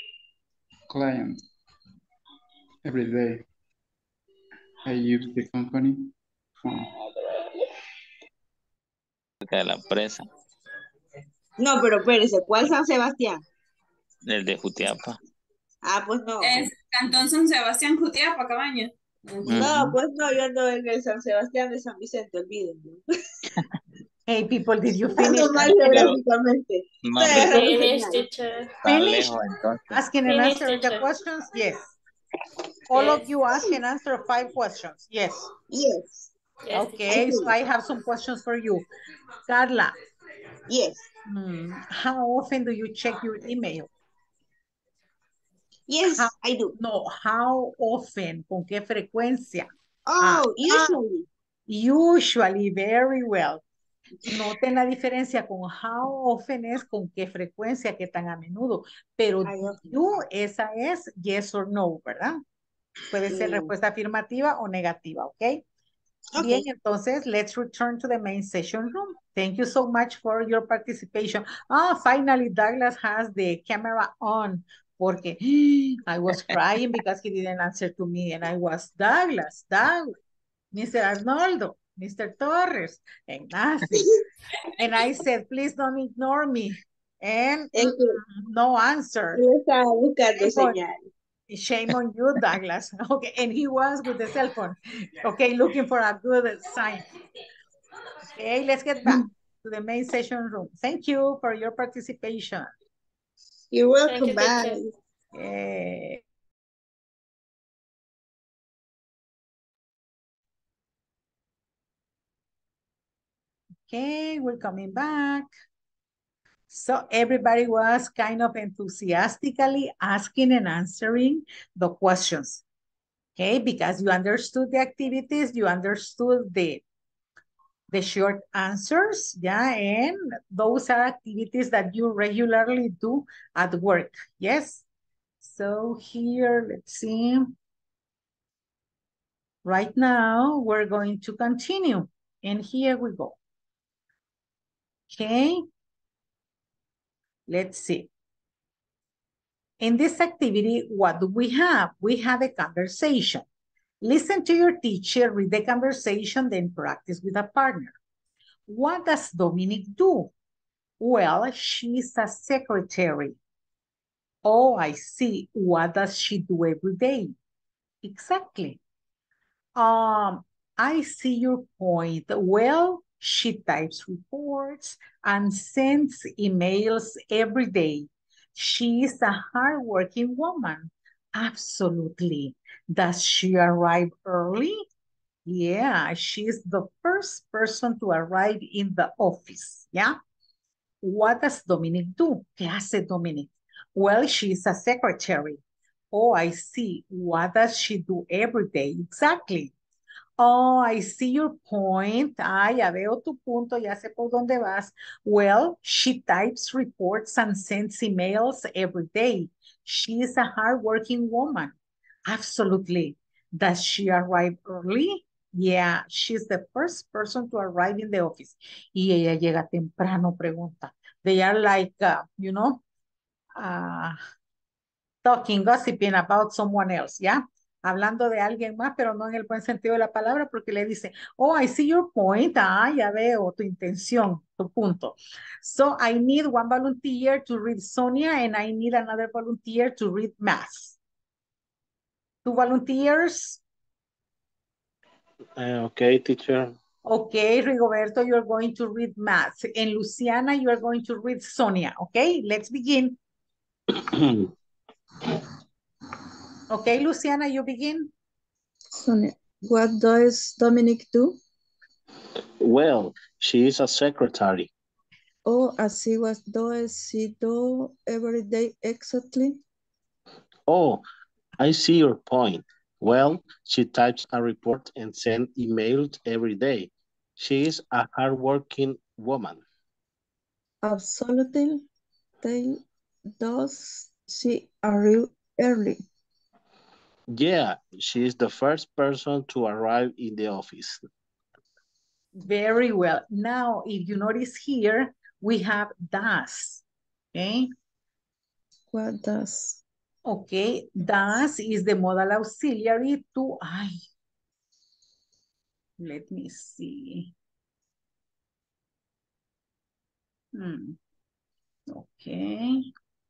[SPEAKER 16] every day. I use the company phone.
[SPEAKER 12] De la presa.
[SPEAKER 15] No, pero espérese, ¿cuál San Sebastián?
[SPEAKER 12] El de Jutiapa.
[SPEAKER 15] Ah, pues no.
[SPEAKER 10] Es Cantón San Sebastián, Jutiapa, Cabaña.
[SPEAKER 15] No, pues no, yo ando en el San Sebastián de San Vicente, olvídenlo.
[SPEAKER 1] Hey, people, did you finish
[SPEAKER 15] Ando mal
[SPEAKER 1] answering?
[SPEAKER 15] geográficamente.
[SPEAKER 12] No,
[SPEAKER 15] Estoy
[SPEAKER 12] pero
[SPEAKER 15] agarrando
[SPEAKER 5] Finish,
[SPEAKER 15] señal.
[SPEAKER 5] teacher.
[SPEAKER 12] está
[SPEAKER 1] Finish
[SPEAKER 12] lejos entonces.
[SPEAKER 1] asking and
[SPEAKER 5] Finish,
[SPEAKER 1] answering the
[SPEAKER 5] teacher.
[SPEAKER 1] questions? Yes. All of
[SPEAKER 5] Yes.
[SPEAKER 1] you ask and answer 5 questions. Yes.
[SPEAKER 15] Yes.
[SPEAKER 5] Yes,
[SPEAKER 1] Okay, so I have some questions for you. Carla,
[SPEAKER 15] Yes.
[SPEAKER 1] how often do you check your email?
[SPEAKER 15] Yes,
[SPEAKER 1] How,
[SPEAKER 15] I do.
[SPEAKER 1] no, how often? ¿Con qué frecuencia?
[SPEAKER 15] Oh, usually.
[SPEAKER 1] Usually, very well. Noten la diferencia con how often es con qué frecuencia, qué tan a menudo. Pero you, esa es yes or no, ¿verdad? Puede ser respuesta afirmativa o negativa, ¿ok? Bien, entonces, let's return to the main session room. Thank you so much for your participation. Finally, Douglas has the camera on. Porque I was crying because he didn't answer to me. And I was, Douglas, Mr. Arnoldo, Mr. Torres, Ignacio. And I said, please don't ignore me. And no answer.
[SPEAKER 15] Yo estaba buscando señal.
[SPEAKER 1] Shame on you, Douglas. Okay, and he was with the cell phone. Okay, looking for a good sign. Okay, let's get back to the main session room. Thank you for your participation.
[SPEAKER 15] You're welcome, bye.
[SPEAKER 1] Okay. Okay, we're coming back. So everybody was kind of enthusiastically asking and answering the questions. Okay, because you understood the activities, you understood the short answers, yeah, and those are activities that you regularly do at work, yes? So here, let's see. Right now, we're going to continue, and here we go. Okay, let's see. In this activity, what do we have? We have a conversation. Listen to your teacher, read the conversation, then practice with a partner. What does Dominic do? Well, she's a secretary. Oh, I see. What does she do every day? Exactly. I see your point. Well, she types reports and sends emails every day. She is a hardworking woman. Absolutely. Does she arrive early? Yeah, she's the first person to arrive in the office. Yeah. What does Dominic do? ¿Qué hace Dominic? Well, she's a secretary. Oh, I see. What does she do every day? Exactly. Oh, I see your point. Ya veo tu punto, ya sé por dónde vas. Well, she types reports and sends emails every day. She is a hardworking woman. Absolutely. Does she arrive early? Yeah, she's the first person to arrive in the office. Y ella llega temprano, pregunta. They are like, talking, gossiping about someone else, ¿ya? Hablando de alguien más, pero no en el buen sentido de la palabra, porque le dice, oh, I see your point. Ya veo tu intención, tu punto. So I need one volunteer to read Sonia, and I need another volunteer to read math. 2 volunteers.
[SPEAKER 6] Okay, teacher.
[SPEAKER 1] Okay, Rigoberto, you're going to read math. And Luciana, you are going to read Sonia. Okay, let's begin. Okay, Luciana, you begin.
[SPEAKER 14] Sonia, what does Dominic do?
[SPEAKER 6] Well, she is a secretary.
[SPEAKER 14] Oh, I see. What does she do every day exactly?
[SPEAKER 6] Oh, I see your point. Well, she types a report and sends emails every day. She is a hardworking woman.
[SPEAKER 14] Absolutely. Does she arrive early?
[SPEAKER 6] Yeah, she is the first person to arrive in the office.
[SPEAKER 1] Very well. Now, if you notice here, we have does. Okay.
[SPEAKER 14] What does?
[SPEAKER 1] Okay, does is the modal auxiliary to, let me see. Okay.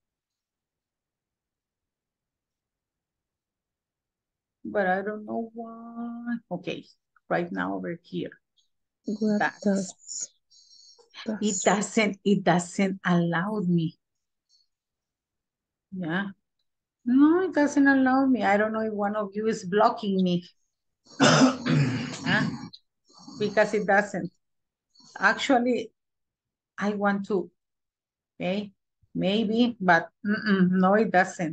[SPEAKER 1] But I don't know why. Okay, right now over here.
[SPEAKER 14] What
[SPEAKER 1] That's,
[SPEAKER 14] does
[SPEAKER 1] it doesn't allow me. Yeah. No, it doesn't allow me. I don't know if one of you is blocking me. Yeah, because it doesn't. Actually, I want to, okay, maybe, but no, it doesn't.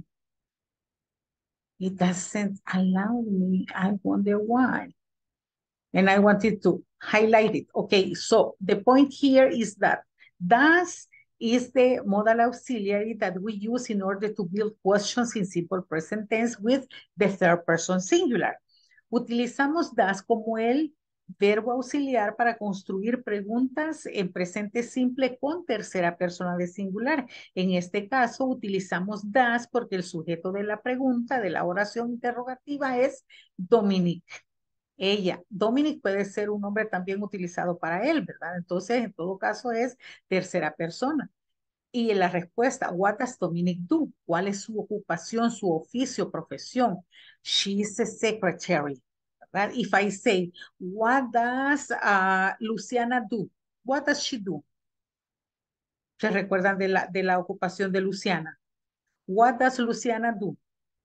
[SPEAKER 1] It doesn't allow me. I wonder why. And I wanted to highlight it. Okay, so the point here is that does is the modal auxiliary that we use in order to build questions in simple present tense with the third person singular. Utilizamos does como el verbo auxiliar para construir preguntas en presente simple con tercera persona de singular. En este caso utilizamos does porque el sujeto de la pregunta de la oración interrogativa es Dominique. Ella, Dominic puede ser un nombre también utilizado para él, ¿verdad? Entonces, en todo caso es tercera persona. Y la respuesta, what does Dominic do? ¿Cuál es su ocupación, su oficio, profesión? She is a secretary, ¿verdad? If I say, what does Luciana do? What does she do? ¿Se recuerdan de la ocupación de Luciana? What does Luciana do?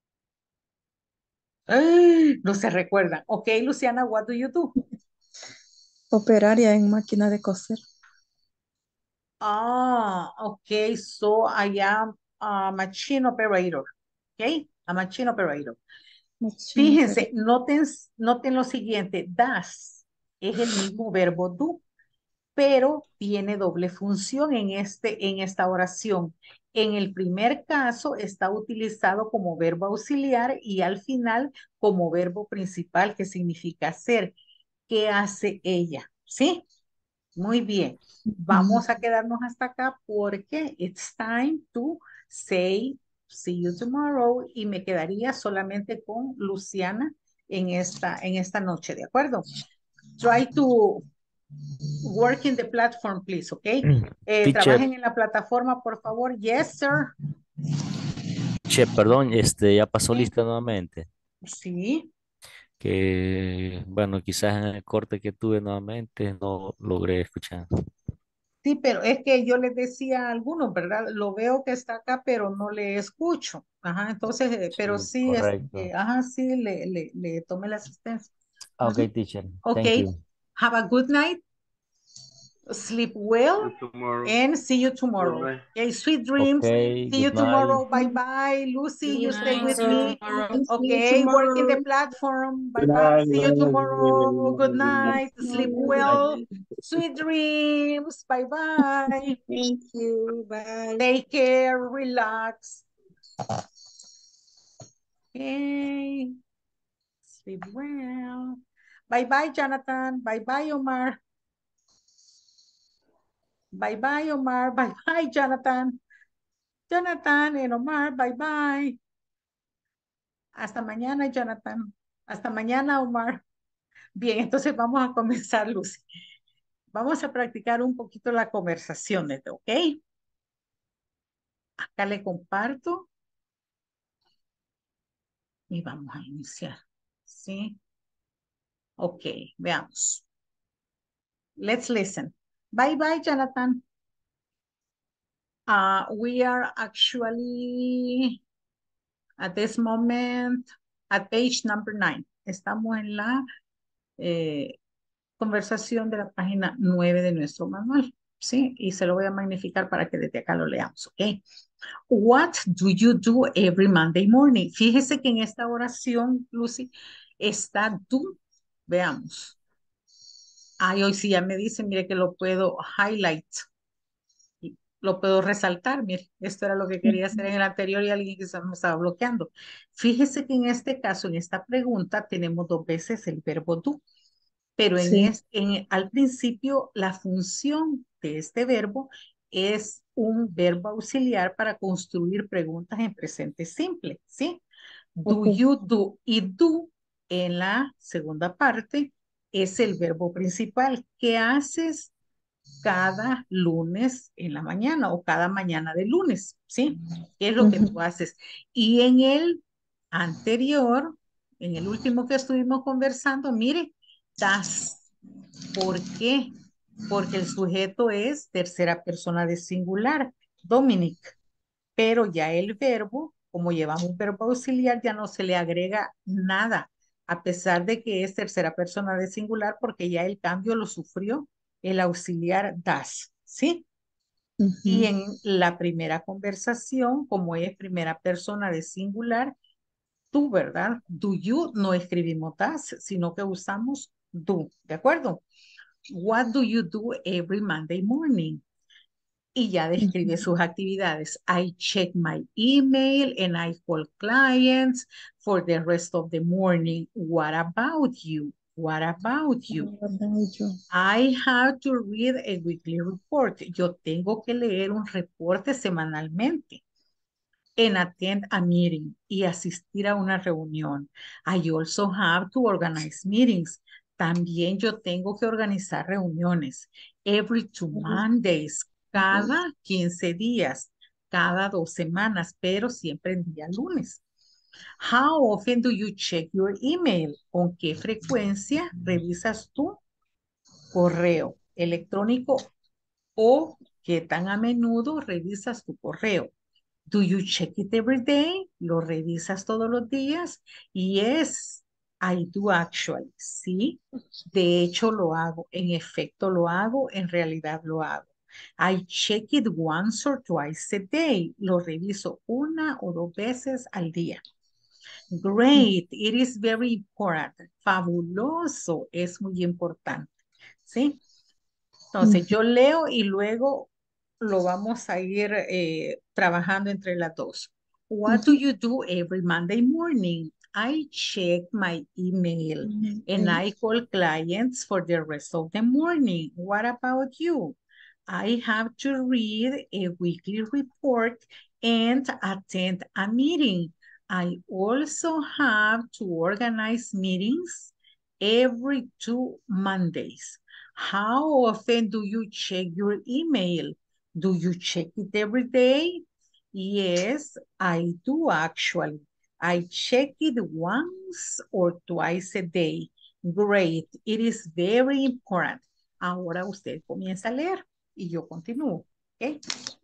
[SPEAKER 1] No se recuerdan. Ok, Luciana, what do you do?
[SPEAKER 14] operaria en máquina de coser.
[SPEAKER 1] Okay, so I am a machine operator. Okay, a machine operator. Fíjense, noten lo siguiente, does es el mismo verbo do, pero tiene doble función en esta oración. En el primer caso está utilizado como verbo auxiliar y al final como verbo principal que significa hacer. ¿Qué hace ella? ¿Sí? Muy bien. Vamos a quedarnos hasta acá porque it's time to say see you tomorrow y me quedaría solamente con Luciana en esta noche, ¿de acuerdo? Try to work in the platform, please, ¿ok?
[SPEAKER 2] Teacher.
[SPEAKER 1] Trabajen en la plataforma, por favor. Yes, sir.
[SPEAKER 2] Che, perdón, ya pasó lista nuevamente.
[SPEAKER 1] Sí.
[SPEAKER 2] Que, bueno, quizás en el corte que tuve nuevamente no logré escuchar.
[SPEAKER 1] Sí, pero es que yo les decía a algunos, ¿verdad? Lo veo que está acá, pero no le escucho. Ajá, entonces, pero sí,
[SPEAKER 2] correcto.
[SPEAKER 1] sí, le tomé la asistencia.
[SPEAKER 2] Okay, teacher.
[SPEAKER 1] Ok,
[SPEAKER 2] Thank you.
[SPEAKER 1] have a good night. Sleep well and see you tomorrow. Okay, sweet dreams.
[SPEAKER 2] Okay,
[SPEAKER 1] See you
[SPEAKER 2] good night.
[SPEAKER 1] tomorrow. Bye-bye. Lucy, you stay with me. Okay, work in the platform. Bye-bye. See you tomorrow. Good night. Sleep well. Sweet dreams. Bye-bye.
[SPEAKER 15] Thank you. Bye.
[SPEAKER 1] Take care. Relax. Okay. Sleep well. Bye-bye, Jonathan. Bye-bye, Omar. Bye-bye, Omar. Bye-bye, Jonathan. Jonathan and Omar, bye-bye. Hasta mañana, Jonathan. Hasta mañana, Omar. Bien, entonces vamos a comenzar, Lucy. Vamos a practicar un poquito la conversación, ¿ok? Acá le comparto. Y vamos a iniciar. ¿Sí? Ok, veamos. Let's listen. Bye-bye, Jonathan. We are actually at this moment at page number 9. Estamos en la conversación de la página 9 de nuestro manual, ¿sí? Y se lo voy a magnificar para que desde acá lo leamos, ¿ok? What do you do every Monday morning? Fíjese que en esta oración, Lucy, está do. Veamos. Ay, hoy sí ya me dice, mire que lo puedo highlight. Lo puedo resaltar, mire, esto era lo que quería hacer en el anterior y alguien que me estaba bloqueando. Fíjese que en este caso, en esta pregunta, tenemos dos veces el verbo do. Pero al principio la función de este verbo es un verbo auxiliar para construir preguntas en presente simple, ¿sí? Do you do y do en la segunda parte es el verbo principal. ¿Qué haces cada lunes en la mañana o cada mañana de lunes, ¿sí? ¿Qué es lo que tú haces? Y en el anterior, en el último que estuvimos conversando, mire, das. ¿Por qué? Porque el sujeto es tercera persona de singular, Dominic, pero ya el verbo, como llevamos un verbo auxiliar, ya no se le agrega nada, a pesar de que es tercera persona de singular, porque ya el cambio lo sufrió el auxiliar das, ¿sí? Y en la primera conversación, como es primera persona de singular, tú, ¿verdad? Do you, no escribimos das, sino que usamos do, ¿de acuerdo? What do you do every Monday morning? Y ya describe sus actividades. I check my email and I call clients for the rest of the morning. What about you? What about you? I have to read a weekly report. Yo tengo que leer un reporte semanalmente. And attend a meeting y asistir a una reunión. I also have to organize meetings. También yo tengo que organizar reuniones. Every 2 Mondays, cada 15 días, cada 2 semanas, pero siempre en día lunes. How often do you check your email? ¿Con qué frecuencia revisas tu correo electrónico o qué tan a menudo revisas tu correo? Do you check it every day? ¿Lo revisas todos los días? Yes, I do actually. Sí, de hecho lo hago. En efecto lo hago. En realidad lo hago. I check it once or twice a day. Lo reviso 1 o 2 veces al día. Great, it is very important. Fabuloso, es muy importante. ¿Sí? Entonces, yo leo y luego lo vamos a ir trabajando entre las dos. What do you do every Monday morning? I check my email and I call clients for the rest of the morning. What about you? I have to read a weekly report and attend a meeting. I also have to organize meetings every 2 Mondays. How often do you check your email? Do you check it every day? Yes, I do actually. I check it once or twice a day. Great, it is very important. Ahora usted comienza a leer y yo continúo, ¿ok?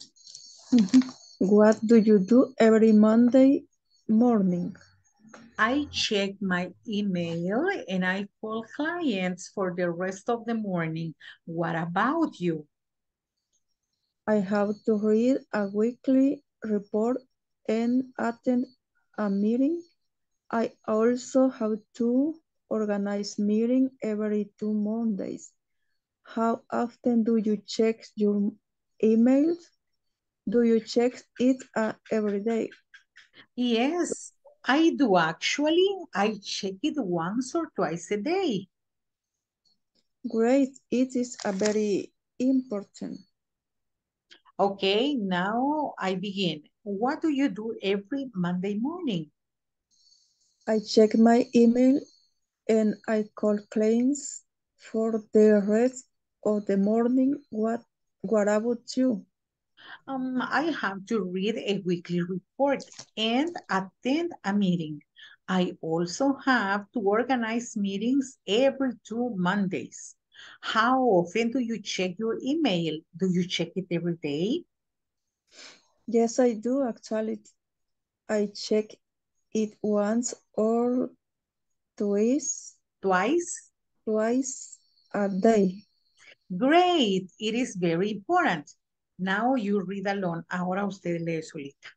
[SPEAKER 14] What do you do every Monday morning?
[SPEAKER 1] I check my email and I call clients for the rest of the morning. What about you?
[SPEAKER 14] I have to read a weekly report and attend a meeting. I also have to organize meeting every 2 Mondays. How often do you check your emails? Do you check it every day?
[SPEAKER 1] Yes, I do actually. I check it once or twice a day.
[SPEAKER 14] Great, it is a very important.
[SPEAKER 1] Okay, now I begin. What do you do every Monday morning?
[SPEAKER 14] I check my email and I call clients for the rest of the morning. What about you?
[SPEAKER 1] I have to read a weekly report and attend a meeting. I also have to organize meetings every 2 Mondays. How often do you check your email? Do you check it every day?
[SPEAKER 14] Yes, I do actually. I check it once or twice.
[SPEAKER 1] Twice?
[SPEAKER 14] Twice a day.
[SPEAKER 1] Great, it is very important. Now you read alone. Ahora usted lee solita.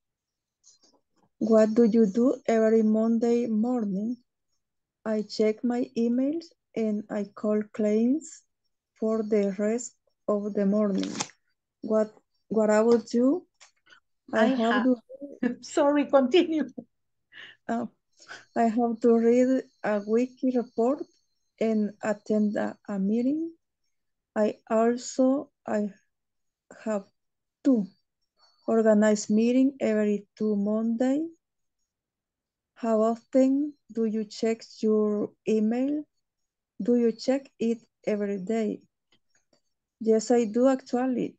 [SPEAKER 14] What do you do every Monday morning? I check my emails and I call clients for the rest of the morning. What about you?
[SPEAKER 1] I have sorry, continue.
[SPEAKER 14] I have to read a weekly report and attend a meeting. I have to organize meeting every 2 Mondays. How often do you check your email? Do you check it every day? Yes, I do actually.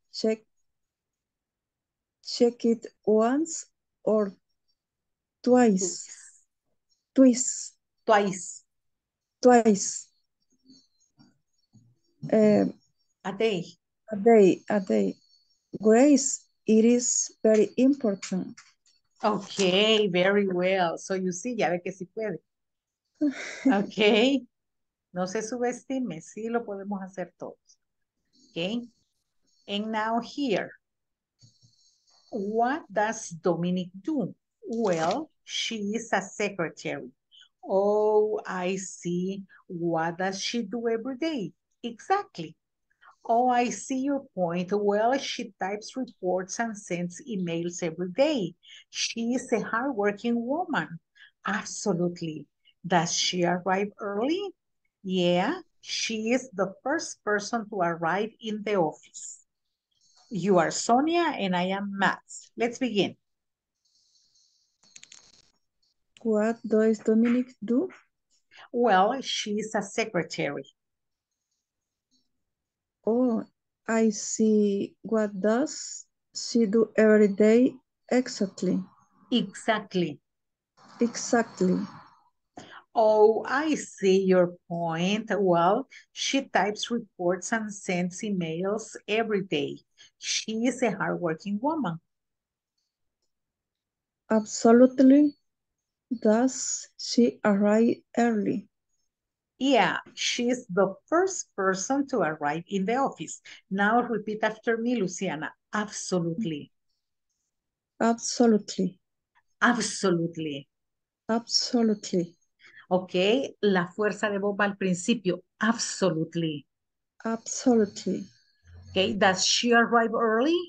[SPEAKER 14] Check it once or twice. Twice.
[SPEAKER 1] Twice.
[SPEAKER 14] Twice.
[SPEAKER 1] A day.
[SPEAKER 14] A day. A day. Grace, it is very important.
[SPEAKER 1] Okay, very well. So you see, ya ve que sí puede. Okay. No se subestime, sí lo podemos hacer todos. Okay. And now here, what does Dominic do? Well, she is a secretary. Oh, I see. What does she do every day? Exactly. Oh, I see your point. Well, she types reports and sends emails every day. She is a hardworking woman. Absolutely. Does she arrive early? Yeah, she is the first person to arrive in the office. You are Sonia and I am Matt. Let's begin.
[SPEAKER 14] What does Dominic do?
[SPEAKER 1] Well, she is a secretary.
[SPEAKER 14] Oh, I see. What does she do every day exactly?
[SPEAKER 1] Exactly.
[SPEAKER 14] Exactly.
[SPEAKER 1] Oh, I see your point. Well, she types reports and sends emails every day. She is a hardworking woman.
[SPEAKER 14] Absolutely. Does she arrive early?
[SPEAKER 1] Yeah, she's the first person to arrive in the office. Now repeat after me, Luciana. Absolutely.
[SPEAKER 14] Absolutely.
[SPEAKER 1] Absolutely.
[SPEAKER 14] Absolutely.
[SPEAKER 1] Ok, la fuerza de voz va al principio. Absolutely.
[SPEAKER 14] Absolutely.
[SPEAKER 1] Ok, does she arrive early?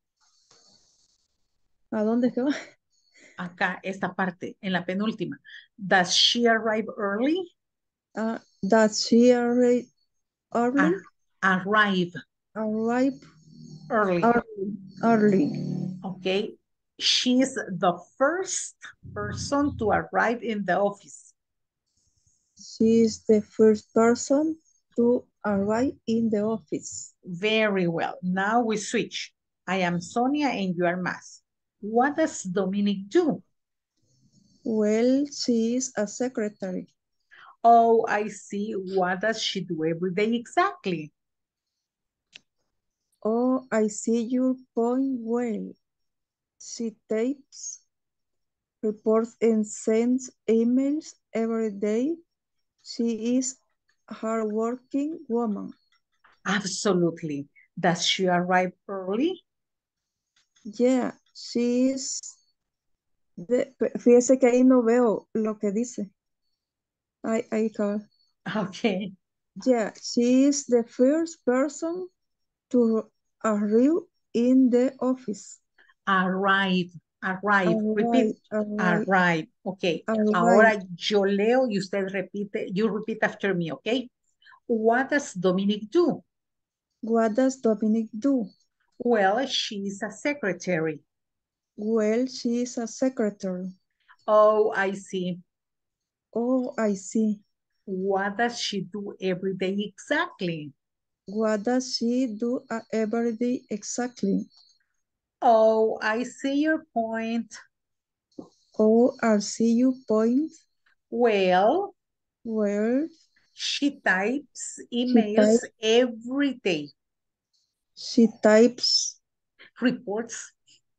[SPEAKER 14] ¿A dónde quedó?
[SPEAKER 1] Acá, esta parte, en la penúltima. Does she arrive early?
[SPEAKER 14] Does she arrive early?
[SPEAKER 1] Arrive.
[SPEAKER 14] Arrive
[SPEAKER 1] Early.
[SPEAKER 14] Early.
[SPEAKER 1] Okay. She's the first person to arrive in the office.
[SPEAKER 14] She is the first person to arrive in the office.
[SPEAKER 1] Very well. Now we switch. I am Sonia and you are Mas. What does Dominic do?
[SPEAKER 14] Well, she is a secretary.
[SPEAKER 1] Oh, I see. What does she do every day exactly?
[SPEAKER 14] Oh, I see your point well. She types reports and sends emails every day. She is a hardworking woman.
[SPEAKER 1] Absolutely. Does she arrive early?
[SPEAKER 14] Yeah, she is. Fíjese que ahí no veo lo que dice. Ahí acaba.
[SPEAKER 1] Okay.
[SPEAKER 14] Yeah, she is the first person to arrive in the office.
[SPEAKER 1] Arrive. Repeat. Arrive. Ok. Ahora yo leo y usted repite. You repeat after me, ok? What does Dominic do?
[SPEAKER 14] What does Dominic do?
[SPEAKER 1] Well, she's a secretary.
[SPEAKER 14] Well, she is a secretary.
[SPEAKER 1] Oh, I see.
[SPEAKER 14] Oh, I see.
[SPEAKER 1] What does she do every day exactly?
[SPEAKER 14] What does she do every day exactly?
[SPEAKER 1] Oh, I see your point.
[SPEAKER 14] Oh, I see your point.
[SPEAKER 1] Well,
[SPEAKER 14] she
[SPEAKER 1] types emails every day.
[SPEAKER 14] She types
[SPEAKER 1] reports.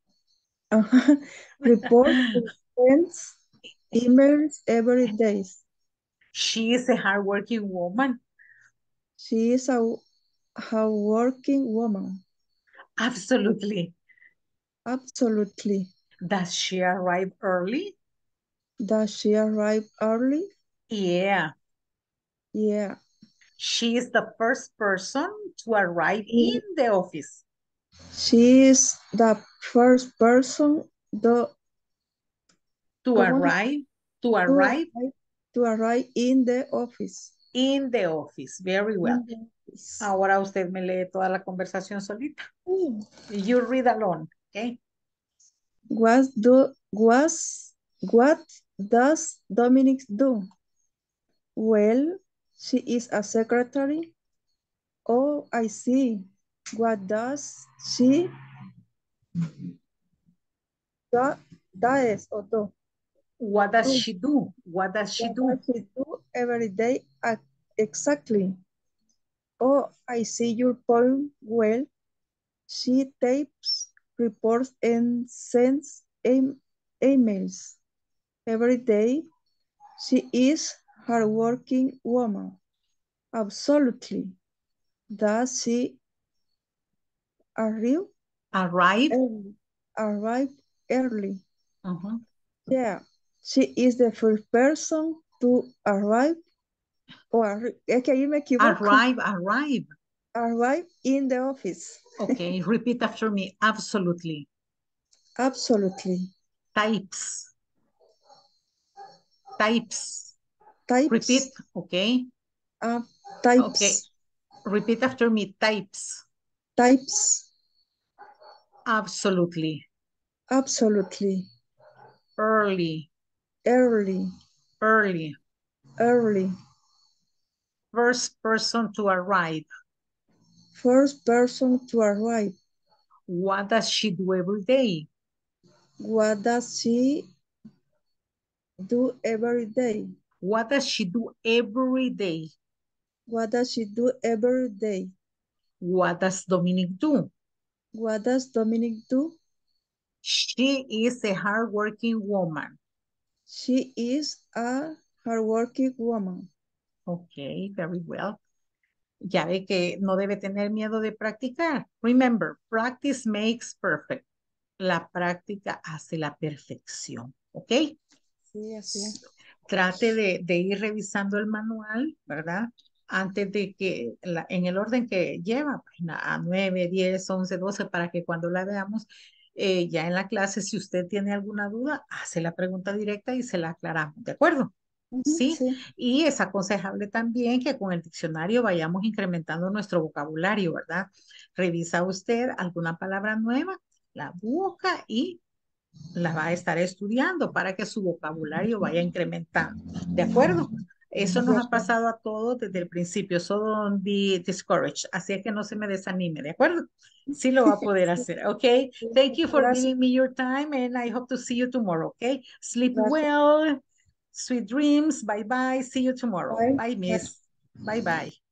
[SPEAKER 14] Reports and sends emails every day.
[SPEAKER 1] She is a hardworking woman.
[SPEAKER 14] She is a hardworking woman.
[SPEAKER 1] Absolutely.
[SPEAKER 14] Absolutely.
[SPEAKER 1] Does she arrive early?
[SPEAKER 14] Does she arrive early?
[SPEAKER 1] Yeah.
[SPEAKER 14] Yeah.
[SPEAKER 1] She is the first person to arrive in the office.
[SPEAKER 14] She is the first person to
[SPEAKER 1] arrive
[SPEAKER 14] in the office.
[SPEAKER 1] In the office, very well. Ahora usted me lee toda la conversación solita. You read alone, okay?
[SPEAKER 14] What does Dominic do? Well, she is a secretary. Oh, I see. What does she does or do?
[SPEAKER 1] What does she do? What does she do?
[SPEAKER 14] What does she do every day? Exactly. Oh, I see your point well. She tapes reports and sends emails every day. She is a hardworking woman. Absolutely. Does she arrive?
[SPEAKER 1] Arrive?
[SPEAKER 14] Arrive early.
[SPEAKER 1] Uh-huh.
[SPEAKER 14] Yeah. She is the first person to arrive. Es que ahí me equivoco.
[SPEAKER 1] Arrive.
[SPEAKER 14] Arrive in the office.
[SPEAKER 1] Okay, repeat after me. Absolutely.
[SPEAKER 14] Absolutely.
[SPEAKER 1] Types.
[SPEAKER 14] Types.
[SPEAKER 1] Repeat, okay.
[SPEAKER 14] Types.
[SPEAKER 1] Okay. Repeat after me. Types.
[SPEAKER 14] Types.
[SPEAKER 1] Absolutely.
[SPEAKER 14] Absolutely.
[SPEAKER 1] Early.
[SPEAKER 14] Early.
[SPEAKER 1] Early.
[SPEAKER 14] Early.
[SPEAKER 1] First person to arrive.
[SPEAKER 14] First person to arrive.
[SPEAKER 1] What does she do every day?
[SPEAKER 14] What does she do every day?
[SPEAKER 1] What does she do every day?
[SPEAKER 14] What does she do every day?
[SPEAKER 1] What does Dominic do?
[SPEAKER 14] What does Dominic do?
[SPEAKER 1] She is a hardworking woman.
[SPEAKER 14] She is a hardworking woman.
[SPEAKER 1] Okay, very well. Ya ve que no debe tener miedo de practicar. Remember, practice makes perfect. La práctica hace la perfección. ¿Ok?
[SPEAKER 14] Sí, así es.
[SPEAKER 1] Trate de ir revisando el manual, ¿verdad? Antes de que, en el orden que lleva, a 9, 10, 11, 12, para que cuando la veamos ya en la clase, si usted tiene alguna duda, hace la pregunta directa y se la aclaramos, ¿de acuerdo? ¿Sí?
[SPEAKER 14] Sí.
[SPEAKER 1] Y es aconsejable también que con el diccionario vayamos incrementando nuestro vocabulario, ¿verdad? Revisa usted alguna palabra nueva, la busca y la va a estar estudiando para que su vocabulario vaya incrementando. ¿De acuerdo? Eso nos ha pasado a todos desde el principio. So don't be discouraged. Así es que no se me desanime, ¿de acuerdo? Sí lo va a poder hacer, ¿ok? Thank you for giving me your time and I hope to see you tomorrow, ¿ok? Sleep well. Sweet dreams. Bye-bye. See you tomorrow. Bye, miss. Bye-bye.